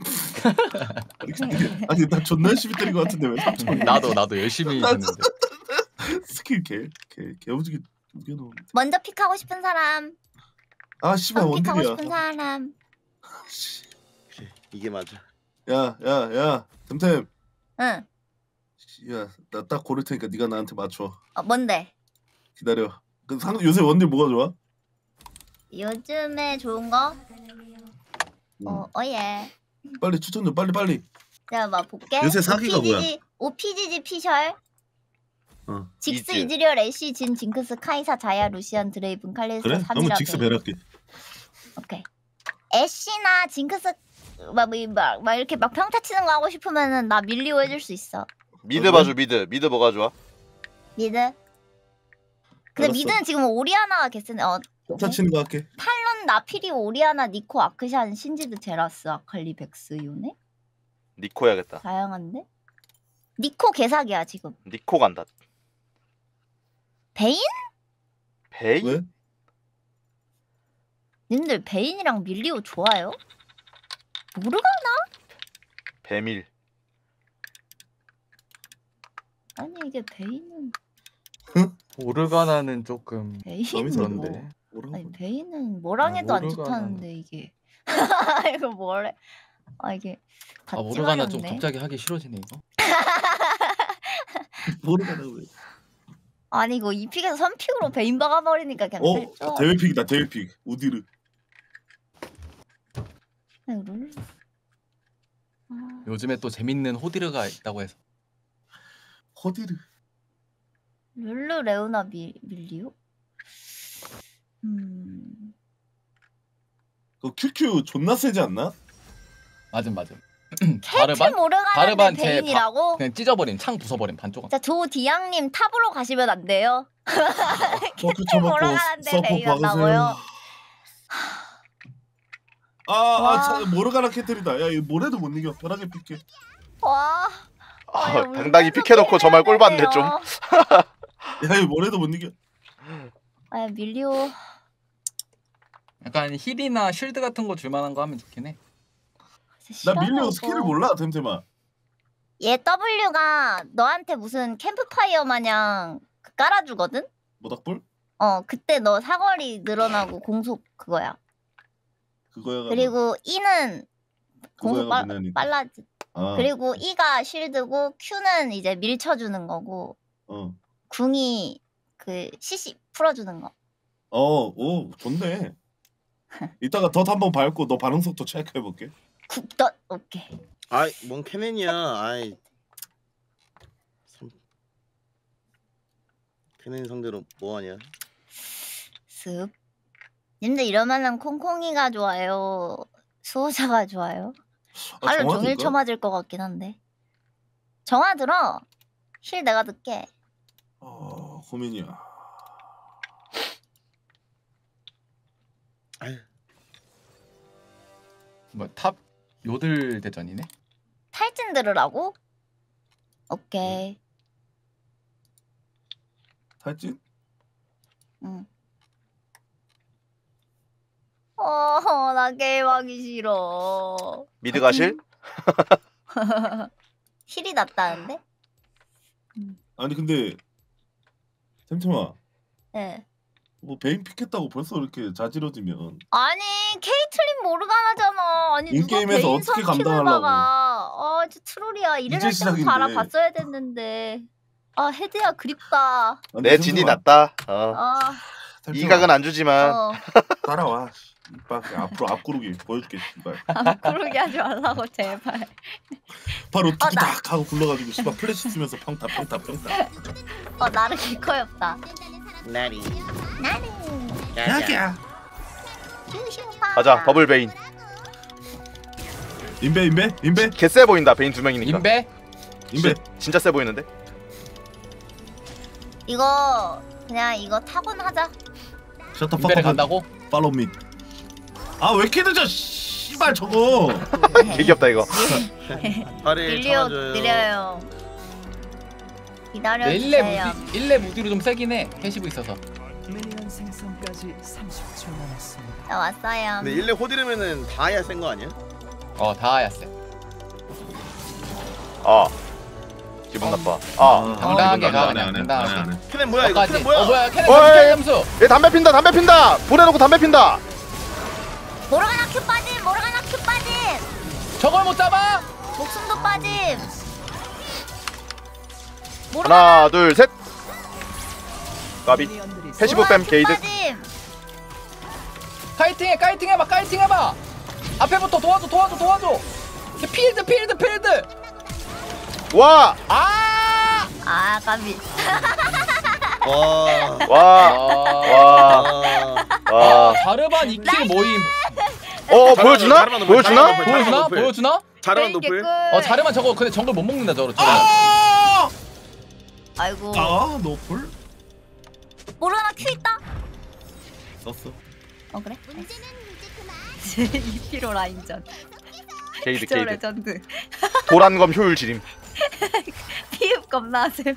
아니 나 존나 열심히 때린 것 같은데 왜 3,000? 나도 열심히 했는데. 스킬 개 오지게 우겨놓은. 먼저 픽하고 싶은 사람. 아 씨발 픽하고 원딜이야. 싶은 사람. 그래, 이게 맞아. 야 템템. 응. 야나 딱 고를 테니까 네가 나한테 맞춰. 뭔데? 기다려. 요새 원딜 뭐가 좋아? 요즘에 좋은 거? 예. 빨리 추천 좀 빨리. 내가 막 볼게. 요새 사기가 뭐야? OPGG 피셜. 직스 이즈. 이즈리얼 애쉬 진 징크스 카이사 자야 루시안 드레이븐 칼리스 그래? 사미라 한번 직스 배럴게. 오케이. 애쉬나 징크스 막 이렇게 막 평타 치는 거 하고 싶으면은 나 밀리오 해줄 수 있어. 미드 봐줘 미드 뭐가 좋아? 미드. 근데 알았어. 미드는 지금 오리아나가 개쓰네. 평타 치는 거 할게. 탈론 나피리 오리아나 니코 아크샨 신지드 제라스 아칼리 백스 요네? 니코 해야겠다. 다양한데? 니코 개사기야 지금. 니코 간다. 베인? 베인? 왜? 님들 베인이랑 밀리오 좋아요? 모르가? 베밀. 아니 이게 베인은 오르가나는 조금 베인은 그런데. 아니 베인은 뭐랑 해도 안 모르가나는- 좋다는데 이게 이거 뭐래? 이게 아 받지 오르가나 좀 마렵네. 갑자기 하기 싫어지네 이거. 모르겠다 왜? 아니 이거 2픽에서 3픽으로 베인 박아버리니까 그냥 살쪄. 대회픽이다 대회픽 우디르. 아니, 룰. 요즘에 또 재밌는 호디르가 있다고 해서. 호디르. 룰루 레오나 밀리오? 그 QQ 존나 세지 않나? 맞음. 캘치 모르가는데 바르반 제 베인이라고? 그냥 찢어버린 창 부숴버린 반쪽. 자 조디양님 탑으로 가시면 안 돼요. 큐 캘치 모르가는데 서포 베인 박으세요. 한다고요? 모르가나 캐틀이다. 야 이거 뭐래도 못 이겨. 편하게 픽해. 와. 당당히 픽해놓고 정말 꼴봤네 좀. 야 이거 뭐래도 못 이겨. 아 밀리오. 약간 힐이나 쉴드 같은 거 줄만한 거 하면 좋긴 해. 나 밀리오 스킬을 몰라 템템아. 얘 W가 너한테 무슨 캠프파이어 마냥 깔아주거든? 모닥불? 그때 너 사거리 늘어나고 공속 그거야. 그거야. 그리고 E는 공속 그거야가 뭐냐니까. 빨라지. 그리고 E가 쉴드고 Q는 이제 밀쳐주는 거고 궁이 그 CC 풀어주는 거. 오 좋네. 이따가 덧 한번 밟고 너 반응 속도 체크해볼게. 굿덧 오케이. 아이 뭔 캐넨이야. 아이 케넨 상대로 뭐하냐? 습. 님들 이러면은 콩콩이가 좋아요? 수호자가 좋아요? 하루 정화 종일 들까? 쳐맞을 것 같긴 한데. 정화 들어. 힐 내가 듣게. 고민이야. 뭐 탑 요들 대전이네. 탈진 들으라고? 오케이. 탈진? 응. 나 게임하기 싫어. 미드 가실? 힐이 낫다는데? 아니 근데 템템아, 네. 뭐 베인 픽했다고 벌써 이렇게 자지러지면 아니 케이틀린 모르가나잖아. 아니 누가 인게임에서 베인 어떻게 선키다가 감당하려고. 진짜 트롤이야. 이제 이래날 때부터 시작인데. 알아봤어야 됐는데. 헤드야 그립다. 내 진이 낫다. 템템아, 이각은 안 주지만. 따라와. 앞으로 앞구르기 보여줄게. 씨발. 그러게 하지 말라고 제발. 바로 나- 뚜딱 하고 굴러가지고 씨발 플래시 쓰면서 평타. 나를 개커였다. 나리. 야야. 가자 더블 베인. 인베. 개쎄 보인다 베인 2명이니까. 인베 진짜 쎄 보이는데? 이거 그냥 이거 타곤하자. 셔터 인베를 팍팍 간다고? 팔로우 미. 아 왜 이렇게 늦어? 씨발 저거. 개 귀엽다 이거. 팔을 느려 잡아줘요. 느려요. 기다려 네, 주세요. 1렙 무디로 좀 세긴 해. 패시브 있어서. 미니언 생성까지 30초 남았습니다. 나 왔어요. 근데 1렙 호디르면은 다야 센 거 아니야? 다야 쎄. 기분 나빠. 당당하게 가, 안 해. 당당하게. 케넨 뭐야 이거? 너까지. 케넨 뭐야? 뭐야 캐넨 어이. 점수. 얘 담배 핀다. 보내놓고 담배 핀다. 모르가나 큐 빠짐. 저걸 못 잡아? 목숨도 빠짐. 하나 둘 셋. 까비. 패시브 뺨 게이드. 빠짐. 카이팅 해봐. 앞에부터 도와줘. 필드. 와. 까비. 와. 자르반 2킬 모임. 보여주나? 보여주나? 자르반 노플. 자르반 저거 근데 정글 못 먹는다 저거. 아이고. 노플 모르가나 큐 있다. 썼어. 그래? 2피로 라인전. 게이드. 레전드. 도란검 효율 지림. 피흡 겁나 셈.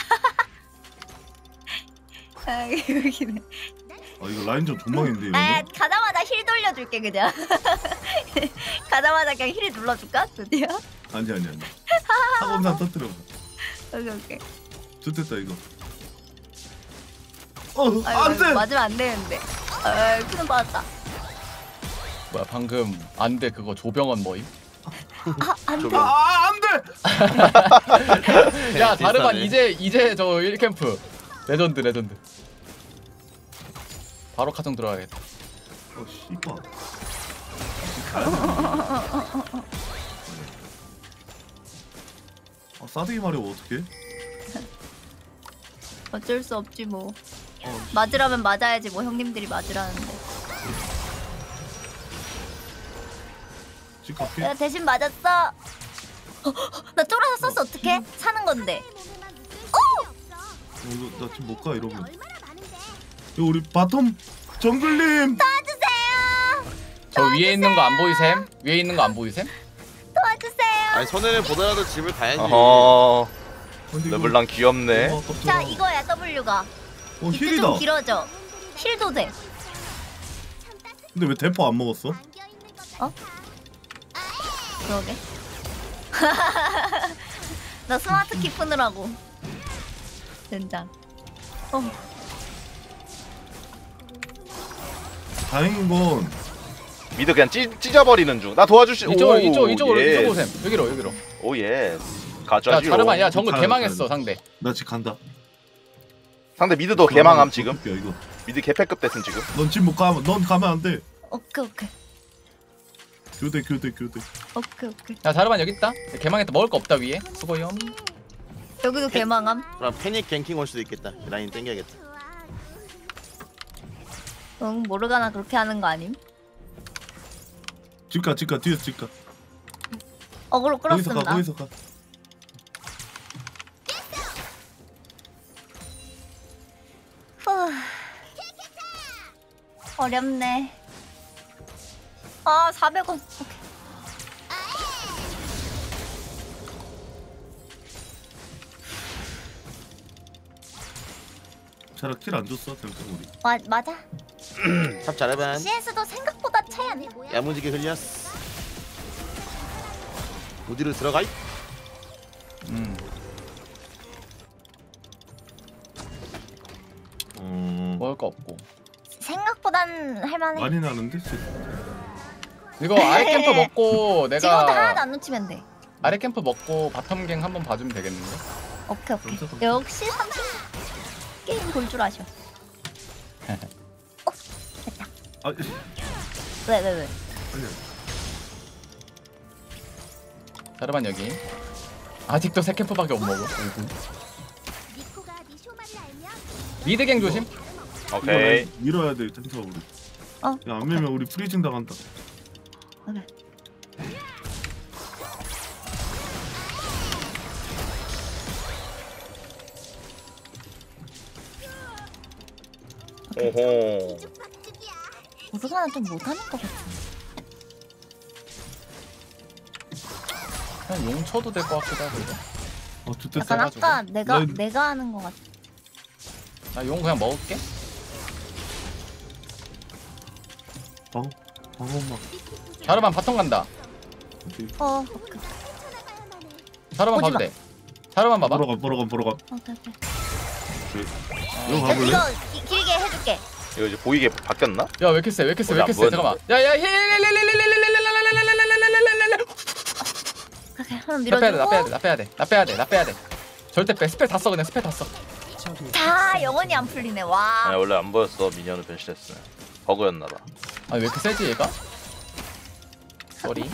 여기네. 이거 라인전 존망인데 이거. 가자마자 힐 돌려줄게 그냥. 가자마자 그냥 힐 눌러줄까? 드디어? 아니. 사검산 터뜨려. 오케이. 좋됐다 이거. 아이고, 안돼. 맞으면 안 되는데. 큐는 받았다. 뭐야 방금 안돼 그거 조병헌 모임? 안 돼. 안돼. 야 자르반 비슷하네. 이제 저 1캠프 레전드. 바로 카정 들어가야겠다. 씨발. 싸대기 말이야 어떡해? 어쩔 수 없지 뭐. 맞으라면 맞아야지 뭐 형님들이 맞으라는데. 집갈게. 내가 대신 맞았어. 나 쫄아서 썼어 어떡해? 사는 건데. 이거 나 지금 못 가 이러면. 이거 우리 바텀 정글님. 도와주세요. 저 위에 있는 거 안 보이셈? 도와주세요. 아니 손해를 보더라도 집을 가야지. 르블랑 귀엽네. 자 이거야 W가. 이때 힐이다. 좀 길어져. 힐도 돼. 근데 왜 대포 안 먹었어? 그러게. 나 스마트 키 푸느라고. 된장. 다행인 건 미드 그냥 찢어버리는 중. 나 도와주시. 이쪽으로 오셈. 여기로. 오 예스. 야 가져야지. 자르반 야 정글 가야 개망했어 돼. 상대. 나 지금 간다. 상대 미드도 개망함 지금. 이거. 미드 개패급 됐음 지금. 넌 지금 못 가면 넌 가면 안 돼. 오케이. 교대. 오케이. 야 자르반 여기 있다. 개망했다. 먹을 거 없다 위에. 수고염. 여기도 개망함. 그럼 패닉 갱킹 올 수도 있겠다. 라인 땡겨야겠다. 응, 모르가나 그렇게 하는 거 아님? 집가 뒤에서 집가. 어그로 거기서 끌었습니다. 가 거기서 가. 후. 어렵네. 아, 400원. 오케이. 차라 킬안 줬어 템템 우리. 맞아. 탑 잘해봐. CS도 생각보다 차이 안 나. 야무지게 흘렸어. 어디로 들어가이? 먹을 거 없고. 생각보단 할만해. 많이 나는데? 이거 아래 캠프 먹고 지금부터 하나도 내가 안 놓치면 돼. 아래 캠프 먹고 바텀 갱 한번 봐주면 되겠는데? 오케이. 역시 30 게임 볼 줄 아셔. 됐다. 아, 왜? 아니야. 자르반 여기. 아직도 세 캠프밖에 못 먹어. 미드 갱 조심. 오케이. 밀어야 돼 템템 우리. 야, 안 밀면 우리 프리징 당한다. 오케이. 오호. 모르가나 좀 못하는 것 같아. 그냥 용 쳐도 될 것 같기도 하고 이거. 좋댔어. 약간 해가지고. 아까 내가 난- 내가 하는 것 같아. 나 용 그냥 먹을게. 방어막. 자르반 바텀 간다. 오케이. 오케이. 자르반 보지 봐도 돼. 자르반 봐봐. 보러 가. 오케이. 이거 가볼래? 이거 길게 해줄게. 이거 이제 보이게 바뀌었나? 야 왜 이렇게 세? 왜 이렇게 세? 왜 이렇게 세? 뭐야, 잠깐만. 야야 오케이. 한번 나 빼야 돼. 밀어주고. 나 빼야 돼. 절대 빼. 스펠 다 써. 그냥 스펠 다 써. 다 영원히 안 풀리네. 와. 아니 원래 안 보였어. 미니언을 변신했으면 버그였나봐. 아니 왜 이렇게 세지 얘가? 쏘리.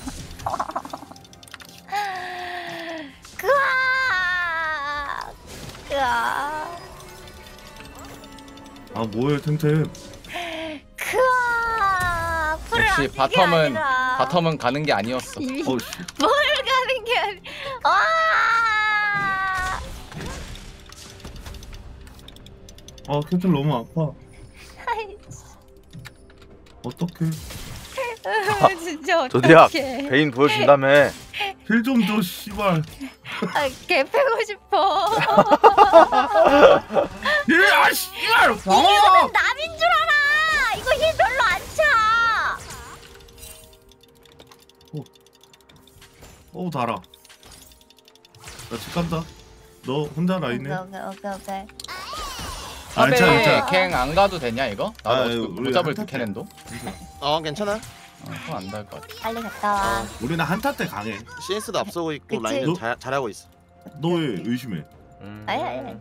그아. 뭐해 템템. 그아. 풀을 역시 안 쓰는 게 아니라. 바텀은 가는 게 아니었어. 씨. 뭘 가는 게 아니. 와. 템템 너무 아파. 어떡해. 진짜 조디야 어떡해. 베인 보여준다며. 힐 좀 줘 씨발. 개 패고 싶어. 야 씨발. 이게 무슨 남인 줄 알아. 이거 힐 별로 안 차. 달아. 나 집 간다. 너 혼자 라인해. 오케이. 탑에 갱안 가도 되냐 이거? 나도 우리 못 잡을 그 한타 캐넨도. 괜찮아. 그럼 안 될 것 같아. 빨리 갔다 와. 우리는 한타 때 강해. CS도 앞서고 있고 그치? 라인은 잘하고 있어. 너 왜 의심해? 아야.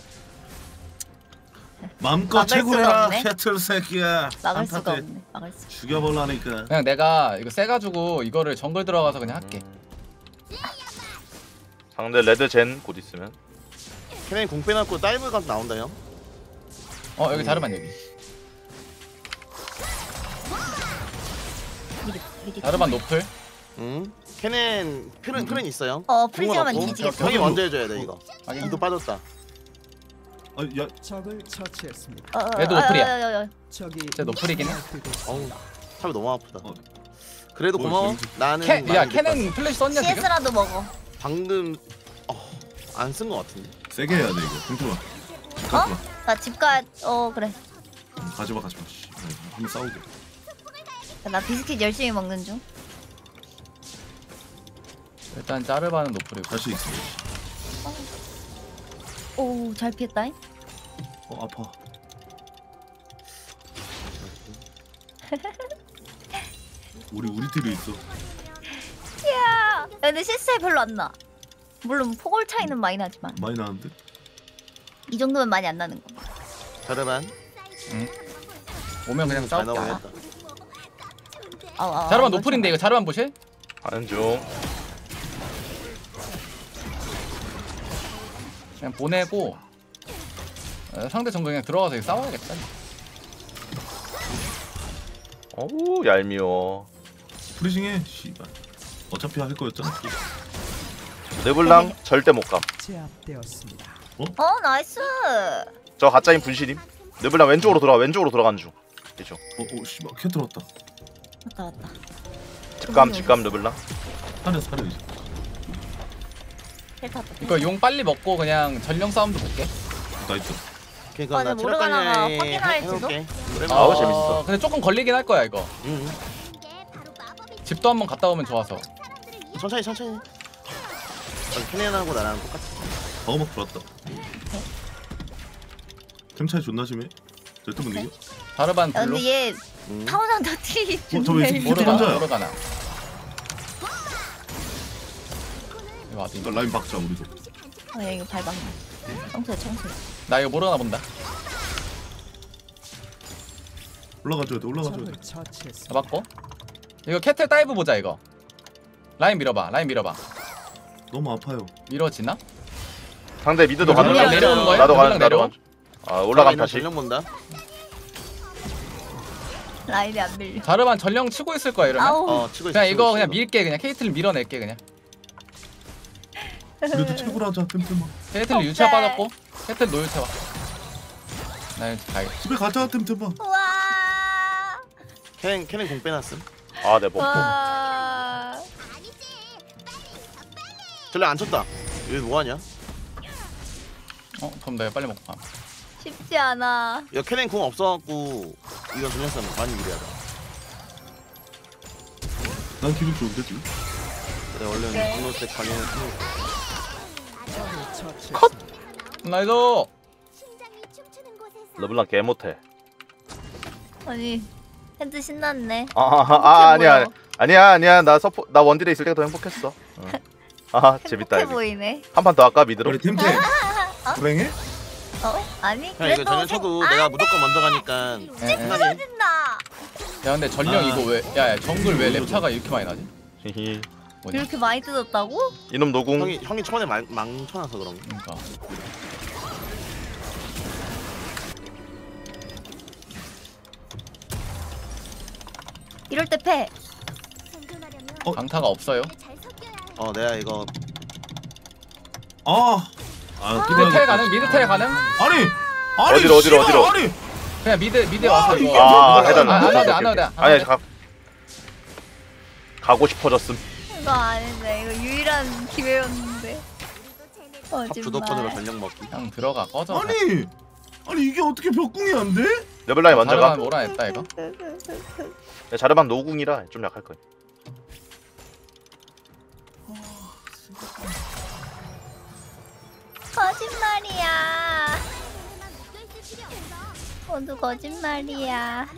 마음껏 막을 수가 채굴해라 없네. 셔틀 새끼야. 막을 한타 수가 때 없네. 막을 수. 죽여볼라니까. 그냥 내가 이거 세가지고 이거를 정글 들어가서 그냥 할게. 상대 레드 젠 곧 있으면. 걔네 공 빼놨고 다이브가 나온다 형. 여기 자르반 여기. 자르반 노플. 걔네 풀은 있어요. 풀지하면 공은 없고. 뒤지겠어. 형이 먼저 해줘야 돼 이거. 확인. 이도 빠졌다. 야 적을 처치했습니다. 얘도 노플이야. 적이 진짜 노플이긴 해. 어우 탑이 너무 아프다. 그래도 고마워. 재밌지. 나는 야 많이 캐넨 느꼈어. 플래시 썼냐 지금? CS라도 먹어. 방금 안 쓴 거 같은데. 세게 해야 돼 이거. 템템아. 나 집가. 그래. 가지마. 씨. 한번 싸우게. 나 비스킷 열심히 먹는 중. 일단 자르반은 노플이고. 갈 수 있어. 오, 잘 피했다잉. 아파. 우리 팀에 있어. 야, 근데 CS 별로 안 나. 물론 포골 차이는 많이 나지만 많이 나는데? 이 정도면 많이 안 나는 거. 자르반. 오면 그냥 잘 싸울게. 나오겠다. 자르반 노플인데 이거 자르반 보실? 가는 중. 그냥 보내고 상대 정글 그냥 들어가서 이거 싸워야겠다. 어우 얄미워. 프리징해. 씨발. 어차피 할 거였잖아. 르블랑 절대 못 감. 제압되었습니다. 나이스. 저 가짜인 분신임. 르블랑 왼쪽으로 돌아가. 왼쪽으로 들어가는 중. 그죠? 씨발 캐 들었다. 왔다. 직감 르블랑. 사려 이제. 이거 용 빨리 먹고 그냥 전령 싸움도 볼게. 나이스. 그니까 나 모르가나가 체력 관리 확인할지도? 해볼게. 아우 재밌어. 근데 조금 걸리긴 할 거야 이거. 응. 집도 한번 갔다 오면 좋아서. 천천히. 캐넨하고 나랑 똑같아. 버거먹 들어왔다. 템 차이 존나 심해. 절대 못 이겨. 자르반 야, 블루. 근데 얘 타워장 다 티. 저왜 이렇게 혼자야? 모르가나. 이거 어디? 이거 라인 박자 우리도. 야 이거 발방나. 청소해. 나 이거 모르가나 본다. 올라가줘야 돼. 적을 처치했습니다. 잡았고. 이거 캐틀 다이브 보자 이거. 라인 밀어봐. 너무 아파요. 밀어지나? 상대 미드도 가는 르블랑 중. 내려오는 거야? 나도 르블랑 가는 내려와? 올라감 다시. 전령 본다. 라인이 안 밀려. 자르반 전령 치고 있을 거야 이러면. 아우. 치고 있어. 그냥 이거 그냥 밀게 그냥 케이틀 밀어낼게 그냥. 그래도 최고라자 템템아. 케이틀 유채화 빠졌고 케이틀 노유채화. 나 이제 가야겠다. 집에 가자 템템아. 우와. 캐넨 공 빼놨음. 내 뭐. 와. 전령 안 쳤다. 얘 뭐하냐? 그럼 내가 빨리 먹고 가. 쉽지 않아. 야 캐넨 공 없어갖고 이거 전령 싸움 많이 유리하다. 난 기분 좋은데 지금. 그래 원래는 분노색 강해는 적을 처치했습니다. 나이스. 르블랑 개 못해. 아니 핸드 신났네. 아니야. 나 원딜에 있을 때가 더 행복했어. 재밌다. 행복해 보이네. 한 판 더 할까 미드로? 우리 템템. 불행해? 아니 그냥 이거 그래도 전령 쳐도 내가 무조건 먼저 가니까 편하게. 떨어진다. 야 근데 전령 이거 왜? 야 정글 왜 랩차가 이렇게 많이 나지? 히히. 뭐냐? 이렇게 많이 뜯었다고? 이놈 노궁. 형이 초반에 망쳐놔서 그런 거. 그러니까. 이럴 때 패. 강타가 없어요. 내가 이거 미드 텔 가능? 미드 텔 가능? 아니 어디로? 아니 그냥 미드에 와서 이거. 해달라. 안 와도 돼. 아니 가고 싶어졌음. 이거 아닌데 이거 유일한 기회였는데. 탑 주도권으로 전령 먹기. 그냥 들어가 꺼져. 아니 이게 어떻게 벽궁이 안 돼? 르블랑이 먼저 가. 자르반 몰아냈다 이거. 자르반 노궁이라 좀 약할 거야. 거짓말이야. 모두 거짓말이야. 야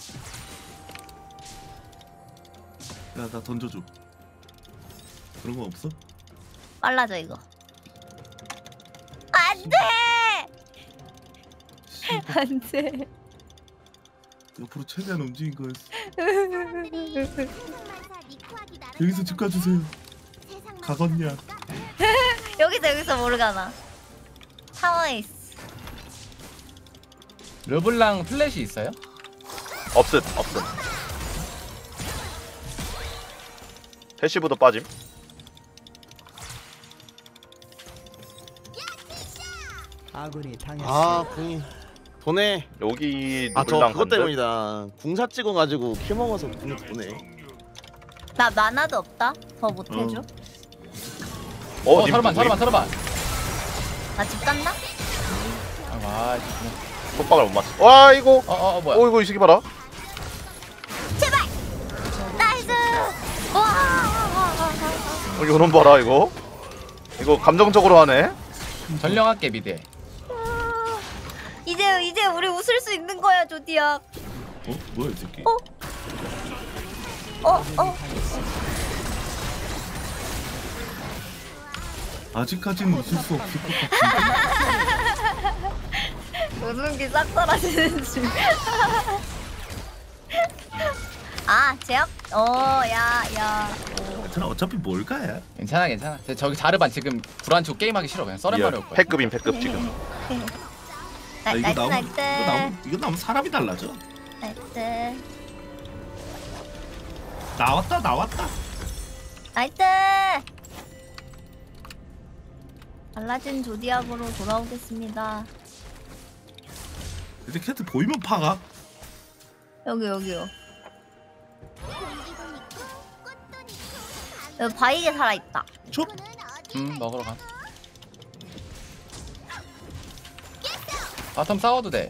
나 던져줘. 그런 거 없어? 빨라져 이거. 안돼. 안돼. 옆으로 최대한 움직인 거였어. 여기서 집 가주세요. 가겄냐? 여기서 모르가나. 타워에 있어. 르블랑 플래시 있어요? 없음. 패시브도 빠짐. 아군이 당했습니다. 궁이 보내. 여기 저 르블랑 그것 간대. 때문이다. 궁사 찍어가지고 킬 먹어서 궁이 보내. 나 만화도 없다. 더 못해줘. 님 자르반. 나 집 갔나? 아, 손박을 못 맞춰. 와 이거. 뭐야? 이거 이 새끼 봐라. 제발. 나이스. 와. 이거 놈 봐라 이거. 이거 감정적으로 하네. 전령할게 미드에. 이제 우리 웃을 수 있는 거야 조디야. 뭐야 이 새끼? 아직까지는 웃을 수 없을 것 같은데. 웃음기 싹 사라지는 중. 아 제압? 야. 괜찮아 어차피 뭘 가야. 괜찮아. 저기 자르반 지금 불안 치고 게임하기 싫어. 그냥 썰은 말할 거야. 패급인 패급 지금. 이거 나이스. 이거 나오면 사람이 달라져. 나이스. 나왔다. 나이스. 달라진 조디악으로 돌아오겠습니다. 이제 캐트 보이면 파가. 여기요. 여기 바위게 살아있다. 촉. 먹으러 가. 바텀 싸워도 돼.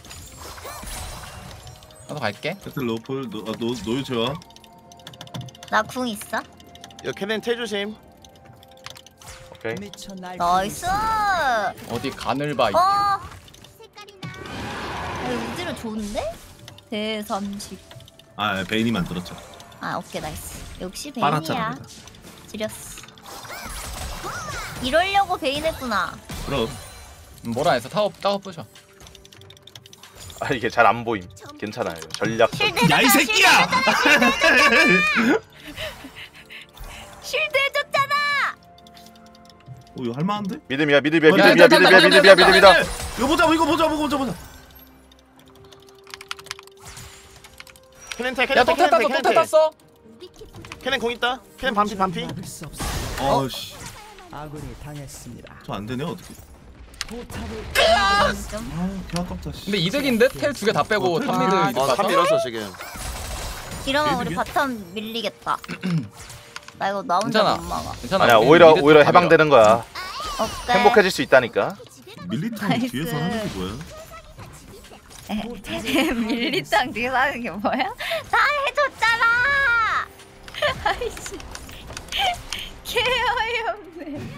나도 갈게. 캐트 로플 노유 좋아. 나 궁 있어? 이거 캐넨 텔 조심. 오케이. 미쳐 날 나이스. 어디 간을 봐. 우지로 좋은데? 대삼식. 아 베인이 만들었죠. 아 오케이 나이스. 역시 빨았잖아. 베인이야. 지렸어. 이러려고 베인 했구나. 그럼 뭐라 해서 타워 부셔. 아 이게 잘 안 보임. 괜찮아요. 전략. 야 이 새끼야. 쉴드 해줬잖아. 이거 할만한데? 믿음이야. 이거 보자. 캐넨 텔 야, 또 탔어. 캐넨 공 있다. 캐넨 반피. 막을 수 없어. 아씨 아군이 당했습니다. 저 안 되네 어떻게? 포탑을 아 개아깝다. 근데 이득인데 텔 두 개 다 빼고 탑미드 이득 탑 봤어? 밀었어 지금. 이러면 우리 바텀 밀리겠다. 나 이거 나 혼자 괜찮아. 못 막아. 괜찮아. 아니야 우리 오히려 미드 탑 해방되는 거야. 오케이. 행복해질 수 있다니까. 밀리탄 나이스. 뒤에서 하는 게 뭐야? 밀리탕 뒤에서 하는 게 뭐야? 다 해줬잖아. 아이씨. 개 어이없네.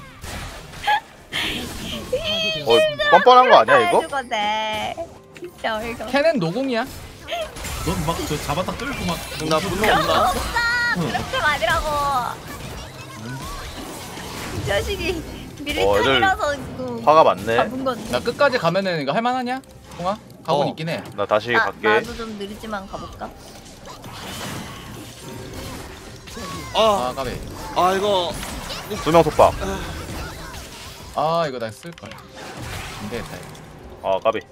뻔뻔한 거 아니야 이거? 해주거든. 진짜 어이가 없어. 캐넨 노공이야. 넌 막 저 잡았다 끌고 막. 나 분노 온다. 없어. 그렇게 말이라고. 이 자식이 밀리탕이라서 그 화가 많네. 잡은 건데. 나 끝까지 가면은 이거 할만하냐? 홍아? 가곤 있긴 해. 나 다시 갈게. 나도 좀 느리지만 가볼까? 아 까비. 이거 2명 속박. 아 이거 나 쓸걸. 안 되겠다. 이거. 아 까비.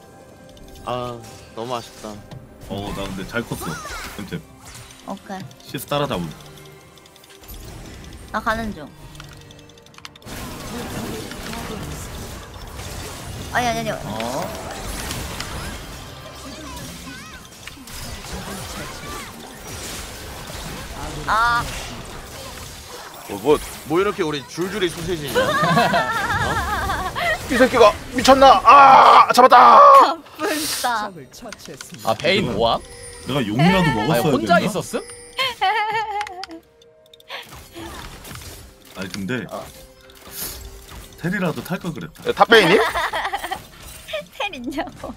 너무 아쉽다. 나 근데 잘 컸어. 템템. 오케이. CS 따라잡은. 나 가는 중. 아니. 아, 뭐 이렇게 우리 줄줄이 소세지냐? 이 새끼가 미쳤나? 아 잡았다. 불싸. 적을 처치했습니다. 아 베인 모함? 내가 용이라도 아니 먹었어야 혼자 됐나? 있었음? 아니 근데 테리라도 탈 걸 그랬다. 탑베이님? 텔 있냐고.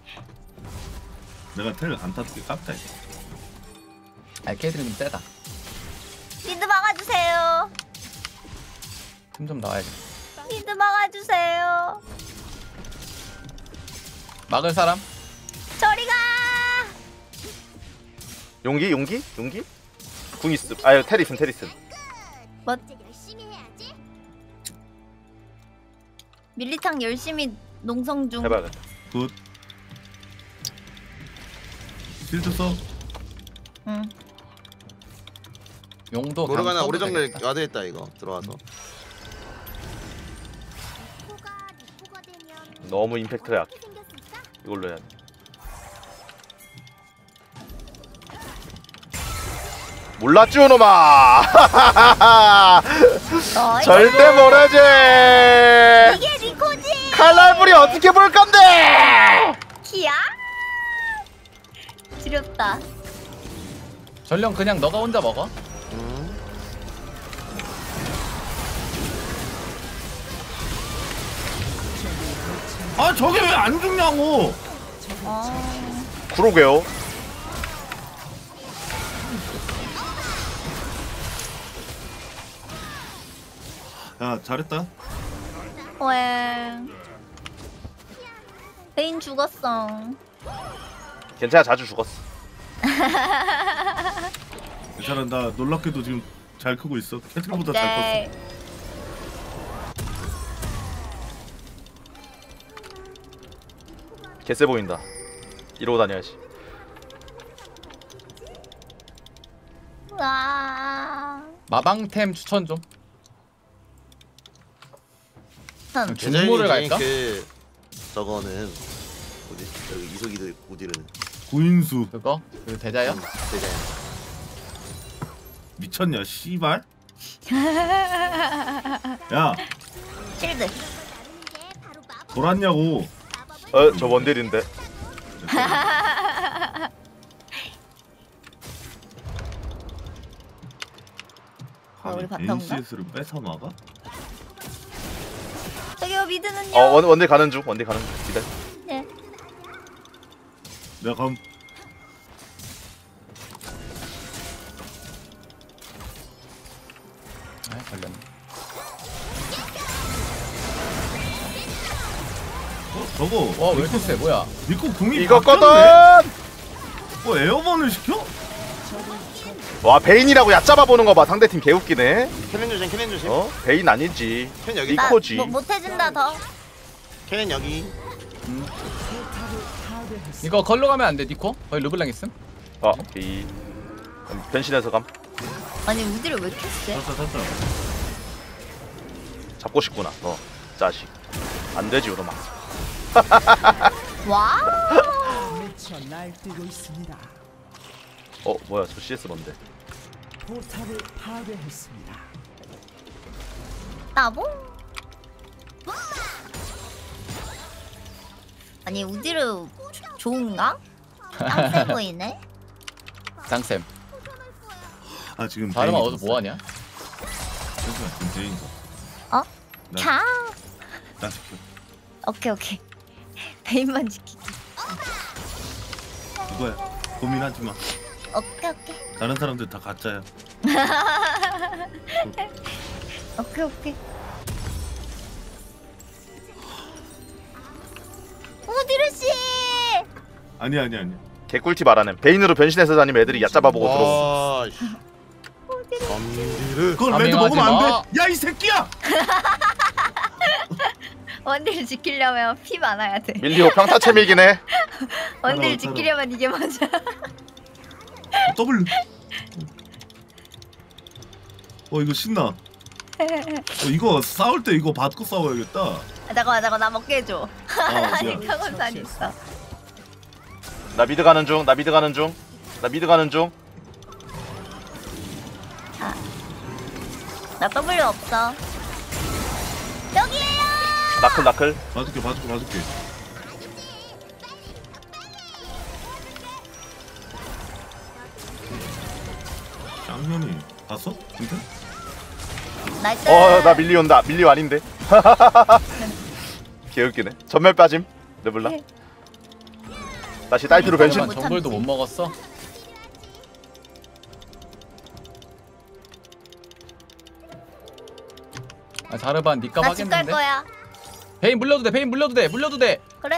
내가 텔 안 탔게 깝다. 아 걔들이 좀 세다. 미드 막아주세요. 틈 좀 나와야지. 미드 막아주세요. 막을 사람? 저리 가. 용기? 궁 있음. 아 텔 있음. 뭐? 밀리탕 열심히 농성 중. 해봐야겠다. 굿. 실드 써. 응. 용도 모르가나 그냥 오래 써도 정글 되겠다. 와드했다 이거 들어와서. 너무 임팩트가 약해. 이걸로 해야 돼. 몰랐죠 놈아. 절대 모르지. 이게 리코지. 칼날불이 어떻게 볼 건데? 기야? 지렸다. 전령 그냥 너가 혼자 먹어. 아 저게 왜 안 죽냐고. 그러게요. 야 잘했다. 왜? 베인 죽었어. 괜찮아 자주 죽었어. 괜찮아 나 놀랍게도 지금 잘 크고 있어. 캐틀보다 잘 컸어. 개쎄 보인다. 이러고 다녀야지. 와. 마방템 추천 좀. 계절이지, 중모를 갈까? 그 저거는 뭐지? 여기 이속이들 우디르는 구인수 그거? 그 대자요? 대자연. 미쳤냐 씨발. 야 실드. 돌았냐고. 저 원딜인데. 우리 감히 바텀인가? NCS를 뺏어 막아? 저기요 미드는요. 원딜 가는 중. 원딜 가는 중. 기다려. 네. 내가 감 아, 걸렸네. 저거 와, 왜 이렇게 세? 뭐야? 니코 궁이 이거거든. 뭐 에어본을 시켜? 와 베인이라고 얕잡아 보는 거 봐. 상대팀 개웃기네. 캐넨 조심, 캐넨 조심. 베인 아니지. 캐넨 여기. 나- 이코지. 못해준다 더. 캐넨 여기. 이거 걸로 가면 안 돼, 니코? 거기 르블랑 있음? 이 변신해서 감. 아니 우디를 왜 이렇게 세? 탔다. 잡고 싶구나. 너 자식. 안 되지 우르마. 와우. 미쳐 날뛰고 있습니다. 뭐야 저 CS 뭔데? 포탑을 파괴했습니다. 나보? 아니 우디르 좋은가? 짱세 보이네. 짱쌤. 아 지금 다름아 베인이 어디서 뭐하냐? 잠시만 지금 베인이다. 어? 나- 캬. 나 지켜. 오케이. 베인만 지키기. 이거야. 고민하지 마. 오케이. 다른 사람들 다 가짜야. 오케이. 우디르 씨. 아니야. 개꿀팁 알아낸. 베인으로 변신해서 다니면 애들이 얕잡아 보고 들어. 와. 원딜을. 그걸 아맹하지 레드 먹으면 안 마. 돼. 야 이 새끼야. 원딜 지키려면 피 많아야 돼. 밀리오 평타 채밀긴 해. 원딜 지키려면 이게 맞아. 더블. 이거 신나. 이거 싸울 때 이거 받고 싸워야겠다. 잠깐만 나 먹게 해줘. 아니 미안. 평원산 있어. 나 미드 가는 중. 나 W 없어. 여기에요. 나클. 봐줄게. 쌍년이 봤어? 진짜? 나이스. 나 밀리오 온다. 밀리오 아닌데. 개웃기네. 전멸 빠짐. 르블라. 다시 딸피로 변신. 못 정글도 참지. 못 먹었어? 아, 자르반 니값 나 집 갈 하겠는데? 거야. 베인 물려도 돼. 그래?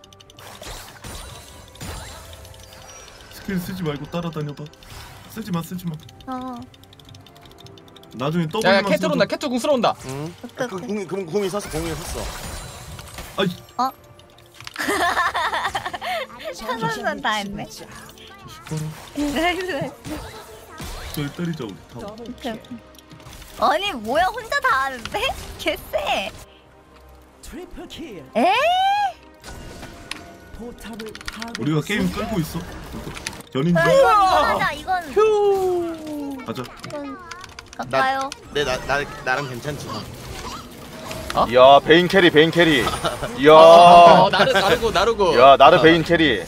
스킬 쓰지 말고 따라다녀봐. 쓰지 마. 어. 나중에 야, 더블만 캣 들어온다. 캣 궁 쓸어온다. 응. 오케이. 공이 샀어. 아이 평원산 다 했네. 시끄러. 나이스. 절 때리자 우리 다. 오케이. 아니 뭐야 혼자 다 하는데? 개쎄. 트리플 킬. 에? 포탑을 파괴. 우리가 게임 끌고 있어. 견인 중. 맞아 이건 가자. 이건 갈까요? 나랑 괜찮지. 이야 베인 캐리. 이야. 나르고. 야 나르 베인 캐리.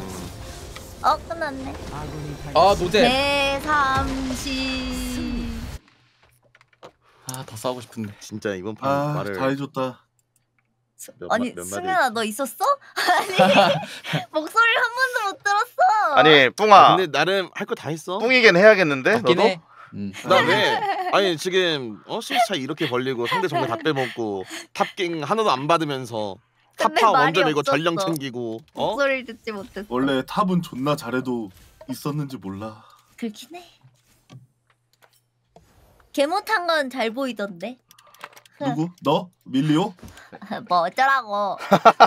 끝났네. 아군이 아, 노잼. 네, 30. 아, 더 싸우고 싶은데. 진짜 이번 판 말을 다 해줬다. 아니 몇 마디 승현아 너 있었어? 아니 목소리를 한 번도 못 들었어. 아니 뿡아. 근데 나름 할 거 다 했어. 뿡이긴 해야겠는데. 맞긴 너도? 해. 나 왜? 아니 지금 CS 차이 이렇게 벌리고 상대 정글 다 빼먹고 탑갱 하나도 안 받으면서 근데 탑파 말이 먼저 밀고 없었어. 전령 챙기고 목소리를 듣지 못했어. 원래 탑은 존나 잘해도 있었는지 몰라. 그렇긴 해. 개 못한 건 잘 보이던데. 누구? 너? 밀리오? 뭐 어쩌라고.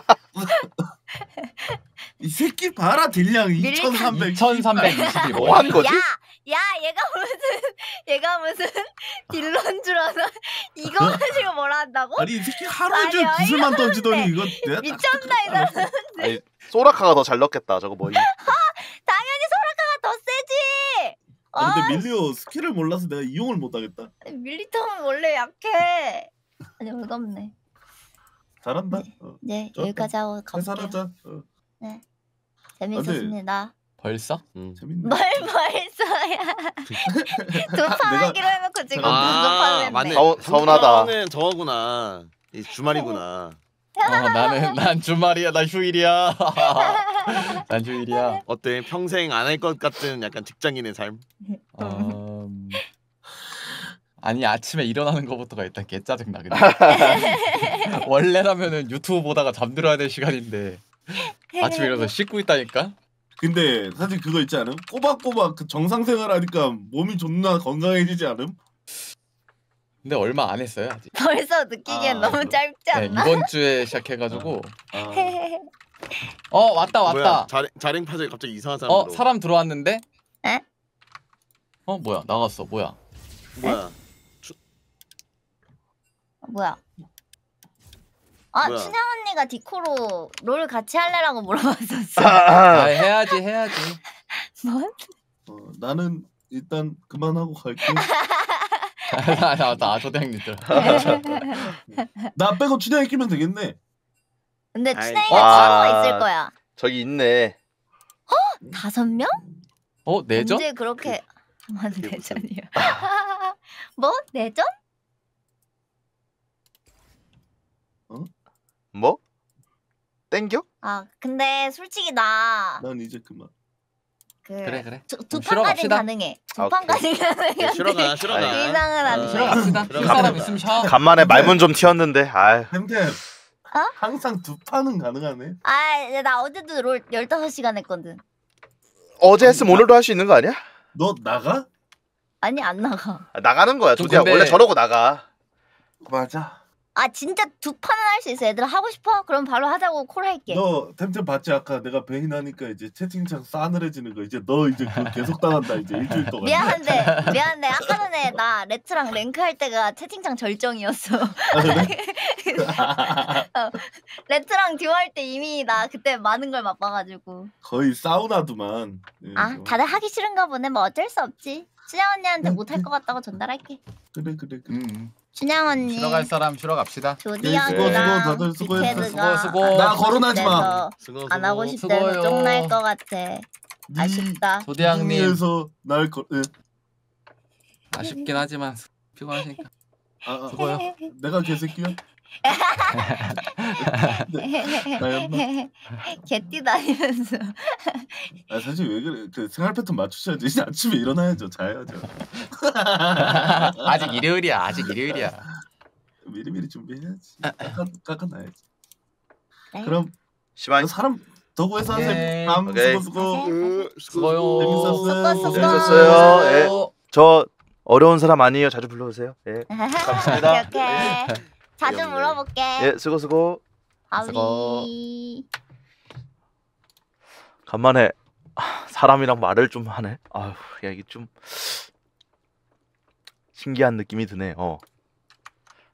이 새끼 봐라 딜량 밀리- 2300. 2321. 뭐 하는 거지? 야 얘가 무슨 딜러인 줄 아나? 이거 가지고 뭐라 한다고? 아니 이 새끼 하루 종일 아니, 구슬만 던지더니 이거 내가 미쳤나 이 사람. 아니 소라카가 더 잘 넣겠다 저거 뭐. 당연히 소라카가 더 세지. 아, 근데 밀리오 스킬을 몰라서 내가 이용을 못 하겠다. 밀리통은 원래 약해. 아니 어이가 없네. 잘한다. 네 좋았다. 여기까지 하고 가볼게요. 살살하자. 네 재밌었습니다. 벌써? 재밌네. 뭘 벌써야. 두 판 하기로 해놓고 지금 아, 분석하는데. 맞네. 서운하다. 는 저거구나. 이 주말이구나. 난 주말이야. 나 휴일이야. 난 휴일이야. 어때? 평생 안 할 것 같은 약간 직장인의 삶. 아니 아침에 일어나는 것부터가 일단 개 짜증 나. 원래라면은 유튜브 보다가 잠들어야 될 시간인데 아침에 일어나서 씻고 있다니까. 근데 사실 그거 있지 않음? 꼬박꼬박 그 정상생활 하니까 몸이 존나 건강해지지 않음? 근데 얼마 안 했어요 아직. 벌써 느끼기엔 너무 짧지 네, 않나? 이번 주에 시작해가지고. 아, 왔다. 뭐야? 자랭 파제 갑자기 이상한 사람. 들어오고. 사람 들어왔는데? 에? 뭐야 나갔어. 뭐야? 뭐야? 뭐야? 아 뭐야? 춘향 언니가 디코로 롤 같이 할래라고 물어봤었어. 해야지. 뭐? 나는 일단 그만하고 갈게. 나 조대장님들. 나 빼고 춘향이 끼면 되겠네. 근데 아이, 춘향이가 와. 친구가 있을 거야. 저기 있네. 5명? 내전? 언제 그렇게 한 내전이야? 뭐? 내전? 뭐? 땡겨? 아 근데 솔직히 나 난 이제 그만. 그래. 두 그럼 판까지 갑시다. 가능해. 두 오케이. 판까지 가능해. 싫어가. 그 이상은 안 돼. 쉬러 갑시다. 쉴 사람 있으면 쉬어. 간만에 말문 좀 튀었는데. 아유. 템템. 어? 항상 2판은 가능하네. 나 어제도 롤 15시간 했거든. 어제 했으면 오늘도 할 수 있는 거 아니야? 너 나가? 아니 안 나가. 나가는 거야. 조디야 근데- 원래 저러고 나가. 맞아. 아 진짜 2판은 할 수 있어. 얘들아 하고 싶어? 그럼 바로 하자고 콜 할게. 너 템템 봤지? 아까 내가 베인 하니까 이제 채팅창 싸늘해지는 거. 이제 너 이제 그거 계속 당한다 이제 일주일 동안. 미안한데 아까 전에 나 레트랑 랭크 할 때가 채팅창 절정이었어. 아, 그래? 레트랑 듀오 할 때 이미 나 그때 많은 걸 맛봐가지고. 거의 사우나더만. 예, 아 다들 하기 싫은가 보네. 뭐 어쩔 수 없지. 춘향 언니한테 못할 것 같다고 전달할게. 그래. 춘향 언니, 쉬러 갈 사람 쉬러 갑시다. 조디 네, 언니랑 다들 수고했어. 빅헤드가 수고. 나 거론하지 마. 안 하고 싶대서 수고요. 쫑날 것 같아. 아쉽다. 조대장님 중에서 날 거. 예. 아쉽긴 하지만 피곤하시니까. 수고요. 내가 개새끼야? 나였나? 개띠 다니면서. 사실 왜 그래? 그 생활 패턴 맞추셔야지. 이제 아침에 일어나야죠. 자야죠. 아직 일요일이야. 미리미리 준비해야지. 깎아놔야지. 네. 그럼 시간 사람 더 구해서 하세요. 네. 오케이. 수고. 수고요. 재밌었어요. 재밌었어요. 예. 저 어려운 사람 아니에요. 자주 불러주세요. 예. 감사합니다. 오케이. 자주 귀엽네. 물어볼게. 예, 수고. 아위. 간만에 사람이랑 말을 좀 하네. 아휴, 야 이게 좀 신기한 느낌이 드네.